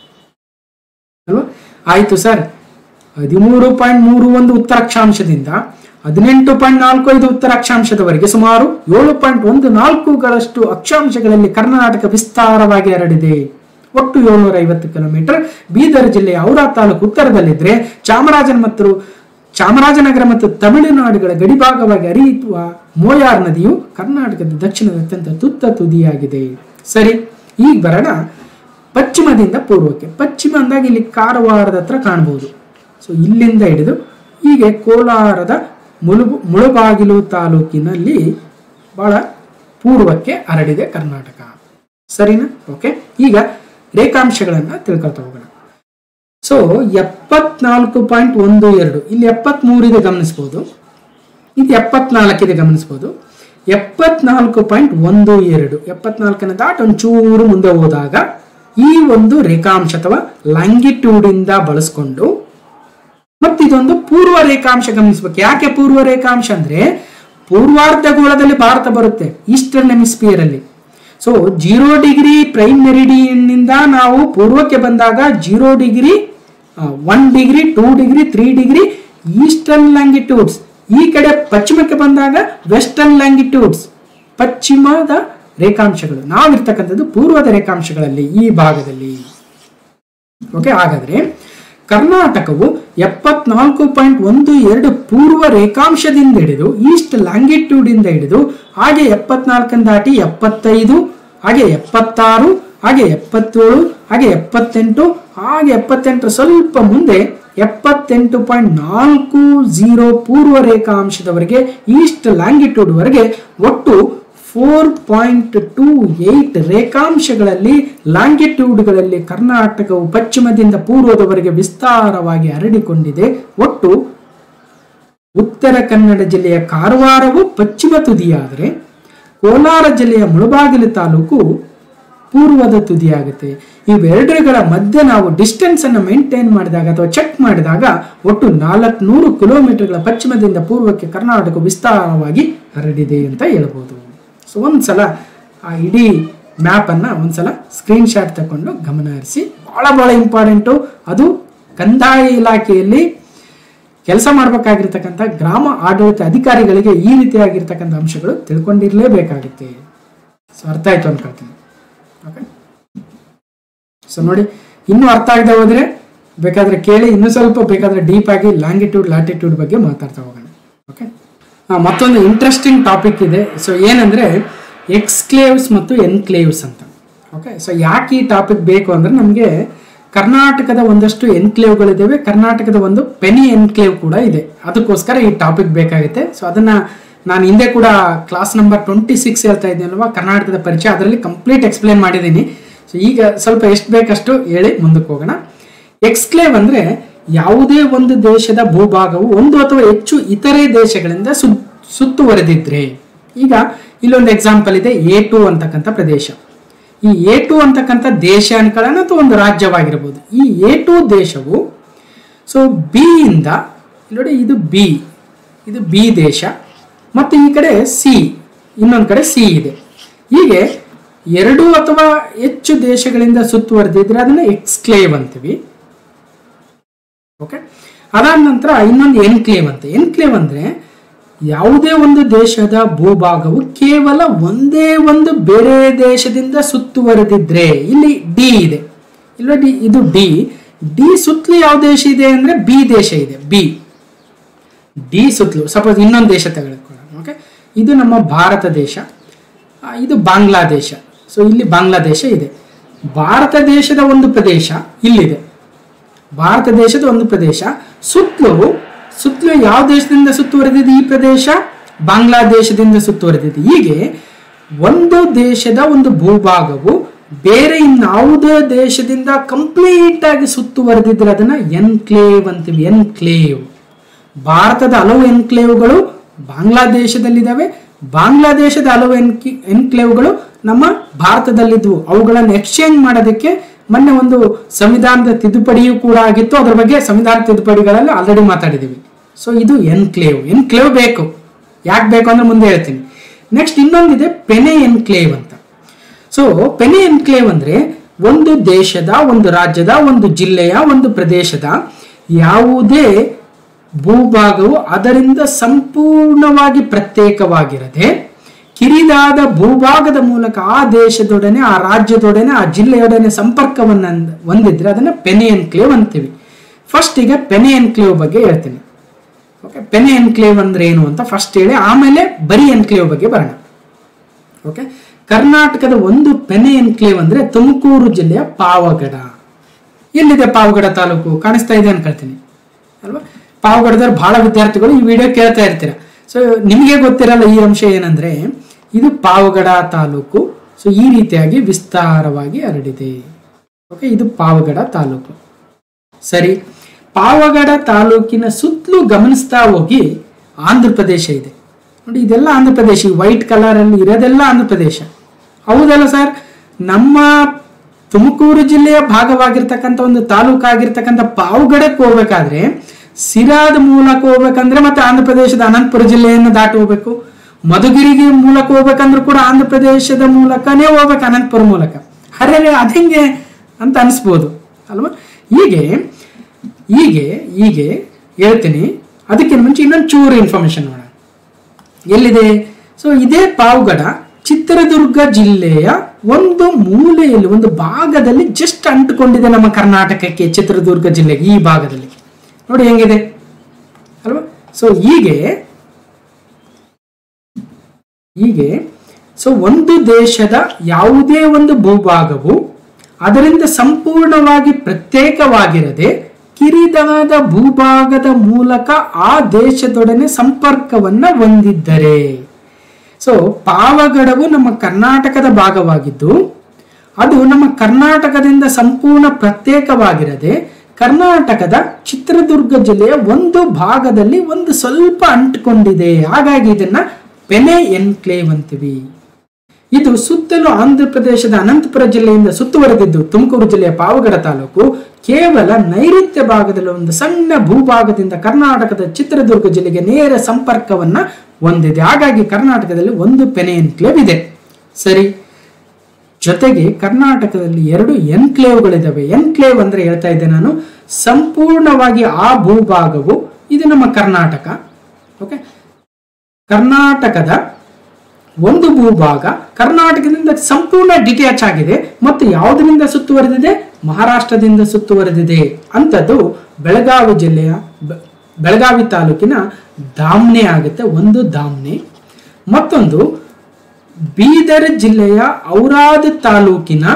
ಅಲ್ವಾ? ಆಯ್ತು ಸರ್, ಹದಿಮೂರು ಪಾಯಿಂಟ್ ಮೂರು ಒಂದು ಉತ್ತರ ಅಕ್ಷಾಂಶದಿಂದ ಹದಿನೆಂಟು ಪಾಯಿಂಟ್ ನಾಲ್ಕು ಐದು ಉತ್ತರ ಅಕ್ಷಾಂಶದವರೆಗೆ ಸುಮಾರು ಏಳು ಪಾಯಿಂಟ್ ಒಂದು ನಾಲ್ಕುಗಳಷ್ಟು ಅಕ್ಷಾಂಶಗಳಲ್ಲಿ ಕರ್ನಾಟಕ ವಿಸ್ತಾರವಾಗಿ ಹರಡಿದೆ. ಒಟ್ಟು ಏಳ್ನೂರ ಐವತ್ತು ಕಿಲೋಮೀಟರ್. ಬೀದರ್ ಜಿಲ್ಲೆಯ ಔರಾದ್ ತಾಲೂಕು ಉತ್ತರದಲ್ಲಿದ್ರೆ ಚಾಮರಾಜನ ಮತ್ತು ಚಾಮರಾಜನಗರ ಮತ್ತು ತಮಿಳುನಾಡುಗಳ ಗಡಿಭಾಗವಾಗಿ ಹರಿಯುವ ಮೋಯಾರ್ ನದಿಯು ಕರ್ನಾಟಕದ ದಕ್ಷಿಣದ ಅತ್ಯಂತ ತುತ್ತ ತುದಿಯಾಗಿದೆ. ಸರಿ, ಈಗ ಬರೋಣ ಪಶ್ಚಿಮದಿಂದ ಪೂರ್ವಕ್ಕೆ. ಪಶ್ಚಿಮ ಅಂದಾಗ ಇಲ್ಲಿ ಕಾರವಾರದ ಹತ್ರ ಕಾಣಬಹುದು. ಸೊ ಇಲ್ಲಿಂದ ಹಿಡಿದು ಹೀಗೆ ಕೋಲಾರದ ಮುಳು ಮುಳುಬಾಗಿಲು ತಾಲೂಕಿನಲ್ಲಿ ಬಹಳ ಪೂರ್ವಕ್ಕೆ ಹರಡಿದೆ ಕರ್ನಾಟಕ. ಸರಿನಾ? ಓಕೆ, ಈಗ ರೇಖಾಂಶಗಳನ್ನ ತಿಳ್ಕೊಳ್ತಾ ಹೋಗೋಣ. ಸೊ ಎಪ್ಪತ್ನಾಲ್ಕು ಪಾಯಿಂಟ್ ಒಂದು ಎರಡು ಇಲ್ಲಿ ಎಪ್ಪತ್ಮೂರಿದೆ ಗಮನಿಸಬಹುದು, ಇದು ಎಪ್ಪತ್ನಾಲ್ಕಿದೆ ಗಮನಿಸಬಹುದು. ಎಪ್ಪತ್ನಾಲ್ಕು ಪಾಯಿಂಟ್ ಒಂದು ಎರಡು ಎಪ್ಪತ್ನಾಲ್ಕನ ದಾಟ್ ಒಂಚೂರು ಮುಂದೆ ಹೋದಾಗ ಈ ಒಂದು ರೇಖಾಂಶ ಅಥವಾ ಲ್ಯಾಂಗಿಟ್ಯೂಡ್ ಇಂದ ಬಳಸ್ಕೊಂಡು ಮತ್ತಿದೊಂದು ಪೂರ್ವ ರೇಖಾಂಶ ಗಮನಿಸಬೇಕು. ಯಾಕೆ ಪೂರ್ವ ರೇಖಾಂಶ ಅಂದ್ರೆ ಪೂರ್ವಾರ್ಧಗೋಳದಲ್ಲಿ ಭಾರತ ಬರುತ್ತೆ, ಈಸ್ಟರ್ನ್ ಹೆಮಿಸ್ಫಿಯರ್ ಅಲ್ಲಿ. So zero degree prime meridian ನಿಂದ ನಾವು ಪೂರ್ವಕ್ಕೆ ಬಂದಾಗ zero degree, one degree, two degree, three degree eastern longitudes. ಈ ಕಡೆ ಪಶ್ಚಿಮಕ್ಕೆ ಬಂದಾಗ ವೆಸ್ಟರ್ನ್ ಲ್ಯಾಂಗಿಟ್ಯೂಡ್ಸ್, ಪಶ್ಚಿಮದ ರೇಖಾಂಶಗಳು. ನಾವಿರ್ತಕ್ಕಂಥದ್ದು ಪೂರ್ವದ ರೇಖಾಂಶಗಳಲ್ಲಿ ಈ ಭಾಗದಲ್ಲಿ. ಓಕೆ, ಹಾಗಾದ್ರೆ ಕರ್ನಾಟಕವು ಎಪ್ಪತ್ನಾಲ್ಕು ಪಾಯಿಂಟ್ ಒಂದು ಎರಡು ಪೂರ್ವ ರೇಖಾಂಶದಿಂದ ಹಿಡಿದು ಈಸ್ಟ್ ಲ್ಯಾಂಗಿಟ್ಯೂಡ್ ಇಂದ ಹಿಡಿದು ಹಾಗೆ ಎಪ್ಪತ್ನಾಲ್ಕನ್ನು ದಾಟಿ ಎಪ್ಪತ್ತೈದು, ಹಾಗೆ ಎಪ್ಪತ್ತಾರು, ಹಾಗೆ ಎಪ್ಪತ್ತೇಳು, ಹಾಗೆ ಎಪ್ಪತ್ತೆಂಟು, ಹಾಗೆ ಎಪ್ಪತ್ತೆಂಟರ ಸ್ವಲ್ಪ ಮುಂದೆ ಎಪ್ಪತ್ತೆಂಟು ಪಾಯಿಂಟ್ ನಾಲ್ಕು ಜೀರೋ ಪೂರ್ವ ರೇಖಾಂಶದವರೆಗೆ ಈಸ್ಟ್ ಲ್ಯಾಂಗಿಟ್ಯೂಡ್ ವರೆಗೆ ಒಟ್ಟು ಫೋರ್ ಪಾಯಿಂಟ್ ಟೂ ಏಟ್ ರೇಖಾಂಶಗಳಲ್ಲಿ ಲ್ಯಾಂಗಿಟ್ಯೂಡ್ಗಳಲ್ಲಿ ಕರ್ನಾಟಕವು ಪಶ್ಚಿಮದಿಂದ ಪೂರ್ವದವರೆಗೆ ವಿಸ್ತಾರವಾಗಿ ಹರಡಿಕೊಂಡಿದೆ. ಒಟ್ಟು ಉತ್ತರ ಕನ್ನಡ ಜಿಲ್ಲೆಯ ಕಾರವಾರವು ಪಶ್ಚಿಮ ತುದಿಯಾದರೆ ಕೋಲಾರ ಜಿಲ್ಲೆಯ ಮುಳಬಾಗಿಲು ತಾಲೂಕು ಪೂರ್ವದ ತುದಿಯಾಗುತ್ತೆ. ಇವೆರಡರ ಮಧ್ಯೆ ನಾವು ಡಿಸ್ಟೆನ್ಸ್ ಅನ್ನು ಮೇಂಟೈನ್ ಮಾಡಿದಾಗ ಅಥವಾ ಚೆಕ್ ಮಾಡಿದಾಗ ಒಟ್ಟು ನಾಲ್ಕುನೂರು ಕಿಲೋಮೀಟರ್ಗಳ ಪಶ್ಚಿಮದಿಂದ ಪೂರ್ವಕ್ಕೆ ಕರ್ನಾಟಕ ವಿಸ್ತಾರವಾಗಿ ಹರಡಿದೆ ಅಂತ ಹೇಳ್ಬೋದು. ಸೊ ಒಂದ್ಸಲ ಆ ಇಡೀ ಮ್ಯಾಪ್ ಅನ್ನ ಒಂದ್ಸಲ ಸ್ಕ್ರೀನ್ ಶಾಟ್ ತಗೊಂಡು ಗಮನ ಹರಿಸಿ. ಬಹಳ ಬಹಳ ಇಂಪಾರ್ಟೆಂಟು. ಅದು ಕಂದಾಯ ಇಲಾಖೆಯಲ್ಲಿ ಕೆಲಸ ಮಾಡಬೇಕಾಗಿರ್ತಕ್ಕಂಥ ಗ್ರಾಮ ಆಡಳಿತ ಅಧಿಕಾರಿಗಳಿಗೆ ಈ ರೀತಿಯಾಗಿರ್ತಕ್ಕಂಥ ಅಂಶಗಳು ತಿಳ್ಕೊಂಡಿರ್ಲೇಬೇಕಾಗುತ್ತೆ. ಸೊ ಅರ್ಥ ಆಯ್ತು ಅನ್ಕೊಳ್ತೀನಿ. ಓಕೆ, ಸೊ ನೋಡಿ, ಇನ್ನೂ ಅರ್ಥ ಆಗದೆ ಹೋದ್ರೆ ಬೇಕಾದ್ರೆ ಕೇಳಿ, ಇನ್ನೂ ಸ್ವಲ್ಪ ಬೇಕಾದ್ರೆ ಡೀಪ್ ಆಗಿ ಲ್ಯಾಂಗಿಟ್ಯೂಡ್ ಲ್ಯಾಟಿಟ್ಯೂಡ್ ಬಗ್ಗೆ ಮಾತಾಡ್ತಾ ಹೋಗೋಣ. ಓಕೆ, ಮತ್ತೊಂದು ಇಂಟ್ರೆಸ್ಟಿಂಗ್ ಟಾಪಿಕ್ ಇದೆ. ಸೊ ಏನಂದ್ರೆ ಎಕ್ಸ್ಕ್ಲೇವ್ಸ್ ಮತ್ತು ಎನ್ಕ್ಲೇವ್ಸ್ ಅಂತ. ಓಕೆ, ಸೊ ಯಾಕೆ ಈ ಟಾಪಿಕ್ ಬೇಕು ಅಂದ್ರೆ ನಮಗೆ ಕರ್ನಾಟಕದ ಒಂದಷ್ಟು ಎನ್ಕ್ಲೇವ್ಗಳಿದ್ದಾವೆ, ಕರ್ನಾಟಕದ ಒಂದು ಪೆನಿ ಎನ್ಕ್ಲೇವ್ ಕೂಡ ಇದೆ. ಅದಕ್ಕೋಸ್ಕರ ಈ ಟಾಪಿಕ್ ಬೇಕಾಗುತ್ತೆ. ಸೊ ಅದನ್ನ ನಾನು ಹಿಂದೆ ಕೂಡ ಕ್ಲಾಸ್ ನಂಬರ್ ಟ್ವೆಂಟಿ ಸಿಕ್ಸ್ ಹೇಳ್ತಾ ಇದ್ದೀನಲ್ವಾ, ಕರ್ನಾಟಕದ ಪರಿಚಯ, ಅದರಲ್ಲಿ ಕಂಪ್ಲೀಟ್ ಎಕ್ಸ್ಪ್ಲೇನ್ ಮಾಡಿದ್ದೀನಿ. ಸೊ ಈಗ ಸ್ವಲ್ಪ ಎಷ್ಟು ಬೇಕಷ್ಟು ಹೇಳಿ ಮುಂದಕ್ಕೆ ಹೋಗೋಣ. ಎಕ್ಸ್ಕ್ಲೇವ್ ಅಂದ್ರೆ ಯಾವುದೇ ಒಂದು ದೇಶದ ಭೂಭಾಗವು ಒಂದು ಅಥವಾ ಹೆಚ್ಚು ಇತರೆ ದೇಶಗಳಿಂದ ಸು ಸುತ್ತುವರೆದಿದ್ರೆ. ಈಗ ಇಲ್ಲೊಂದು ಎಕ್ಸಾಂಪಲ್ ಇದೆ, ಎ ಟು ಅಂತಕ್ಕಂಥ ಪ್ರದೇಶ. ಈ ಎ ಟು ಅಂತಕ್ಕಂಥ ದೇಶ ಅನ್ಕೊಳ್ಳೋಣ ಅಥವಾ ಒಂದು ರಾಜ್ಯವಾಗಿರ್ಬೋದು. ಈ ಎ ಟು ದೇಶವು ಸೊ ಬಿ ಇಂದ ನೋಡಿ, ಇದು ಬಿ, ಇದು ಬಿ ದೇಶ, ಮತ್ತು ಈ ಕಡೆ ಸಿ, ಇನ್ನೊಂದು ಕಡೆ ಸಿ ಇದೆ. ಹೀಗೆ ಎರಡು ಅಥವಾ ಹೆಚ್ಚು ದೇಶಗಳಿಂದ ಸುತ್ತುವರೆದಿದ್ರೆ ಅದನ್ನ ಎಕ್ಸ್ಕ್ಲೇವ್ ಅಂತೀವಿ. ಓಕೆ, ಅದಾದ ನಂತರ ಇನ್ನೊಂದು ಎನ್ಕ್ಲೇವ್ ಅಂತ. ಎನ್ಕ್ಲೇವ್ ಅಂದ್ರೆ ಯಾವುದೇ ಒಂದು ದೇಶದ ಭೂಭಾಗವು ಕೇವಲ ಒಂದೇ ಒಂದು ಬೇರೆ ದೇಶದಿಂದ ಸುತ್ತುವರೆದಿದ್ರೆ. ಇಲ್ಲಿ ಡಿ ಇದೆ, ಇಲ್ಲ ಡಿ, ಇದು ಡಿ. ಡಿ ಸುತ್ತಲೂ ಯಾವ ದೇಶ ಇದೆ ಅಂದ್ರೆ ಬಿ ದೇಶ ಇದೆ. ಬಿ ಡಿ ಸುತ್ತಲೂ ಸಪೋಸ್ ಇನ್ನೊಂದು ದೇಶ ತೆಗೆದುಕೊಳ್ಳೋಣ. ಓಕೆ, ಇದು ನಮ್ಮ ಭಾರತ ದೇಶ, ಇದು ಬಾಂಗ್ಲಾದೇಶ. ಸೊ ಇಲ್ಲಿ ಬಾಂಗ್ಲಾದೇಶ ಇದೆ. ಭಾರತ ದೇಶದ ಒಂದು ಪ್ರದೇಶ ಇಲ್ಲಿದೆ, ಭಾರತ ದೇಶದ ಒಂದು ಪ್ರದೇಶ. ಸುತ್ತಲೂ ಸುತ್ತಲೂ ಯಾವ ದೇಶದಿಂದ ಸುತ್ತುವರೆದಿದೆ? ಈ ಪ್ರದೇಶ ಬಾಂಗ್ಲಾದೇಶದಿಂದ ಸುತ್ತುವರೆದಿದೆ. ಹೀಗೆ ಒಂದು ದೇಶದ ಒಂದು ಭೂಭಾಗವು ಬೇರೆ ಇನ್ಯಾವುದೇ ದೇಶದಿಂದ ಕಂಪ್ಲೀಟ್ ಆಗಿ ಸುತ್ತುವರೆದಿದ್ರೆ ಅದನ್ನ ಎನ್ಕ್ಲೇವ್ ಅಂತೀವಿ. ಎನ್ಕ್ಲೇವ್. ಭಾರತದ ಹಲವು ಎನ್ಕ್ಲೇವ್ಗಳು ಬಾಂಗ್ಲಾದೇಶದಲ್ಲಿದ್ದಾವೆ, ಬಾಂಗ್ಲಾದೇಶದ ಹಲವು ಎನ್ಕಿ ಎನ್ಕ್ಲೇವ್ಗಳು ನಮ್ಮ ಭಾರತದಲ್ಲಿದ್ವು. ಅವುಗಳನ್ನು ಎಕ್ಸ್ಚೇಂಜ್ ಮಾಡೋದಕ್ಕೆ ಮೊನ್ನೆ ಒಂದು ಸಂವಿಧಾನದ ತಿದ್ದುಪಡಿಯೂ ಕೂಡ ಆಗಿತ್ತು. ಅದರ ಬಗ್ಗೆ ಸಂವಿಧಾನ ತಿದ್ದುಪಡಿಗಳಲ್ಲಿ ಆಲ್ರೆಡಿ ಮಾತಾಡಿದ್ದೀವಿ. ಸೊ ಇದು ಎನ್ಕ್ಲೇವ್. ಎನ್ಕ್ಲೇವ್ ಬೇಕು, ಯಾಕೆ ಬೇಕು ಅಂದ್ರೆ ಮುಂದೆ ಹೇಳ್ತೀನಿ. ನೆಕ್ಸ್ಟ್ ಇನ್ನೊಂದಿದೆ ಪೆನೆ ಎನ್ಕ್ಲೇವ್ ಅಂತ. ಸೊ ಪೆನೆ ಎನ್ಕ್ಲೇವ್ ಅಂದ್ರೆ ಒಂದು ದೇಶದ, ಒಂದು ರಾಜ್ಯದ, ಒಂದು ಜಿಲ್ಲೆಯ, ಒಂದು ಪ್ರದೇಶದ ಯಾವುದೇ ಭೂಭಾಗವು ಅದರಿಂದ ಸಂಪೂರ್ಣವಾಗಿ ಪ್ರತ್ಯೇಕವಾಗಿರದೆ ಕಿರಿದಾದ ಭೂಭಾಗದ ಮೂಲಕ ಆ ದೇಶದೊಡನೆ, ಆ ರಾಜ್ಯದೊಡನೆ, ಆ ಜಿಲ್ಲೆಯೊಡನೆ ಸಂಪರ್ಕವನ್ನು ಹೊಂದಿದ್ರೆ ಅದನ್ನ ಪೆನೆ ಎನ್ಕ್ಲೇವ್ ಅಂತೀವಿ. ಫಸ್ಟ್ ಈಗ ಪೆನೆ ಎನ್ಕ್ಲೇವ್ ಬಗ್ಗೆ ಹೇಳ್ತೀನಿ. ಓಕೆ, ಪೆನೆ ಎನ್ಕ್ಲೇವ್ ಅಂದ್ರೆ ಏನು ಅಂತ ಫಸ್ಟ್ ಹೇಳಿ ಆಮೇಲೆ ಬರೀ ಎನ್ಕ್ಲೇವ್ ಬಗ್ಗೆ ಬರೋಣ. ಓಕೆ, ಕರ್ನಾಟಕದ ಒಂದು ಪೆನೆ ಎನ್ಕ್ಲೇವ್ ಅಂದ್ರೆ ತುಮಕೂರು ಜಿಲ್ಲೆಯ ಪಾವಗಡ. ಎಲ್ಲಿದೆ ಪಾವಗಡ ತಾಲೂಕು? ಕಾಣಿಸ್ತಾ ಇದೆ ಅನ್ಕೊಳ್ತೀನಿ. ಅಲ್ವಾ. ಪಾವಗಡದವ್ರು ಬಹಳ ವಿದ್ಯಾರ್ಥಿಗಳು ಈ ವಿಡಿಯೋ ಕೇಳ್ತಾ ಇರ್ತೀರ. ಸೊ ನಿಮಗೆ ಗೊತ್ತಿರಲ್ಲ ಈ ಅಂಶ ಏನಂದ್ರೆ ಇದು ಪಾವಗಡ ತಾಲೂಕು. ಸೊ ಈ ರೀತಿಯಾಗಿ ವಿಸ್ತಾರವಾಗಿ ಹರಡಿದೆ. ಓಕೆ, ಇದು ಪಾವಗಡ ತಾಲೂಕು. ಸರಿ, ಪಾವಗಡ ತಾಲೂಕಿನ ಸುತ್ತಲೂ ಗಮನಿಸ್ತಾ ಹೋಗಿ ಆಂಧ್ರ ಪ್ರದೇಶ ಇದೆ ನೋಡಿ. ಇದೆಲ್ಲ ಆಂಧ್ರ ಪ್ರದೇಶ, ವೈಟ್ ಕಲರ್ ಅಲ್ಲಿ ಇರೋದೆಲ್ಲ ಆಂಧ್ರ ಪ್ರದೇಶ. ಹೌದಲ್ಲ ಸರ್? ನಮ್ಮ ತುಮಕೂರು ಜಿಲ್ಲೆಯ ಭಾಗವಾಗಿರ್ತಕ್ಕಂಥ ಒಂದು ತಾಲೂಕು ಆಗಿರ್ತಕ್ಕಂಥ ಪಾವಗಡಕ್ಕೆ ಹೋಗ್ಬೇಕಾದ್ರೆ ಸಿರಾದ ಮೂಲಕ ಹೋಗ್ಬೇಕಂದ್ರೆ ಮತ್ತೆ ಆಂಧ್ರ ಪ್ರದೇಶದ ಅನಂತಪುರ ಜಿಲ್ಲೆಯನ್ನು ದಾಟಿ ಹೋಗ್ಬೇಕು. ಮಧುಗಿರಿಗೆ ಮೂಲಕ ಹೋಗ್ಬೇಕಂದ್ರೂ ಕೂಡ ಆಂಧ್ರ ಪ್ರದೇಶದ ಮೂಲಕನೇ ಹೋಗ್ಬೇಕು, ಅನಂತಪುರ ಮೂಲಕ. ಅರೆ ಅದಂಗೆ ಅಂತ ಅನಿಸ್ಬೋದು ಅಲ್ವಾ. ಹೀಗೆ ಹೀಗೆ ಹೀಗೆ ಹೇಳ್ತೀನಿ. ಅದಕ್ಕಿಂತ ಮುಂಚೆ ಇನ್ನೊಂದು ಚೂರು ಇನ್ಫಾರ್ಮೇಶನ್ ನೋಡೋಣ. ಎಲ್ಲಿದೆ? ಸೊ ಇದೇ ಪಾವಗಡ ಚಿತ್ರದುರ್ಗ ಜಿಲ್ಲೆಯ ಒಂದು ಮೂಲೆಯಲ್ಲಿ, ಒಂದು ಭಾಗದಲ್ಲಿ ಜಸ್ಟ್ ಅಂಟಿಕೊಂಡಿದೆ ನಮ್ಮ ಕರ್ನಾಟಕಕ್ಕೆ, ಚಿತ್ರದುರ್ಗ ಜಿಲ್ಲೆಗೆ ಈ ಭಾಗದಲ್ಲಿ ನೋಡಿ ಹೆಂಗಿದೆ ಅಲ್ವಾ. ಸೊ ಹೀಗೆ ಹೀಗೆ ಸೊ ಒಂದು ದೇಶದ ಯಾವುದೇ ಒಂದು ಭೂಭಾಗವು ಅದರಿಂದ ಸಂಪೂರ್ಣವಾಗಿ ಪ್ರತ್ಯೇಕವಾಗಿರದೆ ಕಿರಿದಾದ ಭೂಭಾಗದ ಮೂಲಕ ಆ ದೇಶದೊಡನೆ ಸಂಪರ್ಕವನ್ನ ಹೊಂದಿದ್ದರೆ, ಸೊ ಪಾವಗಡವು ನಮ್ಮ ಕರ್ನಾಟಕದ ಭಾಗವಾಗಿದ್ದು ಅದು ನಮ್ಮ ಕರ್ನಾಟಕದಿಂದ ಸಂಪೂರ್ಣ ಪ್ರತ್ಯೇಕವಾಗಿರದೆ ಕರ್ನಾಟಕದ ಚಿತ್ರದುರ್ಗ ಜಿಲ್ಲೆಯ ಒಂದು ಭಾಗದಲ್ಲಿ ಒಂದು ಸ್ವಲ್ಪ ಅಂಟಿಕೊಂಡಿದೆ. ಹಾಗಾಗಿ ಇದನ್ನ ಪೆನೆ ಎನ್ಕ್ಲೇವ್ ಅಂತೀವಿ. ಇದು ಸುತ್ತಲೂ ಆಂಧ್ರ ಪ್ರದೇಶದ ಅನಂತಪುರ ಜಿಲ್ಲೆಯಿಂದ ಸುತ್ತುವರೆದಿದ್ದು ತುಮಕೂರು ಜಿಲ್ಲೆಯ ಪಾವಗಡ ತಾಲೂಕು ಕೇವಲ ನೈಋತ್ಯ ಭಾಗದಲ್ಲಿ ಒಂದು ಸಣ್ಣ ಭೂಭಾಗದಿಂದ ಕರ್ನಾಟಕದ ಚಿತ್ರದುರ್ಗ ಜಿಲ್ಲೆಗೆ ನೇರ ಸಂಪರ್ಕವನ್ನ ಹೊಂದಿದೆ. ಹಾಗಾಗಿ ಕರ್ನಾಟಕದಲ್ಲಿ ಒಂದು ಪೆನೆ ಎನ್ಕ್ಲೇವ್ ಇದೆ. ಸರಿ, ಜೊತೆಗೆ ಕರ್ನಾಟಕದಲ್ಲಿ ಎರಡು ಎನ್ಕ್ಲೇವ್ಗಳಿದಾವೆ. ಎನ್ಕ್ಲೇವ್ ಅಂದ್ರೆ ಹೇಳ್ತಾ ಇದ್ದೆ ನಾನು, ಸಂಪೂರ್ಣವಾಗಿ ಆ ಭೂಭಾಗವು ಇದು ನಮ್ಮ ಕರ್ನಾಟಕ. ಓಕೆ, ಕರ್ನಾಟಕದ ಒಂದು ಭೂಭಾಗ ಕರ್ನಾಟಕದಿಂದ ಸಂಪೂರ್ಣ ಡಿಟ್ಯಾಚ್ ಆಗಿದೆ ಮತ್ತು ಯಾವುದರಿಂದ ಸುತ್ತುವರೆದಿದೆ? ಮಹಾರಾಷ್ಟ್ರದಿಂದ ಸುತ್ತುವರೆದಿದೆ. ಅಂಥದ್ದು ಬೆಳಗಾವಿ ಜಿಲ್ಲೆಯ ಬೆಳಗಾವಿ ತಾಲೂಕಿನ ದಾಮ್ನೆ ಆಗುತ್ತೆ, ಒಂದು ದಾಮ್ನೆ. ಮತ್ತೊಂದು ಬೀದರ್ ಜಿಲ್ಲೆಯ ಔರಾದ್ ತಾಲೂಕಿನ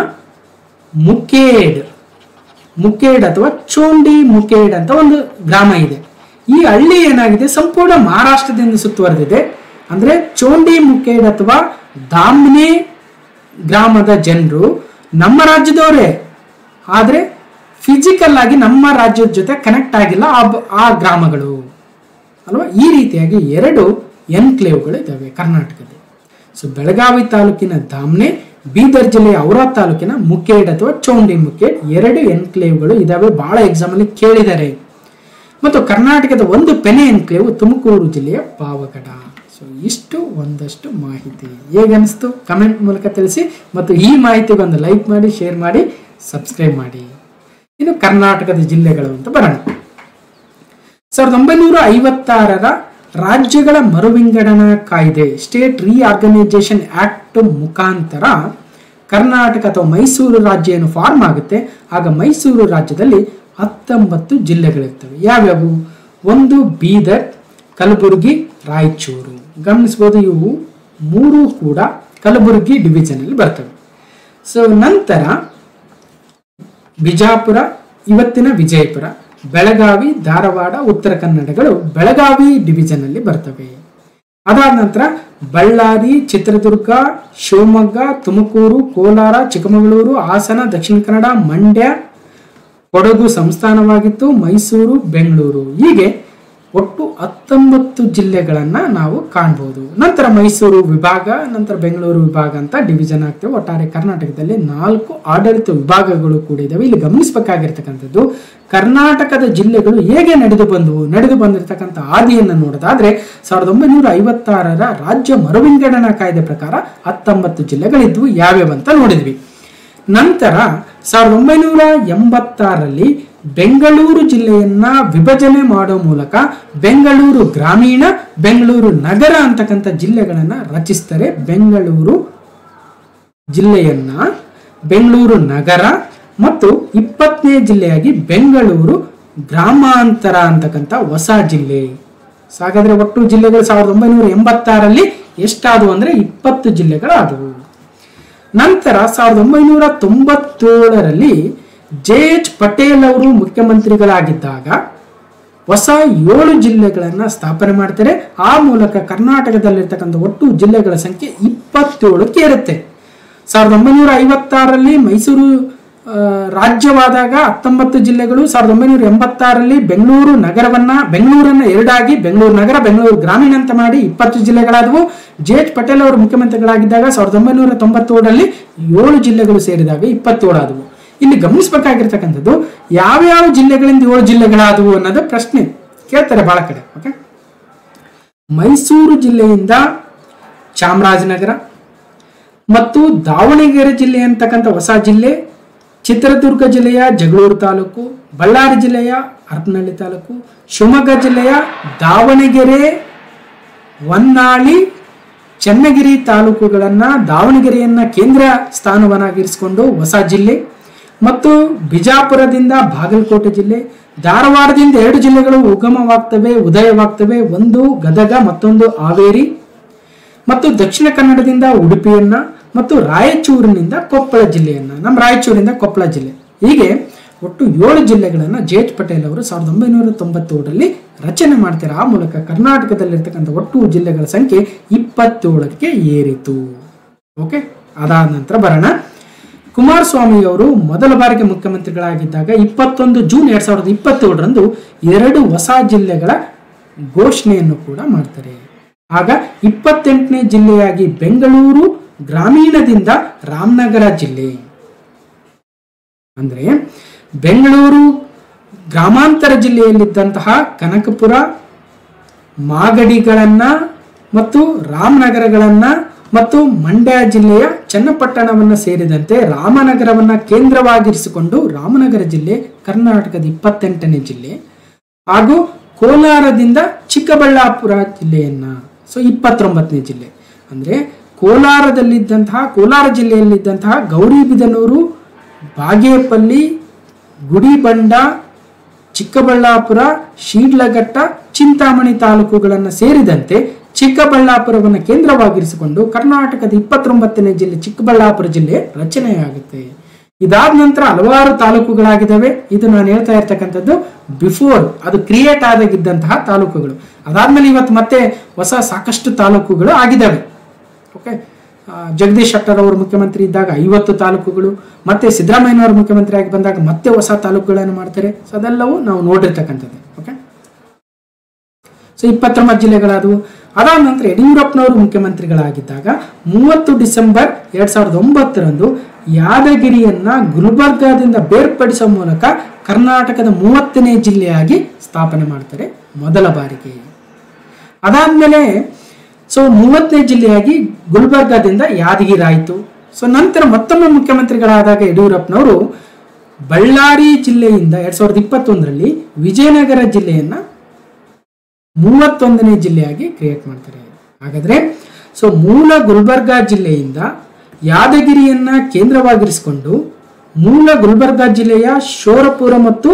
ಮುಕೇಡ್ ಮುಕೇಡ್ ಅಥವಾ ಚೋಂಡಿ ಮುಕೇಡ್ ಅಂತ ಒಂದು ಗ್ರಾಮ ಇದೆ. ಈ ಹಳ್ಳಿ ಏನಾಗಿದೆ, ಸಂಪೂರ್ಣ ಮಹಾರಾಷ್ಟ್ರದಿಂದ ಸುತ್ತುವರೆದಿದೆ. ಅಂದ್ರೆ ಚೋಂಡಿ ಮುಕೇಡ್ ಅಥವಾ ದಾಮ್ನೆ ಗ್ರಾಮದ ಜನರು ನಮ್ಮ ರಾಜ್ಯದವರೇ, ಆದ್ರೆ ಫಿಸಿಕಲ್ ಆಗಿ ನಮ್ಮ ರಾಜ್ಯದ ಜೊತೆ ಕನೆಕ್ಟ್ ಆಗಿಲ್ಲ ಆ ಗ್ರಾಮಗಳು ಅಲ್ವಾ. ಈ ರೀತಿಯಾಗಿ ಎರಡು ಎನ್ಕ್ಲೇವ್ಗಳು ಇದಾವೆ ಕರ್ನಾಟಕದಲ್ಲಿ. ಸೊ ಬೆಳಗಾವಿ ತಾಲೂಕಿನ ದಾಮ್ನೆ, ಬೀದರ್ ಜಿಲ್ಲೆಯ ಔರಾದ್ ತಾಲೂಕಿನ ಮುಕೇಡ್ ಅಥವಾ ಚೋಂಡಿ ಮುಕೇಡ್, ಎರಡು ಎನ್ಕ್ಲೇವ್ಗಳು ಇದಾವೆ. ಬಹಳ ಎಕ್ಸಾಮ್ ಅಲ್ಲಿ ಕೇಳಿದ್ದಾರೆ. ಮತ್ತು ಕರ್ನಾಟಕದ ಒಂದು ಪೆನೆ ಎನ್ಕ್ಲೇವ್ ತುಮಕೂರು ಜಿಲ್ಲೆಯ ಪಾವಗಡ. ಸೊ ಇಷ್ಟು ಒಂದಷ್ಟು ಮಾಹಿತಿ. ಹೇಗನ್ನಿಸ್ತು ಕಮೆಂಟ್ ಮೂಲಕ ತಿಳಿಸಿ. ಮತ್ತು ಈ ಮಾಹಿತಿಗೆ ಒಂದು ಲೈಕ್ ಮಾಡಿ, ಶೇರ್ ಮಾಡಿ, ಸಬ್ಸ್ಕ್ರೈಬ್ ಮಾಡಿ. ಇನ್ನು ಕರ್ನಾಟಕದ ಜಿಲ್ಲೆಗಳು ಅಂತ ಬರೋಣ. ಸಾವಿರದ ಒಂಬೈನೂರ ಐವತ್ತಾರರ ರಾಜ್ಯಗಳ ಮರುವಿಂಗಡಣಾ ಕಾಯ್ದೆ, ಸ್ಟೇಟ್ ರಿಆರ್ಗನೈಸೇಷನ್ ಆಕ್ಟ್ ಮುಖಾಂತರ ಕರ್ನಾಟಕ ಅಥವಾ ಮೈಸೂರು ರಾಜ್ಯ ಏನು ಫಾರ್ಮ್ ಆಗುತ್ತೆ, ಆಗ ಮೈಸೂರು ರಾಜ್ಯದಲ್ಲಿ ಹತ್ತೊಂಬತ್ತು ಜಿಲ್ಲೆಗಳಿರ್ತವೆ. ಯಾವ್ಯಾವು? ಒಂದು ಬೀದರ್, ಕಲಬುರಗಿ, ರಾಯಚೂರು. ಗಮನಿಸಬಹುದು, ಇವು ಮೂರು ಕೂಡ ಕಲಬುರಗಿ ಡಿವಿಷನ್ ಅಲ್ಲಿ ಬರ್ತವೆ. ಸೊ ನಂತರ ಬಿಜಾಪುರ, ಇವತ್ತಿನ ವಿಜಯಪುರ, ಬೆಳಗಾವಿ, ಧಾರವಾಡ, ಉತ್ತರ ಕನ್ನಡಗಳು ಬೆಳಗಾವಿ ಡಿವಿಷನ್ ಅಲ್ಲಿ ಬರ್ತವೆ. ಅದಾದ ನಂತರ ಬಳ್ಳಾರಿ, ಚಿತ್ರದುರ್ಗ, ಶಿವಮೊಗ್ಗ, ತುಮಕೂರು, ಕೋಲಾರ, ಚಿಕ್ಕಮಗಳೂರು, ಹಾಸನ, ದಕ್ಷಿಣ ಕನ್ನಡ, ಮಂಡ್ಯ, ಕೊಡಗು ಸಂಸ್ಥಾನವಾಗಿತ್ತು, ಮೈಸೂರು, ಬೆಂಗಳೂರು. ಹೀಗೆ ಒಟ್ಟು ಹತ್ತೊಂಬತ್ತು ಜಿಲ್ಲೆಗಳನ್ನ ನಾವು ಕಾಣಬಹುದು. ನಂತರ ಮೈಸೂರು ವಿಭಾಗ, ನಂತರ ಬೆಂಗಳೂರು ವಿಭಾಗ ಅಂತ ಡಿವಿಷನ್ ಆಗ್ತವೆ. ಒಟ್ಟಾರೆ ಕರ್ನಾಟಕದಲ್ಲಿ ನಾಲ್ಕು ಆಡಳಿತ ವಿಭಾಗಗಳು ಕೂಡ ಇದಾವೆ. ಇಲ್ಲಿ ಗಮನಿಸಬೇಕಾಗಿರ್ತಕ್ಕಂಥದ್ದು, ಕರ್ನಾಟಕದ ಜಿಲ್ಲೆಗಳು ಹೇಗೆ ನಡೆದು ಬಂದವು, ನಡೆದು ಬಂದಿರತಕ್ಕಂಥ ಹಾದಿಯನ್ನು ನೋಡೋದಾದ್ರೆ ಸಾವಿರದ ಒಂಬೈನೂರ ಐವತ್ತಾರರ ರಾಜ್ಯ ಮರುವಿಂಗಡಣಾ ಕಾಯ್ದೆ ಪ್ರಕಾರ ಹತ್ತೊಂಬತ್ತು ಜಿಲ್ಲೆಗಳಿದ್ವು. ಯಾವ್ಯಾವಂತ ನೋಡಿದ್ವಿ. ನಂತರ ಸಾವಿರದ ಒಂಬೈನೂರ ಎಂಬತ್ತಾರರಲ್ಲಿ ಬೆಂಗಳೂರು ಜಿಲ್ಲೆಯನ್ನ ವಿಭಜನೆ ಮಾಡೋ ಮೂಲಕ ಬೆಂಗಳೂರು ಗ್ರಾಮೀಣ, ಬೆಂಗಳೂರು ನಗರ ಅಂತಕ್ಕಂಥ ಜಿಲ್ಲೆಗಳನ್ನ ರಚಿಸ್ತಾರೆ. ಬೆಂಗಳೂರು ಜಿಲ್ಲೆಯನ್ನ ಬೆಂಗಳೂರು ನಗರ ಮತ್ತು ಇಪ್ಪತ್ತನೇ ಜಿಲ್ಲೆಯಾಗಿ ಬೆಂಗಳೂರು ಗ್ರಾಮಾಂತರ ಅಂತಕ್ಕಂಥ ಹೊಸ ಜಿಲ್ಲೆ. ಹಾಗಾದ್ರೆ ಒಟ್ಟು ಜಿಲ್ಲೆಗಳು ಸಾವಿರದ ಒಂಬೈನೂರ ಎಂಬತ್ತಾರಲ್ಲಿ ಎಷ್ಟಾದವು ಅಂದ್ರೆ ಇಪ್ಪತ್ತು ಜಿಲ್ಲೆಗಳಾದವು. ನಂತರ ಸಾವಿರದ ಒಂಬೈನೂರ ತೊಂಬತ್ತೇಳರಲ್ಲಿ ಜೆ ಎಚ್ ಪಟೇಲ್ ಅವರು ಮುಖ್ಯಮಂತ್ರಿಗಳಾಗಿದ್ದಾಗ ಹೊಸ ಏಳು ಜಿಲ್ಲೆಗಳನ್ನ ಸ್ಥಾಪನೆ ಮಾಡ್ತಾರೆ. ಆ ಮೂಲಕ ಕರ್ನಾಟಕದಲ್ಲಿರ್ತಕ್ಕಂಥ ಒಟ್ಟು ಜಿಲ್ಲೆಗಳ ಸಂಖ್ಯೆ ಇಪ್ಪತ್ತೇಳಕ್ಕೆ ಇರುತ್ತೆ. ಸಾವಿರದ ಒಂಬೈನೂರ ಐವತ್ತಾರರಲ್ಲಿ ಮೈಸೂರು ರಾಜ್ಯವಾದಾಗ ಹತ್ತೊಂಬತ್ತು ಜಿಲ್ಲೆಗಳು, ಸಾವಿರದ ಒಂಬೈನೂರ ಎಂಬತ್ತಾರರಲ್ಲಿ ಬೆಂಗಳೂರು ನಗರವನ್ನ ಬೆಂಗಳೂರನ್ನ ಎರಡಾಗಿ ಬೆಂಗಳೂರು ನಗರ ಬೆಂಗಳೂರು ಗ್ರಾಮೀಣ ಅಂತ ಮಾಡಿ ಇಪ್ಪತ್ತು ಜಿಲ್ಲೆಗಳಾದವು. ಜೆ ಎಚ್ ಪಟೇಲ್ ಅವರು ಮುಖ್ಯಮಂತ್ರಿಗಳಾಗಿದ್ದಾಗ ಸಾವಿರದ ಒಂಬೈನೂರ ತೊಂಬತ್ತೇಳರಲ್ಲಿ ಏಳು ಜಿಲ್ಲೆಗಳು ಸೇರಿದಾಗ ಇಪ್ಪತ್ತೇಳು ಆದವು. ಇಲ್ಲಿ ಗಮನಿಸಬೇಕಾಗಿರ್ತಕ್ಕಂಥದ್ದು ಯಾವ್ಯಾವ ಜಿಲ್ಲೆಗಳಿಂದ ಏಳು ಜಿಲ್ಲೆಗಳಾದವು ಅನ್ನೋದು ಪ್ರಶ್ನೆ ಕೇಳ್ತಾರೆ ಬಹಳ ಕಡೆ. ಓಕೆ, ಮೈಸೂರು ಜಿಲ್ಲೆಯಿಂದ ಚಾಮರಾಜನಗರ ಮತ್ತು ದಾವಣಗೆರೆ ಜಿಲ್ಲೆ ಅಂತಕ್ಕಂಥ ಹೊಸ ಜಿಲ್ಲೆ, ಚಿತ್ರದುರ್ಗ ಜಿಲ್ಲೆಯ ಜಗಳೂರು ತಾಲೂಕು, ಬಳ್ಳಾರಿ ಜಿಲ್ಲೆಯ ಹರಪನಹಳ್ಳಿ ತಾಲೂಕು, ಶಿವಮೊಗ್ಗ ಜಿಲ್ಲೆಯ ದಾವಣಗೆರೆ, ಹೊನ್ನಾಳಿ, ಚನ್ನಗಿರಿ ತಾಲೂಕುಗಳನ್ನ ದಾವಣಗೆರೆಯನ್ನ ಕೇಂದ್ರ ಸ್ಥಾನವನ್ನಾಗಿರಿಸಿಕೊಂಡು ಹೊಸ ಜಿಲ್ಲೆ, ಮತ್ತು ಬಿಜಾಪುರದಿಂದ ಬಾಗಲಕೋಟೆ ಜಿಲ್ಲೆ, ಧಾರವಾಡದಿಂದ ಎರಡು ಜಿಲ್ಲೆಗಳು ಉಗಮವಾಗ್ತವೆ ಉದಯವಾಗ್ತವೆ, ಒಂದು ಗದಗ ಮತ್ತೊಂದು ಹಾವೇರಿ, ಮತ್ತು ದಕ್ಷಿಣ ಕನ್ನಡದಿಂದ ಉಡುಪಿಯನ್ನ ಮತ್ತು ರಾಯಚೂರಿನಿಂದ ಕೊಪ್ಪಳ ಜಿಲ್ಲೆಯನ್ನ, ನಮ್ಮ ರಾಯಚೂರಿಂದ ಕೊಪ್ಪಳ ಜಿಲ್ಲೆ. ಹೀಗೆ ಒಟ್ಟು ಏಳು ಜಿಲ್ಲೆಗಳನ್ನ ಜೆ ಎಚ್ ಪಟೇಲ್ ಅವರು ಸಾವಿರದ ಒಂಬೈನೂರ ತೊಂಬತ್ತೇಳರಲ್ಲಿ ರಚನೆ ಮಾಡ್ತಾರೆ. ಆ ಮೂಲಕ ಕರ್ನಾಟಕದಲ್ಲಿರ್ತಕ್ಕಂಥ ಒಟ್ಟು ಜಿಲ್ಲೆಗಳ ಸಂಖ್ಯೆ ಇಪ್ಪತ್ತೇಳಕ್ಕೆ ಏರಿತು. ಓಕೆ, ಅದಾದ ನಂತರ ಬರೋಣ. ಕುಮಾರಸ್ವಾಮಿ ಅವರು ಮೊದಲ ಬಾರಿಗೆ ಮುಖ್ಯಮಂತ್ರಿಗಳಾಗಿದ್ದಾಗ ಇಪ್ಪತ್ತೊಂದು ಜೂನ್ ಎರಡ್ ಸಾವಿರದ ಇಪ್ಪತ್ತೇಳರಂದು ಎರಡು ಹೊಸ ಜಿಲ್ಲೆಗಳ ಘೋಷಣೆಯನ್ನು ಕೂಡ ಮಾಡ್ತಾರೆ. ಆಗ ಇಪ್ಪತ್ತೆಂಟನೇ ಜಿಲ್ಲೆಯಾಗಿ ಬೆಂಗಳೂರು ಗ್ರಾಮೀಣದಿಂದ ರಾಮನಗರ ಜಿಲ್ಲೆ, ಅಂದ್ರೆ ಬೆಂಗಳೂರು ಗ್ರಾಮಾಂತರ ಜಿಲ್ಲೆಯಲ್ಲಿದ್ದಂತಹ ಕನಕಪುರ, ಮಾಗಡಿಗಳನ್ನ ಮತ್ತು ರಾಮನಗರಗಳನ್ನ ಮತ್ತು ಮಂಡ್ಯ ಜಿಲ್ಲೆಯ ಚನ್ನಪಟ್ಟಣವನ್ನು ಸೇರಿದಂತೆ ರಾಮನಗರವನ್ನ ಕೇಂದ್ರವಾಗಿರಿಸಿಕೊಂಡು ರಾಮನಗರ ಜಿಲ್ಲೆ ಕರ್ನಾಟಕದ ಇಪ್ಪತ್ತೆಂಟನೇ ಜಿಲ್ಲೆ, ಹಾಗೂ ಕೋಲಾರದಿಂದ ಚಿಕ್ಕಬಳ್ಳಾಪುರ ಜಿಲ್ಲೆಯನ್ನ ಸೊ ಇಪ್ಪತ್ತೊಂಬತ್ತನೇ ಜಿಲ್ಲೆ. ಅಂದ್ರೆ ಕೋಲಾರದಲ್ಲಿದ್ದಂತಹ ಕೋಲಾರ ಜಿಲ್ಲೆಯಲ್ಲಿದ್ದಂತಹ ಗೌರಿಬಿದನೂರು, ಬಾಗೇಪಲ್ಲಿ, ಗುಡಿಬಂಡ, ಚಿಕ್ಕಬಳ್ಳಾಪುರ, ಶೀಡ್ಲಘಟ್ಟ, ಚಿಂತಾಮಣಿ ತಾಲೂಕುಗಳನ್ನು ಸೇರಿದಂತೆ ಚಿಕ್ಕಬಳ್ಳಾಪುರವನ್ನು ಕೇಂದ್ರವಾಗಿರಿಸಿಕೊಂಡು ಕರ್ನಾಟಕದ ಇಪ್ಪತ್ತೊಂಬತ್ತನೇ ಜಿಲ್ಲೆ ಚಿಕ್ಕಬಳ್ಳಾಪುರ ಜಿಲ್ಲೆ ರಚನೆಯಾಗುತ್ತೆ. ಇದಾದ ನಂತರ ಹಲವಾರು ತಾಲೂಕುಗಳಾಗಿದ್ದಾವೆ. ಇದು ನಾನು ಹೇಳ್ತಾ ಇರ್ತಕ್ಕಂಥದ್ದು ಬಿಫೋರ್ ಅದು ಕ್ರಿಯೇಟ್ ಆದಾಗಿದ್ದಂತಹ ತಾಲೂಕುಗಳು. ಅದಾದ್ಮೇಲೆ ಇವತ್ತು ಮತ್ತೆ ಹೊಸ ಸಾಕಷ್ಟು ತಾಲೂಕುಗಳು ಆಗಿದ್ದಾವೆ. ಓಕೆ, ಜಗದೀಶ್ ಶೆಟ್ಟರ್ ಅವರು ಮುಖ್ಯಮಂತ್ರಿ ಇದ್ದಾಗ ಐವತ್ತು ತಾಲೂಕುಗಳು, ಮತ್ತೆ ಸಿದ್ದರಾಮಯ್ಯನವರು ಮುಖ್ಯಮಂತ್ರಿ ಆಗಿ ಬಂದಾಗ ಮತ್ತೆ ಹೊಸ ತಾಲೂಕುಗಳನ್ನು ಮಾಡ್ತಾರೆ. ಸೊ ಅದೆಲ್ಲವೂ ನಾವು ನೋಡಿರ್ತಕ್ಕಂಥದ್ದು. ಓಕೆ, ಸೊ ಇಪ್ಪತ್ತೊಂಬತ್ತು ಜಿಲ್ಲೆಗಳಾದವು. ಅದಾದ ನಂತರ ಯಡಿಯೂರಪ್ಪನವರು ಮುಖ್ಯಮಂತ್ರಿಗಳಾಗಿದ್ದಾಗ ಮೂವತ್ತು ಡಿಸೆಂಬರ್ ಎರಡ್ ಸಾವಿರದ ಒಂಬತ್ತರಂದು ಯಾದಗಿರಿಯನ್ನ ಗುಲ್ಬರ್ಗಾದಿಂದ ಬೇರ್ಪಡಿಸುವ ಮೂಲಕ ಕರ್ನಾಟಕದ ಮೂವತ್ತನೇ ಜಿಲ್ಲೆಯಾಗಿ ಸ್ಥಾಪನೆ ಮಾಡ್ತಾರೆ ಮೊದಲ ಬಾರಿಗೆ. ಅದಾದ್ಮೇಲೆ ಸೊ ಮೂವತ್ತನೇ ಜಿಲ್ಲೆಯಾಗಿ ಗುಲ್ಬರ್ಗಾದಿಂದ ಯಾದಗಿರಿ ಆಯಿತು. ಸೊ ನಂತರ ಮತ್ತೊಮ್ಮೆ ಮುಖ್ಯಮಂತ್ರಿಗಳಾದಾಗ ಯಡಿಯೂರಪ್ಪನವರು ಬಳ್ಳಾರಿ ಜಿಲ್ಲೆಯಿಂದ ಎರಡ್ ಸಾವಿರದ ಇಪ್ಪತ್ತೊಂದರಲ್ಲಿ ವಿಜಯನಗರ ಜಿಲ್ಲೆಯನ್ನ ಮೂವತ್ತೊಂದನೇ ಜಿಲ್ಲೆಯಾಗಿ ಕ್ರಿಯೇಟ್ ಮಾಡ್ತಾರೆ. ಹಾಗಾದ್ರೆ ಸೊ ಮೂಲ ಗುಲ್ಬರ್ಗಾ ಜಿಲ್ಲೆಯಿಂದ ಯಾದಗಿರಿಯನ್ನ ಕೇಂದ್ರವಾಗಿರಿಸಿಕೊಂಡು ಮೂಲ ಗುಲ್ಬರ್ಗಾ ಜಿಲ್ಲೆಯ ಶೋರಪುರ ಮತ್ತು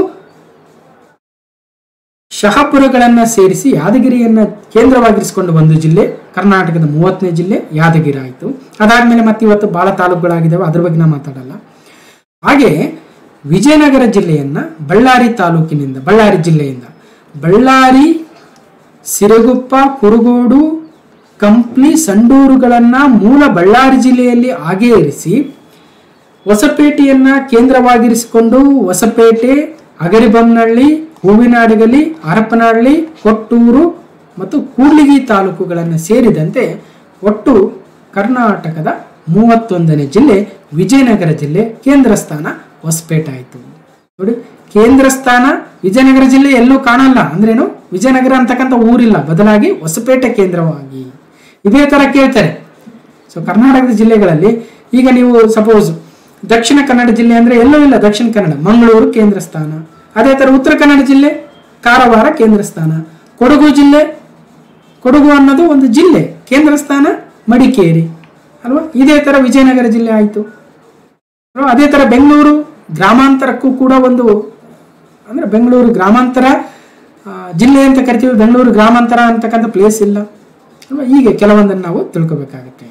ಶಹಾಪುರಗಳನ್ನ ಸೇರಿಸಿ ಯಾದಗಿರಿಯನ್ನ ಕೇಂದ್ರವಾಗಿರಿಸಿಕೊಂಡು ಒಂದು ಜಿಲ್ಲೆ, ಕರ್ನಾಟಕದ ಮೂವತ್ತನೇ ಜಿಲ್ಲೆ ಯಾದಗಿರಿ ಆಯಿತು. ಅದಾದ್ಮೇಲೆ ಮತ್ತೆ ಇವತ್ತು ಬಹಳ ತಾಲೂಕುಗಳಾಗಿದ್ದಾವೆ, ಅದ್ರ ಬಗ್ಗೆ ನಾವು ಮಾತಾಡಲ್ಲ. ಹಾಗೆ ವಿಜಯನಗರ ಜಿಲ್ಲೆಯನ್ನ ಬಳ್ಳಾರಿ ತಾಲೂಕಿನಿಂದ ಬಳ್ಳಾರಿ ಜಿಲ್ಲೆಯಿಂದ ಬಳ್ಳಾರಿ, ಸಿರಗುಪ್ಪ, ಕುರುಗೋಡು, ಕಂಪ್ಲಿ, ಸಂಡೂರುಗಳನ್ನ ಮೂಲ ಬಳ್ಳಾರಿ ಜಿಲ್ಲೆಯಲ್ಲಿ ಹಾಗೆ ಇರಿಸಿ ಹೊಸಪೇಟೆಯನ್ನ ಕೇಂದ್ರವಾಗಿರಿಸಿಕೊಂಡು ಹೊಸಪೇಟೆ, ಅಗರಿಬೊಮ್ಮನಹಳ್ಳಿ, ಹೂವಿನಹಡಗಲಿ, ಹರಪನಹಳ್ಳಿ, ಕೊಟ್ಟೂರು ಮತ್ತು ಕೂಡ್ಲಿಗಿ ತಾಲೂಕುಗಳನ್ನು ಸೇರಿದಂತೆ ಒಟ್ಟು ಕರ್ನಾಟಕದ ಮೂವತ್ತೊಂದನೇ ಜಿಲ್ಲೆ ವಿಜಯನಗರ ಜಿಲ್ಲೆ. ಕೇಂದ್ರ ಸ್ಥಾನ ಹೊಸಪೇಟೆ ಆಯಿತು. ನೋಡಿ, ಕೇಂದ್ರ ಸ್ಥಾನ ವಿಜಯನಗರ ಜಿಲ್ಲೆ ಎಲ್ಲೂ ಕಾಣಲ್ಲ. ಅಂದ್ರೇನು, ವಿಜಯನಗರ ಅಂತಕ್ಕಂಥ ಊರಿಲ್ಲ, ಬದಲಾಗಿ ಹೊಸಪೇಟೆ ಕೇಂದ್ರವಾಗಿ. ಇದೇ ತರ ಕೇಳ್ತಾರೆ. ಸೊ ಕರ್ನಾಟಕದ ಜಿಲ್ಲೆಗಳಲ್ಲಿ ಈಗ ನೀವು ಸಪೋಸ್ ದಕ್ಷಿಣ ಕನ್ನಡ ಜಿಲ್ಲೆ ಅಂದ್ರೆ ಎಲ್ಲೂ ಇಲ್ಲ, ದಕ್ಷಿಣ ಕನ್ನಡ ಮಂಗಳೂರು ಕೇಂದ್ರ ಸ್ಥಾನ. ಅದೇ ತರ ಉತ್ತರ ಕನ್ನಡ ಜಿಲ್ಲೆ ಕಾರವಾರ ಕೇಂದ್ರ ಸ್ಥಾನ. ಕೊಡಗು ಜಿಲ್ಲೆ, ಕೊಡಗು ಅನ್ನೋದು ಒಂದು ಜಿಲ್ಲೆ, ಕೇಂದ್ರ ಸ್ಥಾನ ಮಡಿಕೇರಿ ಅಲ್ವಾ. ಇದೇ ತರ ವಿಜಯನಗರ ಜಿಲ್ಲೆ ಆಯಿತು. ಅದೇ ತರ ಬೆಂಗಳೂರು ಗ್ರಾಮಾಂತರಕ್ಕೂ ಕೂಡ ಒಂದು ಅಂದ್ರೆ ಬೆಂಗಳೂರು ಗ್ರಾಮಾಂತರ ಜಿಲ್ಲೆ ಅಂತ ಕರಿತೀವಿ, ಬೆಂಗಳೂರು ಗ್ರಾಮಾಂತರ ಅಂತಕ್ಕಂಥ ಪ್ಲೇಸ್ ಇಲ್ಲ ಅಲ್ವಾ. ಹೀಗೆ ಕೆಲವೊಂದನ್ನು ನಾವು ತಿಳ್ಕೊಬೇಕಾಗುತ್ತೆ.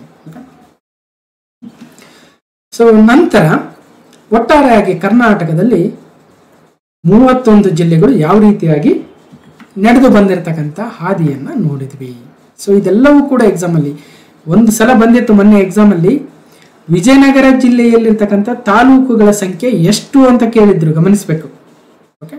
ಸೊ ನಂತರ ಒಟ್ಟಾರೆಯಾಗಿ ಕರ್ನಾಟಕದಲ್ಲಿ ಮೂವತ್ತೊಂದು ಜಿಲ್ಲೆಗಳು ಯಾವ ರೀತಿಯಾಗಿ ನಡೆದು ಬಂದಿರತಕ್ಕಂಥ ಹಾದಿಯನ್ನ ನೋಡಿದ್ವಿ. ಸೊ ಇದೆಲ್ಲವೂ ಕೂಡ ಎಕ್ಸಾಮಲ್ಲಿ ಒಂದು ಸಲ ಬಂದಿತ್ತು ಮೊನ್ನೆ ಎಕ್ಸಾಮಲ್ಲಿ. ವಿಜಯನಗರ ಜಿಲ್ಲೆಯಲ್ಲಿರ್ತಕ್ಕಂಥ ತಾಲೂಕುಗಳ ಸಂಖ್ಯೆ ಎಷ್ಟು ಅಂತ ಕೇಳಿದ್ರು, ಗಮನಿಸಬೇಕು. ಓಕೆ,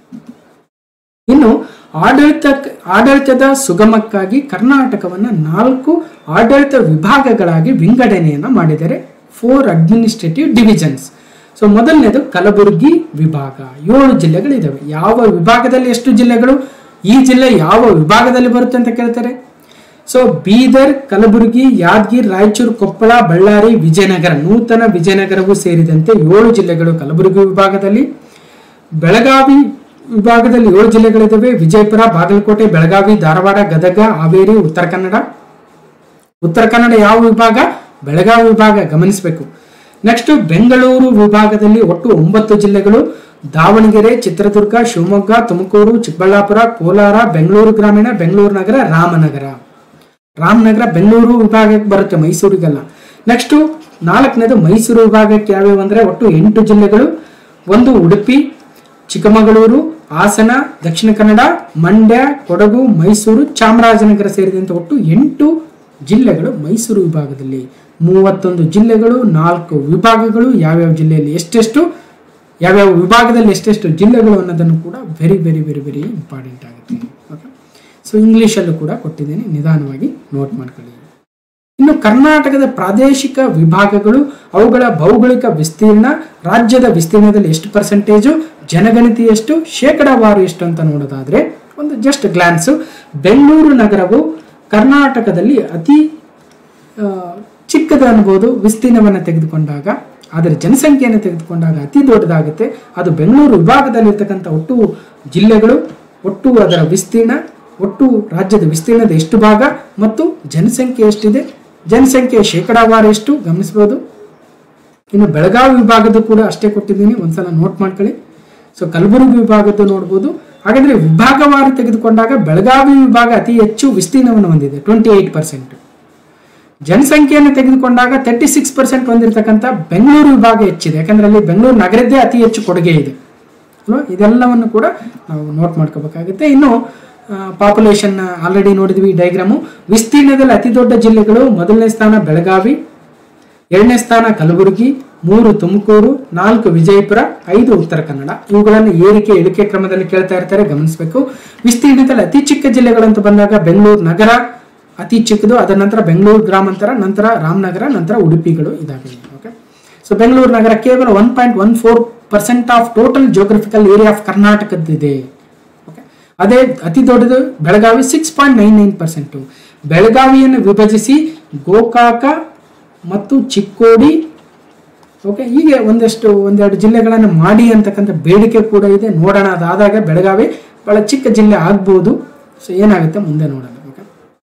ಇನ್ನು ಆಡಳಿತ ಆಡಳಿತದ ಸುಗಮಕ್ಕಾಗಿ ಕರ್ನಾಟಕವನ್ನ ನಾಲ್ಕು ಆಡಳಿತ ವಿಭಾಗಗಳಾಗಿ ವಿಂಗಡಣೆಯನ್ನ ಮಾಡಿದರೆ, ಫೋರ್ ಅಡ್ಮಿನಿಸ್ಟ್ರೇಟಿವ್ ಡಿವಿಷನ್ಸ್. ಸೊ ಮೊದಲನೇದು ಕಲಬುರಗಿ ವಿಭಾಗ, ಏಳು ಜಿಲ್ಲೆಗಳಿದಾವೆ. ಯಾವ ವಿಭಾಗದಲ್ಲಿ ಎಷ್ಟು ಜಿಲ್ಲೆಗಳು, ಈ ಜಿಲ್ಲೆ ಯಾವ ವಿಭಾಗದಲ್ಲಿ ಬರುತ್ತೆ ಅಂತ ಕೇಳ್ತಾರೆ. ಸೊ ಬೀದರ್, ಕಲಬುರಗಿ, ಯಾದಗಿರಿ, ರಾಯಚೂರು, ಕೊಪ್ಪಳ, ಬಳ್ಳಾರಿ, ವಿಜಯನಗರ, ನೂತನ ವಿಜಯನಗರವೂ ಸೇರಿದಂತೆ ಏಳು ಜಿಲ್ಲೆಗಳು ಕಲಬುರಗಿ ವಿಭಾಗದಲ್ಲಿ. ಬೆಳಗಾವಿ ವಿಭಾಗದಲ್ಲಿ ಏಳು ಜಿಲ್ಲೆಗಳಿದ್ದಾವೆ. ವಿಜಯಪುರ, ಬಾಗಲಕೋಟೆ, ಬೆಳಗಾವಿ, ಧಾರವಾಡ, ಗದಗ, ಹಾವೇರಿ, ಉತ್ತರ ಕನ್ನಡ. ಉತ್ತರ ಕನ್ನಡ ಯಾವ ವಿಭಾಗ, ಬೆಳಗಾವಿ ವಿಭಾಗ, ಗಮನಿಸಬೇಕು. ನೆಕ್ಸ್ಟ್ ಬೆಂಗಳೂರು ವಿಭಾಗದಲ್ಲಿ ಒಟ್ಟು ಒಂಬತ್ತು ಜಿಲ್ಲೆಗಳು. ದಾವಣಗೆರೆ, ಚಿತ್ರದುರ್ಗ, ಶಿವಮೊಗ್ಗ, ತುಮಕೂರು, ಚಿಕ್ಕಬಳ್ಳಾಪುರ, ಕೋಲಾರ, ಬೆಂಗಳೂರು ಗ್ರಾಮೀಣ, ಬೆಂಗಳೂರು ನಗರ, ರಾಮನಗರ. ರಾಮನಗರ ಬೆಂಗಳೂರು ವಿಭಾಗಕ್ಕೆ ಬರುತ್ತೆ, ಮೈಸೂರಿಗೆಲ್ಲ. ನೆಕ್ಸ್ಟ್ ನಾಲ್ಕನೇದು ಮೈಸೂರು ವಿಭಾಗಕ್ಕೆ ಯಾವ್ಯಾವ ಅಂದ್ರೆ ಒಟ್ಟು ಎಂಟು ಜಿಲ್ಲೆಗಳು. ಒಂದು ಉಡುಪಿ, ಚಿಕ್ಕಮಗಳೂರು, ಹಾಸನ, ದಕ್ಷಿಣ ಕನ್ನಡ, ಮಂಡ್ಯ, ಕೊಡಗು, ಮೈಸೂರು, ಚಾಮರಾಜನಗರ ಸೇರಿದಂತೆ ಒಟ್ಟು ಎಂಟು ಜಿಲ್ಲೆಗಳು ಮೈಸೂರು ವಿಭಾಗದಲ್ಲಿ. ಮೂವತ್ತೊಂದು ಜಿಲ್ಲೆಗಳು, ನಾಲ್ಕು ವಿಭಾಗಗಳು. ಯಾವ್ಯಾವ ಜಿಲ್ಲೆಯಲ್ಲಿ ಎಷ್ಟೆಷ್ಟು, ಯಾವ್ಯಾವ ವಿಭಾಗದಲ್ಲಿ ಎಷ್ಟೆಷ್ಟು ಜಿಲ್ಲೆಗಳು ಅನ್ನೋದನ್ನು ಕೂಡ very very very very important ಆಗುತ್ತೆ. ಓಕೆ, ಸೊ ಇಂಗ್ಲಿಷಲ್ಲೂ ಕೂಡ ಕೊಟ್ಟಿದ್ದೇನೆ, ನಿಧಾನವಾಗಿ ನೋಟ್ ಮಾಡ್ಕೊಳ್ಳಿ. ಇನ್ನು ಕರ್ನಾಟಕದ ಪ್ರಾದೇಶಿಕ ವಿಭಾಗಗಳು, ಅವುಗಳ ಭೌಗೋಳಿಕ ವಿಸ್ತೀರ್ಣ, ರಾಜ್ಯದ ವಿಸ್ತೀರ್ಣದಲ್ಲಿ ಎಷ್ಟು ಪರ್ಸೆಂಟೇಜು, ಜನಗಣತಿ ಎಷ್ಟು, ಶೇಕಡಾವಾರು ಎಷ್ಟು ಅಂತ ನೋಡೋದಾದ್ರೆ ಒಂದು ಜಸ್ಟ್ ಗ್ಲಾನ್ಸು. ಬೆಂಗಳೂರು ನಗರವು ಕರ್ನಾಟಕದಲ್ಲಿ ಅತಿ ಚಿಕ್ಕದ ಅನ್ಬೋದು ವಿಸ್ತೀರ್ಣವನ್ನು ತೆಗೆದುಕೊಂಡಾಗ, ಆದರೆ ಜನಸಂಖ್ಯೆಯನ್ನು ತೆಗೆದುಕೊಂಡಾಗ ಅತಿ ದೊಡ್ಡದಾಗುತ್ತೆ. ಅದು ಬೆಂಗಳೂರು ವಿಭಾಗದಲ್ಲಿರ್ತಕ್ಕಂಥ ಒಟ್ಟು ಜಿಲ್ಲೆಗಳು, ಒಟ್ಟು ಅದರ ವಿಸ್ತೀರ್ಣ, ಒಟ್ಟು ರಾಜ್ಯದ ವಿಸ್ತೀರ್ಣದ ಎಷ್ಟು ಭಾಗ ಮತ್ತು ಜನಸಂಖ್ಯೆ ಎಷ್ಟಿದೆ, ಜನಸಂಖ್ಯೆಯ ಶೇಕಡಾವಾರು ಎಷ್ಟು ಗಮನಿಸಬಹುದು. ಇನ್ನು ಬೆಳಗಾವಿ ವಿಭಾಗದ್ದು ಕೂಡ ಅಷ್ಟೇ ಕೊಟ್ಟಿದ್ದೀನಿ, ಒಂದ್ಸಲ ನೋಟ್ ಮಾಡ್ಕೊಳ್ಳಿ. ಸೊ ಕಲಬುರಗಿ ವಿಭಾಗದ್ದು ನೋಡ್ಬೋದು. ಹಾಗಾದ್ರೆ ವಿಭಾಗವಾರು ತೆಗೆದುಕೊಂಡಾಗ ಬೆಳಗಾವಿ ವಿಭಾಗ ಅತಿ ಹೆಚ್ಚು ವಿಸ್ತೀರ್ಣವನ್ನು ಹೊಂದಿದೆ, ಟ್ವೆಂಟಿ ಏಟ್ ಪರ್ಸೆಂಟ್. ಜನಸಂಖ್ಯೆಯನ್ನು ತೆಗೆದುಕೊಂಡಾಗ ತರ್ಟಿ ಸಿಕ್ಸ್ ಪರ್ಸೆಂಟ್ ಹೊಂದಿರತಕ್ಕಂಥ ಬೆಂಗಳೂರು ವಿಭಾಗ ಹೆಚ್ಚಿದೆ, ಯಾಕಂದ್ರೆ ಅಲ್ಲಿ ಬೆಂಗಳೂರು ನಗರದ್ದೇ ಅತಿ ಹೆಚ್ಚು ಕೊಡುಗೆ ಇದೆ. ಇದೆಲ್ಲವನ್ನು ಕೂಡ ನಾವು ನೋಟ್ ಮಾಡ್ಕೋಬೇಕಾಗುತ್ತೆ. ಇನ್ನು ಪಾಪ್ಯುಲೇಷನ್ ಆಲ್ರೆಡಿ ನೋಡಿದ್ವಿ ಡಯಾಗ್ರಾಮು. ವಿಸ್ತೀರ್ಣದಲ್ಲಿ ಅತಿ ದೊಡ್ಡ ಜಿಲ್ಲೆಗಳು, ಮೊದಲನೇ ಸ್ಥಾನ ಬೆಳಗಾವಿ, ಎರಡನೇ ಸ್ಥಾನ ಕಲಬುರಗಿ, ಮೂರು ತುಮಕೂರು, ನಾಲ್ಕು ವಿಜಯಪುರ, ಐದು ಉತ್ತರ ಕನ್ನಡ. ಇವುಗಳನ್ನು ಏರಿಕೆ ಇಳಿಕೆ ಕ್ರಮದಲ್ಲಿ ಕೇಳ್ತಾ ಇರ್ತಾರೆ, ಗಮನಿಸಬೇಕು. ವಿಸ್ತೀರ್ಣದಲ್ಲಿ ಅತಿ ಚಿಕ್ಕ ಜಿಲ್ಲೆಗಳಂತ ಬಂದಾಗ ಬೆಂಗಳೂರು ನಗರ ಅತಿ ಚಿಕ್ಕದು, ಅದರ ನಂತರ ಬೆಂಗಳೂರು ಗ್ರಾಮಾಂತರ, ನಂತರ ರಾಮನಗರ, ನಂತರ ಉಡುಪಿಗಳು ಇದಾಗಿದೆ. ಓಕೆ, ಸೊ ಬೆಂಗಳೂರು ನಗರ ಕೇವಲ one point one four percent of total geographical area of ಕರ್ನಾಟಕದಿದೆ. ಓಕೆ, ಅದೇ ಅತಿ ದೊಡ್ಡದು Belagavi, six point nine nine percent. ಬೆಳಗಾವಿಯನ್ನು ವಿಭಜಿಸಿ ಗೋಕಾಕ ಮತ್ತು ಚಿಕ್ಕೋಡಿ, ಓಕೆ, ಹೀಗೆ ಒಂದಷ್ಟು ಒಂದೆರಡು ಜಿಲ್ಲೆಗಳನ್ನು ಮಾಡಿ ಅಂತಕ್ಕಂಥ ಬೇಡಿಕೆ ಕೂಡ ಇದೆ. ನೋಡೋಣ, ಅದಾದಾಗ ಬೆಳಗಾವಿ ಬಹಳ ಚಿಕ್ಕ ಜಿಲ್ಲೆ ಆಗ್ಬಹುದು. ಸೊ ಏನಾಗುತ್ತೆ ಮುಂದೆ ನೋಡೋಣ. ಓಕೆ,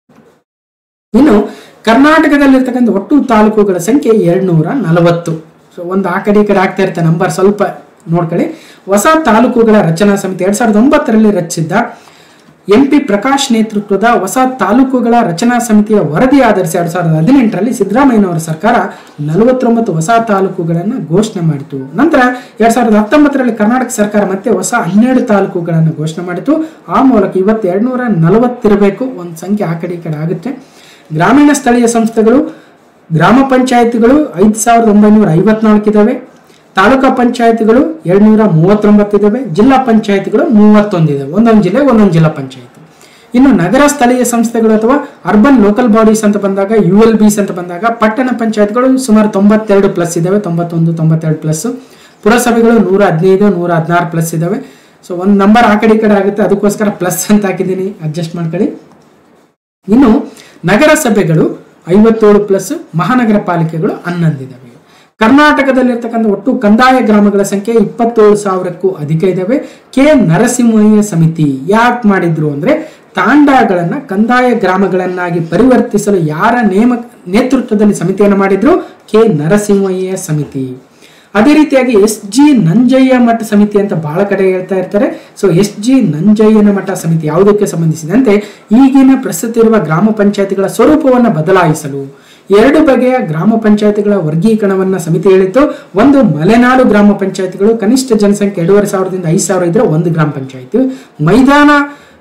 ಇನ್ನು ಕರ್ನಾಟಕದಲ್ಲಿರ್ತಕ್ಕಂಥ ಒಟ್ಟು ತಾಲೂಕುಗಳ ಸಂಖ್ಯೆ ಎರಡ್ ನೂರ ನಲವತ್ತು. ಸೊ ಒಂದು ಆ ಕಡೆ ಈ ಕಡೆ ಆಗ್ತಾ ಇರುತ್ತೆ ನಂಬರ್, ಸ್ವಲ್ಪ ನೋಡ್ಕೊಳ್ಳಿ. ಹೊಸ ತಾಲೂಕುಗಳ ರಚನಾ ಸಮಿತಿ ಎರಡ್ ಸಾವಿರದ ಒಂಬತ್ತರಲ್ಲಿ ರಚಿಸಿದ್ದ ಎಂ ಪಿ ಪ್ರಕಾಶ್ ನೇತೃತ್ವದ ಹೊಸ ತಾಲೂಕುಗಳ ರಚನಾ ಸಮಿತಿಯ ವರದಿ ಆಧರಿಸಿ ಎರಡ್ ಸಾವಿರದ ಹದಿನೆಂಟರಲ್ಲಿ ಸಿದ್ದರಾಮಯ್ಯನವರ ಸರ್ಕಾರ ನಲವತ್ತೊಂಬತ್ತು ಹೊಸ ತಾಲೂಕುಗಳನ್ನು ಘೋಷಣೆ ಮಾಡಿತು. ನಂತರ ಎರಡ್ ಸಾವಿರದ ಹತ್ತೊಂಬತ್ತರಲ್ಲಿ ಕರ್ನಾಟಕ ಸರ್ಕಾರ ಮತ್ತೆ ಹೊಸ ಹನ್ನೆರಡು ತಾಲೂಕುಗಳನ್ನು ಘೋಷಣೆ ಮಾಡಿತು. ಆ ಮೂಲಕ ಇವತ್ತು ಎರಡ್ ನೂರ ನಲವತ್ತಿರಬೇಕು, ಒಂದು ಸಂಖ್ಯೆ ಆ ಕಡೆ ಈ ಕಡೆ ಆಗುತ್ತೆ. ಗ್ರಾಮೀಣ ಸ್ಥಳೀಯ ಸಂಸ್ಥೆಗಳು, ಗ್ರಾಮ ಪಂಚಾಯತಿಗಳು ಐದು ಸಾವಿರದ ಒಂಬೈನೂರ ಐವತ್ನಾಲ್ಕು ಇದಾವೆ. ತಾಲೂಕಾ ಪಂಚಾಯತಿಗಳು ಎರಡ್ ನೂರ ಮೂವತ್ತೊಂಬತ್ತು ಇದಾವೆ. ಜಿಲ್ಲಾ ಪಂಚಾಯತಿಗಳು ಮೂವತ್ತೊಂದು ಇದಾವೆ. ಒಂದೊಂದು ಜಿಲ್ಲೆ ಒಂದೊಂದು ಜಿಲ್ಲಾ ಪಂಚಾಯತ್. ಇನ್ನು ನಗರ ಸ್ಥಳೀಯ ಸಂಸ್ಥೆಗಳು ಅಥವಾ ಅರ್ಬನ್ ಲೋಕಲ್ ಬಾಡೀಸ್ ಅಂತ ಬಂದಾಗ, ಯು ಎಲ್ ಬಿಸ್ ಅಂತ ಬಂದಾಗ, ಪಟ್ಟಣ ಪಂಚಾಯತ್ಗಳು ಸುಮಾರು ತೊಂಬತ್ತೆರಡು ಪ್ಲಸ್ ಇದಾವೆ, ತೊಂಬತ್ತೊಂದು ತೊಂಬತ್ತೆರಡು ಪ್ಲಸ್. ಪುರಸಭೆಗಳು ನೂರ ಹದಿನೈದು ನೂರ ಹದಿನಾರು ಪ್ಲಸ್ ಇದಾವೆ. ಸೊ ಒಂದು ನಂಬರ್ ಆ ಕಡೆ ಈ ಕಡೆ ಆಗುತ್ತೆ, ಅದಕ್ಕೋಸ್ಕರ ಪ್ಲಸ್ ಅಂತ ಹಾಕಿದ್ದೀನಿ, ಅಡ್ಜಸ್ಟ್ ಮಾಡ್ಕೊಳ್ಳಿ. ಇನ್ನು ನಗರ ಸಭೆಗಳು ಐವತ್ತೇಳು ಪ್ಲಸ್, ಮಹಾನಗರ ಪಾಲಿಕೆಗಳು ಹನ್ನೊಂದಿದಾವೆ. ಕರ್ನಾಟಕದಲ್ಲಿರ್ತಕ್ಕಂಥ ಒಟ್ಟು ಕಂದಾಯ ಗ್ರಾಮಗಳ ಸಂಖ್ಯೆ ಇಪ್ಪತ್ತೇಳು ಸಾವಿರಕ್ಕೂ ಅಧಿಕ ಇದಾವೆ. ಕೆ ನರಸಿಂಹಯ್ಯ ಸಮಿತಿ ಯಾಕೆ ಮಾಡಿದ್ರು ಅಂದ್ರೆ, ತಾಂಡಾಗಳನ್ನ ಕಂದಾಯ ಗ್ರಾಮಗಳನ್ನಾಗಿ ಪರಿವರ್ತಿಸಲು ಯಾರ ನೇಮ ನೇತೃತ್ವದಲ್ಲಿ ಸಮಿತಿಯನ್ನು ಮಾಡಿದ್ರು, ಕೆ ನರಸಿಂಹಯ್ಯ ಸಮಿತಿ. ಅದೇ ರೀತಿಯಾಗಿ ಎಸ್ ಜಿ ನಂಜಯ್ಯ ಮಠ ಸಮಿತಿ ಅಂತ ಬಹಳ ಕಡೆ ಹೇಳ್ತಾ ಇರ್ತಾರೆ. ಸೊ ಎಸ್ ಜಿ ನಂಜಯ್ಯನ ಮಠ ಸಮಿತಿ ಯಾವುದಕ್ಕೆ ಸಂಬಂಧಿಸಿದಂತೆ, ಈಗಿನ ಪ್ರಸ್ತುತ ಇರುವ ಗ್ರಾಮ ಪಂಚಾಯತಿಗಳ ಸ್ವರೂಪವನ್ನು ಬದಲಾಯಿಸಲು ಎರಡು ಬಗೆಯ ಗ್ರಾಮ ಪಂಚಾಯತಿಗಳ ವರ್ಗೀಕರಣವನ್ನ ಸಮಿತಿ ಹೇಳಿತ್ತು. ಒಂದು ಮಲೆನಾಡು ಗ್ರಾಮ ಪಂಚಾಯತಿಗಳು, ಕನಿಷ್ಠ ಜನಸಂಖ್ಯೆ ಎರಡೂವರೆ ಸಾವಿರದಿಂದ ಐದು ಸಾವಿರ ಇದ್ರೆ ಒಂದು ಗ್ರಾಮ ಪಂಚಾಯತ್. ಮೈದಾನ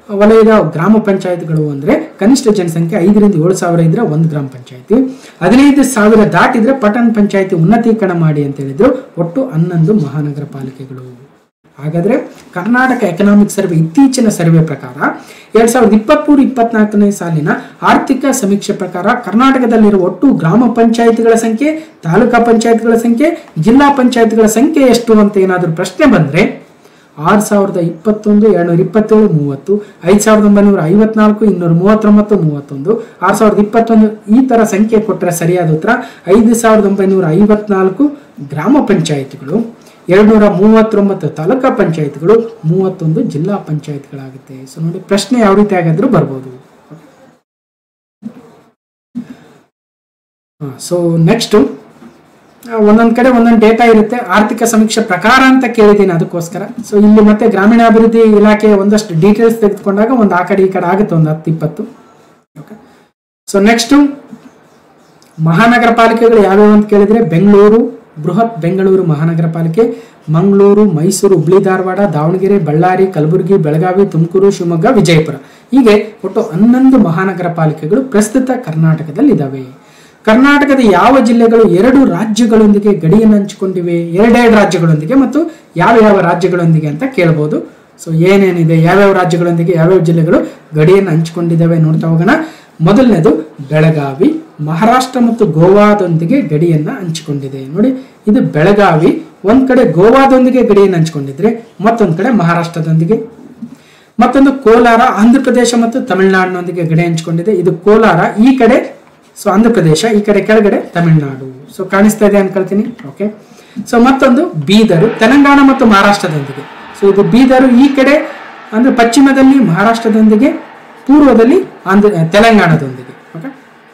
ವಲಯದ ಗ್ರಾಮ ಪಂಚಾಯತ್ಗಳು ಅಂದ್ರೆ ಕನಿಷ್ಠ ಜನಸಂಖ್ಯೆ ಐದರಿಂದ ಏಳು ಸಾವಿರ ಇದ್ರೆ ಒಂದು ಗ್ರಾಮ ಪಂಚಾಯತಿ, ಹದಿನೈದು ಸಾವಿರ ದಾಟಿದ್ರೆ ಪಟ್ಟಣ ಪಂಚಾಯತಿ ಉನ್ನತೀಕರಣ ಮಾಡಿ ಅಂತ ಹೇಳಿದ್ರು. ಒಟ್ಟು ಹನ್ನೊಂದು ಮಹಾನಗರ ಪಾಲಿಕೆಗಳು. ಹಾಗಾದ್ರೆ ಕರ್ನಾಟಕ ಎಕನಾಮಿಕ್ ಸರ್ವೆ ಇತ್ತೀಚಿನ ಸರ್ವೆ ಪ್ರಕಾರ ಎರಡ್ ಸಾವಿರದ ಇಪ್ಪತ್ಮೂರು ಇಪ್ಪತ್ನಾಲ್ಕನೇ ಸಾಲಿನ ಆರ್ಥಿಕ ಸಮೀಕ್ಷೆ ಪ್ರಕಾರ ಕರ್ನಾಟಕದಲ್ಲಿರುವ ಒಟ್ಟು ಗ್ರಾಮ ಪಂಚಾಯತ್ಗಳ ಸಂಖ್ಯೆ, ತಾಲೂಕಾ ಪಂಚಾಯತ್ಗಳ ಸಂಖ್ಯೆ, ಜಿಲ್ಲಾ ಪಂಚಾಯತ್ಗಳ ಸಂಖ್ಯೆ ಎಷ್ಟು ಅಂತ ಏನಾದರೂ ಪ್ರಶ್ನೆ ಬಂದ್ರೆ ಆರು ಸಾವಿರದ ಇಪ್ಪತ್ತೊಂದು ಎರಡ್ನೂರ ಇಪ್ಪತ್ತೇಳು ಮೂವತ್ತು, ಐದು ಸಾವಿರದ ಒಂಬೈನೂರ ಐವತ್ನಾಲ್ಕು ಇನ್ನೂರ ಮೂವತ್ತೊಂಬತ್ತು ಮೂವತ್ತೊಂದು, ಆರು ಸಾವಿರದ ಇಪ್ಪತ್ತೊಂದು ಈ ತರ ಸಂಖ್ಯೆ ಕೊಟ್ಟರೆ ಸರಿಯಾದ ಉತ್ತರ ಐದು ಸಾವಿರದ ಒಂಬೈನೂರ ಐವತ್ನಾಲ್ಕು ಗ್ರಾಮ ಪಂಚಾಯತ್ಗಳು, ಎರಡ್ನೂರ ಮೂವತ್ತೊಂಬತ್ತು ತಾಲೂಕಾ ಪಂಚಾಯತ್ಗಳು, ಮೂವತ್ತೊಂದು ಜಿಲ್ಲಾ ಪಂಚಾಯತ್ಗಳಾಗುತ್ತೆ. ಸೊ ನೋಡಿ ಪ್ರಶ್ನೆ ಯಾವ ರೀತಿ ಆಗಿದ್ರು ಬರ್ಬೋದು. ಸೊ ನೆಕ್ಸ್ಟ್ ಒಂದೊಂದ್ ಕಡೆ ಒಂದೊಂದು ಡೇಟಾ ಇರುತ್ತೆ. ಆರ್ಥಿಕ ಸಮೀಕ್ಷೆ ಪ್ರಕಾರ ಅಂತ ಕೇಳಿದ್ದೀನಿ ಅದಕ್ಕೋಸ್ಕರ. ಸೊ ಇಲ್ಲಿ ಮತ್ತೆ ಗ್ರಾಮೀಣಾಭಿವೃದ್ಧಿ ಇಲಾಖೆ ಒಂದಷ್ಟು ಡೀಟೇಲ್ಸ್ ತೆಗೆದುಕೊಂಡಾಗ ಒಂದು ಆ ಕಡೆ ಈ ಕಡೆ ಆಗುತ್ತೆ, ಒಂದು ಹತ್ತು ಇಪ್ಪತ್ತು. ಓಕೆ. ಸೊ ನೆಕ್ಸ್ಟ್ ಮಹಾನಗರ ಪಾಲಿಕೆಗಳು ಯಾವ್ಯಾವ ಅಂತ ಕೇಳಿದ್ರೆ ಬೆಂಗಳೂರು, ಬೃಹತ್ ಬೆಂಗಳೂರು ಮಹಾನಗರ ಪಾಲಿಕೆ, ಮಂಗಳೂರು, ಮೈಸೂರು, ಹುಬ್ಳಿ ಧಾರವಾಡ, ದಾವಣಗೆರೆ, ಬಳ್ಳಾರಿ, ಕಲಬುರಗಿ, ಬೆಳಗಾವಿ, ತುಮಕೂರು, ಶಿವಮೊಗ್ಗ, ವಿಜಯಪುರ. ಹೀಗೆ ಒಟ್ಟು ಹನ್ನೊಂದು ಮಹಾನಗರ ಪಾಲಿಕೆಗಳು ಪ್ರಸ್ತುತ ಕರ್ನಾಟಕದಲ್ಲಿ ಇದಾವೆ. ಕರ್ನಾಟಕದ ಯಾವ ಜಿಲ್ಲೆಗಳು ಎರಡು ರಾಜ್ಯಗಳೊಂದಿಗೆ ಗಡಿಯನ್ನು ಹಂಚಿಕೊಂಡಿವೆ? ಎರಡೆರಡು ರಾಜ್ಯಗಳೊಂದಿಗೆ ಮತ್ತು ಯಾವ ಯಾವ ರಾಜ್ಯಗಳೊಂದಿಗೆ ಅಂತ ಕೇಳಬಹುದು. ಸೊ ಏನೇನಿದೆ, ಯಾವ್ಯಾವ ರಾಜ್ಯಗಳೊಂದಿಗೆ ಯಾವ್ಯಾವ ಜಿಲ್ಲೆಗಳು ಗಡಿಯನ್ನು ಹಂಚಿಕೊಂಡಿದ್ದಾವೆ ನೋಡ್ತಾ ಹೋಗೋಣ. ಮೊದಲನೇದು ಬೆಳಗಾವಿ, ಮಹಾರಾಷ್ಟ್ರ ಮತ್ತು ಗೋವಾದೊಂದಿಗೆ ಗಡಿಯನ್ನ ಹಂಚಿಕೊಂಡಿದೆ. ನೋಡಿ, ಇದು ಬೆಳಗಾವಿ ಒಂದ್ ಕಡೆ ಗೋವಾದೊಂದಿಗೆ ಗಡಿಯನ್ನು ಹಂಚಿಕೊಂಡಿದ್ರೆ ಮತ್ತೊಂದ್ ಕಡೆ ಮಹಾರಾಷ್ಟ್ರದೊಂದಿಗೆ. ಮತ್ತೊಂದು ಕೋಲಾರ ಆಂಧ್ರ ಪ್ರದೇಶ ಮತ್ತು ತಮಿಳುನಾಡಿನೊಂದಿಗೆ ಗಡಿ ಹಂಚಿಕೊಂಡಿದೆ. ಇದು ಕೋಲಾರ ಈ ಕಡೆ, ಸೊ ಆಂಧ್ರ ಪ್ರದೇಶ ಈ ಕಡೆ ಕೆಳಗಡೆ ತಮಿಳುನಾಡು. ಸೊ ಕಾಣಿಸ್ತಾ ಇದೆ ಅನ್ಕೊಳ್ತೀನಿ. ಓಕೆ. ಸೊ ಮತ್ತೊಂದು ಬೀದರು ತೆಲಂಗಾಣ ಮತ್ತು ಮಹಾರಾಷ್ಟ್ರದೊಂದಿಗೆ. ಸೊ ಇದು ಬೀದರು ಈ ಕಡೆ ಅಂದ್ರೆ ಪಶ್ಚಿಮದಲ್ಲಿ ಮಹಾರಾಷ್ಟ್ರದೊಂದಿಗೆ, ಪೂರ್ವದಲ್ಲಿ ಆಂಧ್ರ ತೆಲಂಗಾಣದೊಂದಿಗೆ. ಓಕೆ.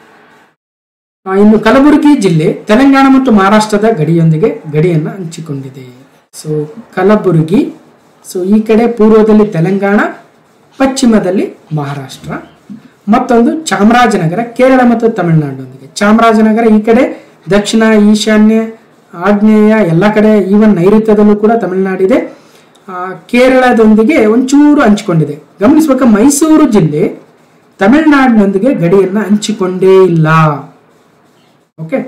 ಇನ್ನು ಕಲಬುರಗಿ ಜಿಲ್ಲೆ ತೆಲಂಗಾಣ ಮತ್ತು ಮಹಾರಾಷ್ಟ್ರದ ಗಡಿಯೊಂದಿಗೆ ಗಡಿಯನ್ನ ಹಂಚಿಕೊಂಡಿದೆ. ಸೊ ಕಲಬುರಗಿ, ಸೊ ಈ ಕಡೆ ಪೂರ್ವದಲ್ಲಿ ತೆಲಂಗಾಣ, ಪಶ್ಚಿಮದಲ್ಲಿ ಮಹಾರಾಷ್ಟ್ರ. ಮತ್ತೊಂದು ಚಾಮರಾಜನಗರ ಕೇರಳ ಮತ್ತು ತಮಿಳುನಾಡಿನೊಂದಿಗೆ. ಚಾಮರಾಜನಗರ ಈ ಕಡೆ ದಕ್ಷಿಣ, ಈಶಾನ್ಯ, ಆಗ್ನೇಯ ಎಲ್ಲ ಕಡೆ, ಈವನ್ ನೈಋತ್ಯದಲ್ಲೂ ಕೂಡ ತಮಿಳುನಾಡಿದೆ. ಕೇರಳದೊಂದಿಗೆ ಒಂಚೂರು ಹಂಚಿಕೊಂಡಿದೆ. ಗಮನಿಸಬೇಕು, ಮೈಸೂರು ಜಿಲ್ಲೆ ತಮಿಳುನಾಡಿನೊಂದಿಗೆ ಗಡಿಯನ್ನ ಹಂಚಿಕೊಂಡೇ ಇಲ್ಲ. ಓಕೆ.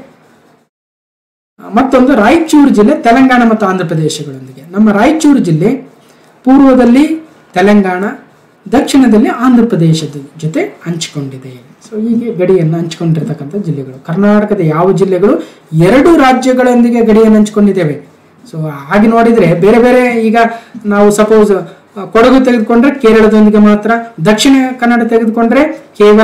ಮತ್ತೊಂದು ರಾಯಚೂರು ಜಿಲ್ಲೆ ತೆಲಂಗಾಣ ಮತ್ತು ಆಂಧ್ರ ಪ್ರದೇಶಗಳೊಂದಿಗೆ. ನಮ್ಮ ರಾಯಚೂರು ಜಿಲ್ಲೆ ಪೂರ್ವದಲ್ಲಿ ತೆಲಂಗಾಣ, ದಕ್ಷಿಣದಲ್ಲಿ ಆಂಧ್ರ ಪ್ರದೇಶದ ಜೊತೆ ಹಂಚಿಕೊಂಡಿದೆ. ಸೊ ಹೀಗೆ ಗಡಿಯನ್ನು ಹಂಚಿಕೊಂಡಿರ್ತಕ್ಕಂಥ ಜಿಲ್ಲೆಗಳು. ಕರ್ನಾಟಕದ ಯಾವ ಜಿಲ್ಲೆಗಳು ಎರಡು ರಾಜ್ಯಗಳೊಂದಿಗೆ ಗಡಿಯನ್ನು ಹಂಚಿಕೊಂಡಿದ್ದೇವೆ? ಸೊ ಹಾಗೆ ನೋಡಿದ್ರೆ ಬೇರೆ ಬೇರೆ, ಈಗ ನಾವು ಸಪೋಸ್ ಕೊಡಗು ತೆಗೆದುಕೊಂಡ್ರೆ ಕೇರಳದೊಂದಿಗೆ ಮಾತ್ರ, ದಕ್ಷಿಣ ಕನ್ನಡ ತೆಗೆದುಕೊಂಡ್ರೆ ಕೇವಲ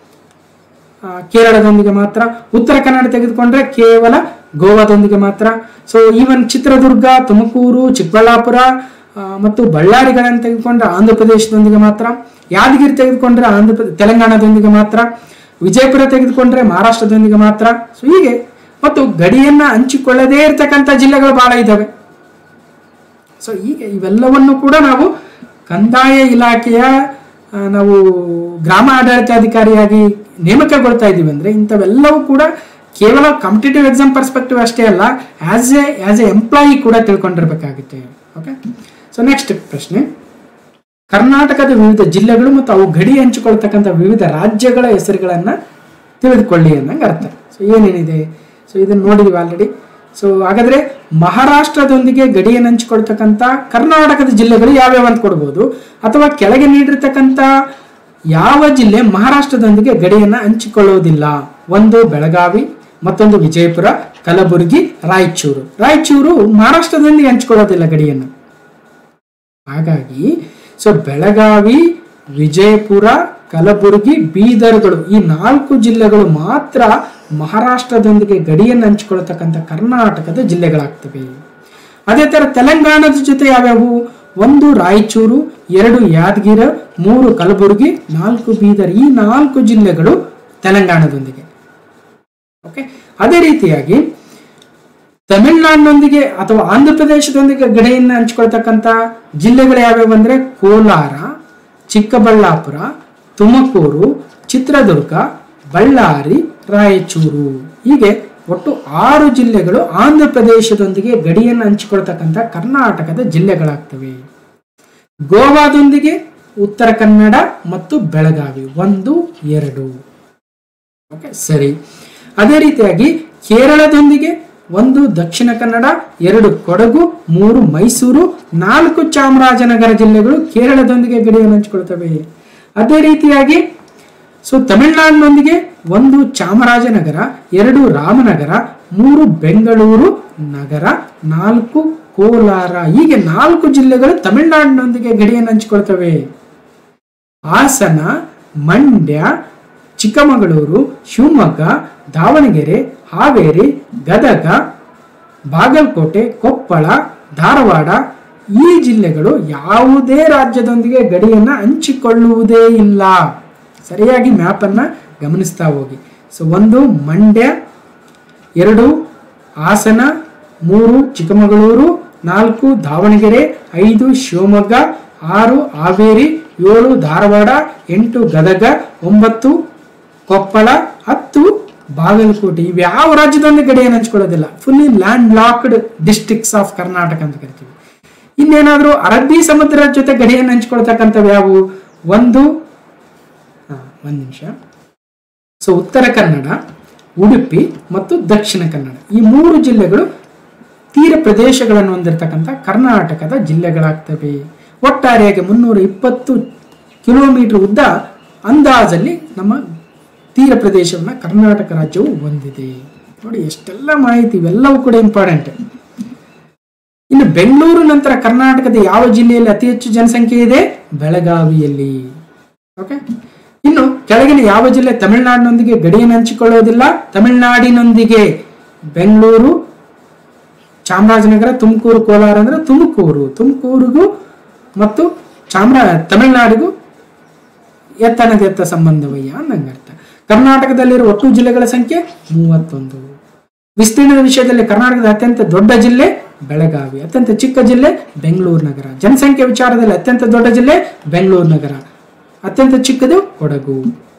ಕೇರಳದೊಂದಿಗೆ ಮಾತ್ರ, ಉತ್ತರ ಕನ್ನಡ ತೆಗೆದುಕೊಂಡ್ರೆ ಕೇವಲ ಗೋವಾದೊಂದಿಗೆ ಮಾತ್ರ. ಸೊ ಈವನ್ ಚಿತ್ರದುರ್ಗ, ತುಮಕೂರು, ಚಿಕ್ಕಬಳ್ಳಾಪುರ ಮತ್ತು ಬಳ್ಳಾರಿಗಳನ್ನು ತೆಗೆದುಕೊಂಡ್ರೆ ಆಂಧ್ರ ಪ್ರದೇಶದೊಂದಿಗೆ ಮಾತ್ರ, ಯಾದಗಿರಿ ತೆಗೆದುಕೊಂಡ್ರೆ ಆಂಧ್ರ ಪ್ರದೇಶ ತೆಲಂಗಾಣದೊಂದಿಗೆ ಮಾತ್ರ, ವಿಜಯಪುರ ತೆಗೆದುಕೊಂಡ್ರೆ ಮಹಾರಾಷ್ಟ್ರದೊಂದಿಗೆ ಮಾತ್ರ. ಸೊ ಹೀಗೆ ಮತ್ತು ಗಡಿಯನ್ನ ಹಂಚಿಕೊಳ್ಳದೇ ಇರತಕ್ಕಂಥ ಜಿಲ್ಲೆಗಳು ಬಹಳ ಇದ್ದಾವೆ. ಸೊ ಹೀಗೆ ಇವೆಲ್ಲವನ್ನು ಕೂಡ ನಾವು ಕಂದಾಯ ಇಲಾಖೆಯ ನಾವು ಗ್ರಾಮ ಆಡಳಿತಾಧಿಕಾರಿಯಾಗಿ ನೇಮಕಗೊಳ್ತಾ ಇದ್ದೀವಿ ಅಂದ್ರೆ ಇಂಥವೆಲ್ಲವೂ ಕೂಡ ಕೇವಲ ಕಾಂಪಿಟೇಟಿವ್ ಎಕ್ಸಾಮ್ ಪರ್ಸ್ಪೆಕ್ಟಿವ್ ಅಷ್ಟೇ ಅಲ್ಲ, as a as a employee ಕೂಡ ತಿಳ್ಕೊಂಡಿರ್ಬೇಕಾಗುತ್ತೆ. ಓಕೆ. ಸೊ ನೆಕ್ಸ್ಟ್ ಪ್ರಶ್ನೆ, ಕರ್ನಾಟಕದ ವಿವಿಧ ಜಿಲ್ಲೆಗಳು ಮತ್ತು ಅವು ಗಡಿ ಹಂಚಿಕೊಳ್ತಕ್ಕಂಥ ವಿವಿಧ ರಾಜ್ಯಗಳ ಹೆಸರುಗಳನ್ನ ತಿಳಿದುಕೊಳ್ಳಿ ಅನ್ನಂಗೆ ಅರ್ಥ. ಸೊ ಏನೇನಿದೆ? ಸೊ ಇದನ್ನು ನೋಡಿದ್ವಿ ಆಲ್ರೆಡಿ. ಸೊ ಹಾಗಾದ್ರೆ ಮಹಾರಾಷ್ಟ್ರದೊಂದಿಗೆ ಗಡಿಯನ್ನು ಹಂಚಿಕೊಳ್ತಕ್ಕಂಥ ಕರ್ನಾಟಕದ ಜಿಲ್ಲೆಗಳು ಯಾವ್ಯಾವ ಅಂತ ಕೊಡ್ಬೋದು, ಅಥವಾ ಕೆಳಗೆ ನೀಡಿರ್ತಕ್ಕಂಥ ಯಾವ ಜಿಲ್ಲೆ ಮಹಾರಾಷ್ಟ್ರದೊಂದಿಗೆ ಗಡಿಯನ್ನ ಹಂಚಿಕೊಳ್ಳುವುದಿಲ್ಲ? ಒಂದು ಬೆಳಗಾವಿ, ಮತ್ತೊಂದು ವಿಜಯಪುರ, ಕಲಬುರಗಿ, ರಾಯಚೂರು. ರಾಯಚೂರು ಮಹಾರಾಷ್ಟ್ರದೊಂದಿಗೆ ಹಂಚಿಕೊಳ್ಳೋದಿಲ್ಲ ಗಡಿಯನ್ನು. ಹಾಗಾಗಿ ಸೊ ಬೆಳಗಾವಿ, ವಿಜಯಪುರ, ಕಲಬುರಗಿ, ಬೀದರ್ಗಳು ಈ ನಾಲ್ಕು ಜಿಲ್ಲೆಗಳು ಮಾತ್ರ ಮಹಾರಾಷ್ಟ್ರದೊಂದಿಗೆ ಗಡಿಯನ್ನು ಹಂಚಿಕೊಳ್ಳತಕ್ಕಂಥ ಕರ್ನಾಟಕದ ಜಿಲ್ಲೆಗಳಾಗ್ತವೆ. ಅದೇ ತರ ತೆಲಂಗಾಣದ ಜೊತೆ ಯಾವ್ಯಾವು? ಒಂದು ರಾಯಚೂರು, ಎರಡು ಯಾದಗಿರಿ, ಮೂರು ಕಲಬುರಗಿ, ನಾಲ್ಕು ಬೀದರ್. ಈ ನಾಲ್ಕು ಜಿಲ್ಲೆಗಳು ತೆಲಂಗಾಣದೊಂದಿಗೆ. ಓಕೆ. ಅದೇ ರೀತಿಯಾಗಿ ತಮಿಳುನಾಡಿನೊಂದಿಗೆ ಅಥವಾ ಆಂಧ್ರ ಪ್ರದೇಶದೊಂದಿಗೆ ಗಡಿಯನ್ನು ಹಂಚಿಕೊಳ್ತಕ್ಕಂಥ ಜಿಲ್ಲೆಗಳು ಯಾವ್ಯಾವು ಅಂದ್ರೆ ಕೋಲಾರ, ಚಿಕ್ಕಬಳ್ಳಾಪುರ, ತುಮಕೂರು, ಚಿತ್ರದುರ್ಗ, ಬಳ್ಳಾರಿ, ರಾಯಚೂರು. ಹೀಗೆ ಒಟ್ಟು ಆರು ಜಿಲ್ಲೆಗಳು ಆಂಧ್ರ ಪ್ರದೇಶದೊಂದಿಗೆ ಗಡಿಯನ್ನು ಹಂಚಿಕೊಳ್ತಕ್ಕಂಥ ಕರ್ನಾಟಕದ ಜಿಲ್ಲೆಗಳಾಗ್ತವೆ. ಗೋವಾದೊಂದಿಗೆ ಉತ್ತರ ಕನ್ನಡ ಮತ್ತು ಬೆಳಗಾವಿ ಒಂದು ಎರಡು. ಓಕೆ ಸರಿ. ಅದೇ ರೀತಿಯಾಗಿ ಕೇರಳದೊಂದಿಗೆ ಒಂದು ದಕ್ಷಿಣ ಕನ್ನಡ, ಎರಡು ಕೊಡಗು, ಮೂರು ಮೈಸೂರು, ನಾಲ್ಕು ಚಾಮರಾಜನಗರ ಜಿಲ್ಲೆಗಳು ಕೇರಳದೊಂದಿಗೆ ಗಡಿಯನ್ನು ಹಂಚಿಕೊಳ್ತವೆ. ಅದೇ ರೀತಿಯಾಗಿ ಸೊ ತಮಿಳುನಾಡಿನೊಂದಿಗೆ ಒಂದು ಚಾಮರಾಜನಗರ, ಎರಡು ರಾಮನಗರ, ಮೂರು ಬೆಂಗಳೂರು ನಗರ, ನಾಲ್ಕು ಕೋಲಾರ, ಹೀಗೆ ನಾಲ್ಕು ಜಿಲ್ಲೆಗಳು ತಮಿಳುನಾಡಿನೊಂದಿಗೆ ಗಡಿಯನ್ನು ಹಂಚಿಕೊಳ್ತವೆ. ಹಾಸನ, ಮಂಡ್ಯ, ಚಿಕ್ಕಮಗಳೂರು, ಶಿವಮೊಗ್ಗ, ದಾವಣಗೆರೆ, ಹಾವೇರಿ, ಗದಗ, ಬಾಗಲಕೋಟೆ, ಕೊಪ್ಪಳ, ಧಾರವಾಡ ಈ ಜಿಲ್ಲೆಗಳು ಯಾವುದೇ ರಾಜ್ಯದೊಂದಿಗೆ ಗಡಿಯನ್ನು ಹಂಚಿಕೊಳ್ಳುವುದೇ ಇಲ್ಲ. ಸರಿಯಾಗಿ ಮ್ಯಾಪ್ ಅನ್ನ ಗಮನಿಸ್ತಾ ಹೋಗಿ. ಸೊ ಒಂದು ಮಂಡ್ಯ, ಎರಡು ಹಾಸನ, ಮೂರು ಚಿಕ್ಕಮಗಳೂರು, ನಾಲ್ಕು ದಾವಣಗೆರೆ, ಐದು ಶಿವಮೊಗ್ಗ, ಆರು ಹಾವೇರಿ, ಏಳು ಧಾರವಾಡ, ಎಂಟು ಗದಗ, ಒಂಬತ್ತು ಕೊಪ್ಪಳ, ಹತ್ತು ಬಾಗಲಕೋಟೆ. ಇವು ಯಾವ ರಾಜ್ಯದೊಂದಿಗೆ ಗಡಿಯನ್ನು ಹಂಚ್ಕೊಳ್ಳೋದಿಲ್ಲ. Fully landlocked districts of Karnataka ಅಂತ ಕರಿತೀವಿ. ಇನ್ನೇನಾದ್ರೂ ಅರಬ್ಬಿ ಸಮುದ್ರದ ಜೊತೆ ಗಡಿಯನ್ನು ಹಂಚ್ಕೊಳ್ತಕ್ಕಂಥವು ಯಾವುವು? ಒಂದು ಒಂದು ನಿಮಿಷ. ಸೊ ಉತ್ತರ ಕನ್ನಡ, ಉಡುಪಿ ಮತ್ತು ದಕ್ಷಿಣ ಕನ್ನಡ ಈ ಮೂರು ಜಿಲ್ಲೆಗಳು ತೀರ ಪ್ರದೇಶಗಳನ್ನು ಹೊಂದಿರತಕ್ಕಂಥ ಕರ್ನಾಟಕದ ಜಿಲ್ಲೆಗಳಾಗ್ತವೆ. ಒಟ್ಟಾರೆಯಾಗಿ ಮುನ್ನೂರ ಇಪ್ಪತ್ತು ಕಿಲೋಮೀಟರ್ ಉದ್ದ ಅಂದಾಜಲ್ಲಿ ನಮ್ಮ ತೀರ ಪ್ರದೇಶವನ್ನು ಕರ್ನಾಟಕ ರಾಜ್ಯವು ಹೊಂದಿದೆ. ನೋಡಿ ಎಷ್ಟೆಲ್ಲ ಮಾಹಿತಿ, ಇವೆಲ್ಲವೂ ಕೂಡ ಇಂಪಾರ್ಟೆಂಟ್. ಇನ್ನು ಬೆಂಗಳೂರು ನಂತರ ಕರ್ನಾಟಕದ ಯಾವ ಜಿಲ್ಲೆಯಲ್ಲಿ ಅತಿ ಹೆಚ್ಚು ಜನಸಂಖ್ಯೆ ಇದೆ? ಬೆಳಗಾವಿಯಲ್ಲಿ. ಓಕೆ. ಇನ್ನು ಕೆಳಗಿನ ಯಾವ ಜಿಲ್ಲೆ ತಮಿಳುನಾಡಿನೊಂದಿಗೆ ಗಡಿಯನ್ನು ಹಂಚಿಕೊಳ್ಳೋದಿಲ್ಲ? ತಮಿಳುನಾಡಿನೊಂದಿಗೆ ಬೆಂಗಳೂರು, ಚಾಮರಾಜನಗರ, ತುಮಕೂರು, ಕೋಲಾರ ಅಂದ್ರೆ ತುಮಕೂರು. ತುಮಕೂರಿಗೂ ಮತ್ತು ಚಾಮರಾ ತಮಿಳುನಾಡಿಗೂ ಎತ್ತನದ ಎತ್ತ ಸಂಬಂಧವಯ್ಯ ಅಂದಂಗೆ ಅರ್ಥ. ಕರ್ನಾಟಕದಲ್ಲಿರುವ ಒಟ್ಟು ಜಿಲ್ಲೆಗಳ ಸಂಖ್ಯೆ ಮೂವತ್ತೊಂದು. ವಿಸ್ತೀರ್ಣದ ವಿಷಯದಲ್ಲಿ ಕರ್ನಾಟಕದ ಅತ್ಯಂತ ದೊಡ್ಡ ಜಿಲ್ಲೆ ಬೆಳಗಾವಿ, ಅತ್ಯಂತ ಚಿಕ್ಕ ಜಿಲ್ಲೆ ಬೆಂಗಳೂರು ನಗರ. ಜನಸಂಖ್ಯೆ ವಿಚಾರದಲ್ಲಿ ಅತ್ಯಂತ ದೊಡ್ಡ ಜಿಲ್ಲೆ ಬೆಂಗಳೂರು ನಗರ, ಅತ್ಯಂತ ಚಿಕ್ಕದು ಕೊಡಗು.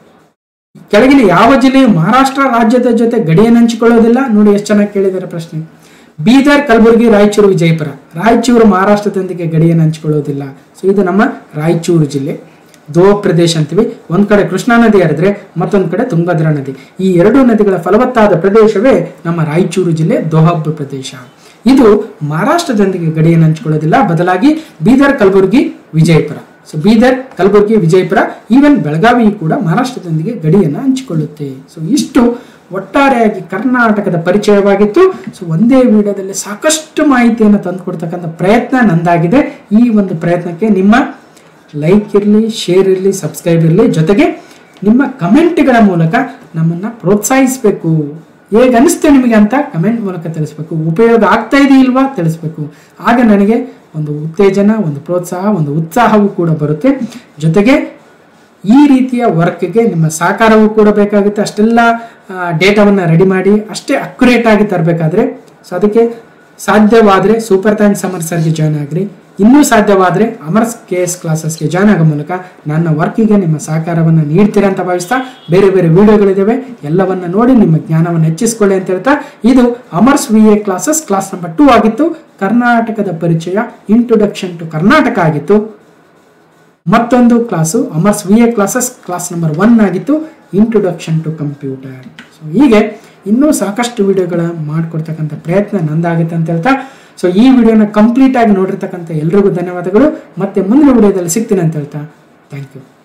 ಕೆಳಗಿನ ಯಾವ ಜಿಲ್ಲೆಯು ಮಹಾರಾಷ್ಟ್ರ ರಾಜ್ಯದ ಜೊತೆ ಗಡಿಯನ್ನು ಹಂಚಿಕೊಳ್ಳೋದಿಲ್ಲ? ನೋಡಿ ಎಷ್ಟು ಚೆನ್ನಾಗಿ ಕೇಳಿದ್ದಾರೆ ಪ್ರಶ್ನೆ. ಬೀದರ್, ಕಲಬುರಗಿ, ರಾಯಚೂರು, ವಿಜಯಪುರ. ರಾಯಚೂರು ಮಹಾರಾಷ್ಟ್ರದೊಂದಿಗೆ ಗಡಿಯನ್ನು ಹಂಚಿಕೊಳ್ಳೋದಿಲ್ಲ. ಸೊ ಇದು ನಮ್ಮ ರಾಯಚೂರು ಜಿಲ್ಲೆ. ದೋಹ ಪ್ರದೇಶ ಅಂತೀವಿ. ಒಂದ್ ಕಡೆ ಕೃಷ್ಣಾ ನದಿ ಹರಿದ್ರೆ ಮತ್ತೊಂದ್ ಕಡೆ ತುಂಗಭದ್ರಾ ನದಿ. ಈ ಎರಡು ನದಿಗಳ ಫಲವತ್ತಾದ ಪ್ರದೇಶವೇ ನಮ್ಮ ರಾಯಚೂರು ಜಿಲ್ಲೆ ದೋಹಬ್ ಪ್ರದೇಶ. ಇದು ಮಹಾರಾಷ್ಟ್ರದೊಂದಿಗೆ ಗಡಿಯನ್ನು ಹಂಚಿಕೊಳ್ಳೋದಿಲ್ಲ, ಬದಲಾಗಿ ಬೀದರ್, ಕಲಬುರಗಿ, ವಿಜಯಪುರ. ಸೊ ಬೀದರ್, ಕಲಬುರಗಿ, ವಿಜಯಪುರ, ಈವನ್ ಬೆಳಗಾವಿ ಕೂಡ ಮಹಾರಾಷ್ಟ್ರದೊಂದಿಗೆ ಗಡಿಯನ್ನು ಹಂಚಿಕೊಳ್ಳುತ್ತೆ. ಸೊ ಇಷ್ಟು ಒಟ್ಟಾರೆಯಾಗಿ ಕರ್ನಾಟಕದ ಪರಿಚಯವಾಗಿತ್ತು. ಸೊ ಒಂದೇ ವಿಡಿಯೋದಲ್ಲಿ ಸಾಕಷ್ಟು ಮಾಹಿತಿಯನ್ನು ತಂದುಕೊಡ್ತಕ್ಕಂಥ ಪ್ರಯತ್ನ ನಂದಾಗಿದೆ. ಈ ಒಂದು ಪ್ರಯತ್ನಕ್ಕೆ ನಿಮ್ಮ ಲೈಕ್ ಇರಲಿ, ಶೇರ್ ಇರಲಿ, ಸಬ್ಸ್ಕ್ರೈಬ್ ಇರಲಿ, ಜೊತೆಗೆ ನಿಮ್ಮ ಕಮೆಂಟ್ಗಳ ಮೂಲಕ ನಮ್ಮನ್ನು ಪ್ರೋತ್ಸಾಹಿಸಬೇಕು. ಹೇಗೆ ಅನಿಸ್ತೆ ನಿಮಗೆ ಅಂತ ಕಮೆಂಟ್ ಮೂಲಕ ತಿಳಿಸ್ಬೇಕು. ಉಪಯೋಗ ಆಗ್ತಾ ಇದೆಯಿಲ್ವಾ ತಿಳಿಸ್ಬೇಕು. ಆಗ ನನಗೆ ಒಂದು ಉತ್ತೇಜನ, ಒಂದು ಪ್ರೋತ್ಸಾಹ, ಒಂದು ಉತ್ಸಾಹವೂ ಕೂಡ ಬರುತ್ತೆ. ಜೊತೆಗೆ ಈ ರೀತಿಯ ವರ್ಕ್ಗೆ ನಿಮ್ಮ ಸಹಕಾರವೂ ಕೂಡ ಬೇಕಾಗುತ್ತೆ. ಅಷ್ಟೆಲ್ಲ ಡೇಟಾವನ್ನು ರೆಡಿ ಮಾಡಿ ಅಷ್ಟೇ ಅಕ್ಯುರೇಟ್ ಆಗಿ ತರಬೇಕಾದ್ರೆ, ಸೊ ಅದಕ್ಕೆ ಸಾಧ್ಯವಾದರೆ ಸೂಪರ್ ಥ್ಯಾಂಕ್ಸ್ ಅಮರ್ ಸರ್ಗೆ ಜಾಯ್ನ್ ಆಗ್ರಿ. ಇನ್ನೂ ಸಾಧ್ಯವಾದರೆ ಅಮರ್ಸ್ ಕೆ ಎಸ್ ಕ್ಲಾಸಸ್ಗೆ ಜಾಯ್ನ್ ಆಗೋ ಮೂಲಕ ನನ್ನ ವರ್ಕಿಗೆ ನಿಮ್ಮ ಸಹಕಾರವನ್ನು ನೀಡ್ತೀರಾ ಅಂತ ಭಾವಿಸ್ತಾ, ಬೇರೆ ಬೇರೆ ವಿಡಿಯೋಗಳಿದ್ದಾವೆ, ಎಲ್ಲವನ್ನ ನೋಡಿ ನಿಮ್ಮ ಜ್ಞಾನವನ್ನು ಹೆಚ್ಚಿಸ್ಕೊಳ್ಳಿ ಅಂತ ಹೇಳ್ತಾ, ಇದು Amar's V A classes class number two ಆಗಿತ್ತು. ಕರ್ನಾಟಕದ ಪರಿಚಯ, ಇಂಟ್ರೊಡಕ್ಷನ್ ಟು ಕರ್ನಾಟಕ ಆಗಿತ್ತು. ಮತ್ತೊಂದು class Amar's V A classes class number one ಆಗಿತ್ತು, ಇಂಟ್ರೊಡಕ್ಷನ್ ಟು ಕಂಪ್ಯೂಟರ್. ಸೊ ಹೀಗೆ ಇನ್ನೂ ಸಾಕಷ್ಟು ವಿಡಿಯೋಗಳ ಮಾಡಿಕೊಡ್ತಕ್ಕಂಥ ಪ್ರಯತ್ನ ನಂದಾಗುತ್ತೆ ಅಂತ ಹೇಳ್ತಾ, ಸೊ ಈ ವಿಡಿಯೋನ ಕಂಪ್ಲೀಟ್ ಆಗಿ ನೋಡಿರ್ತಕ್ಕಂಥ ಎಲ್ರಿಗೂ ಧನ್ಯವಾದಗಳು. ಮತ್ತೆ ಮುಂದಿನ ವಿಡಿಯೋದಲ್ಲಿ ಸಿಗ್ತೀನಿ ಅಂತ ಹೇಳ್ತಾ, ಥ್ಯಾಂಕ್ ಯು.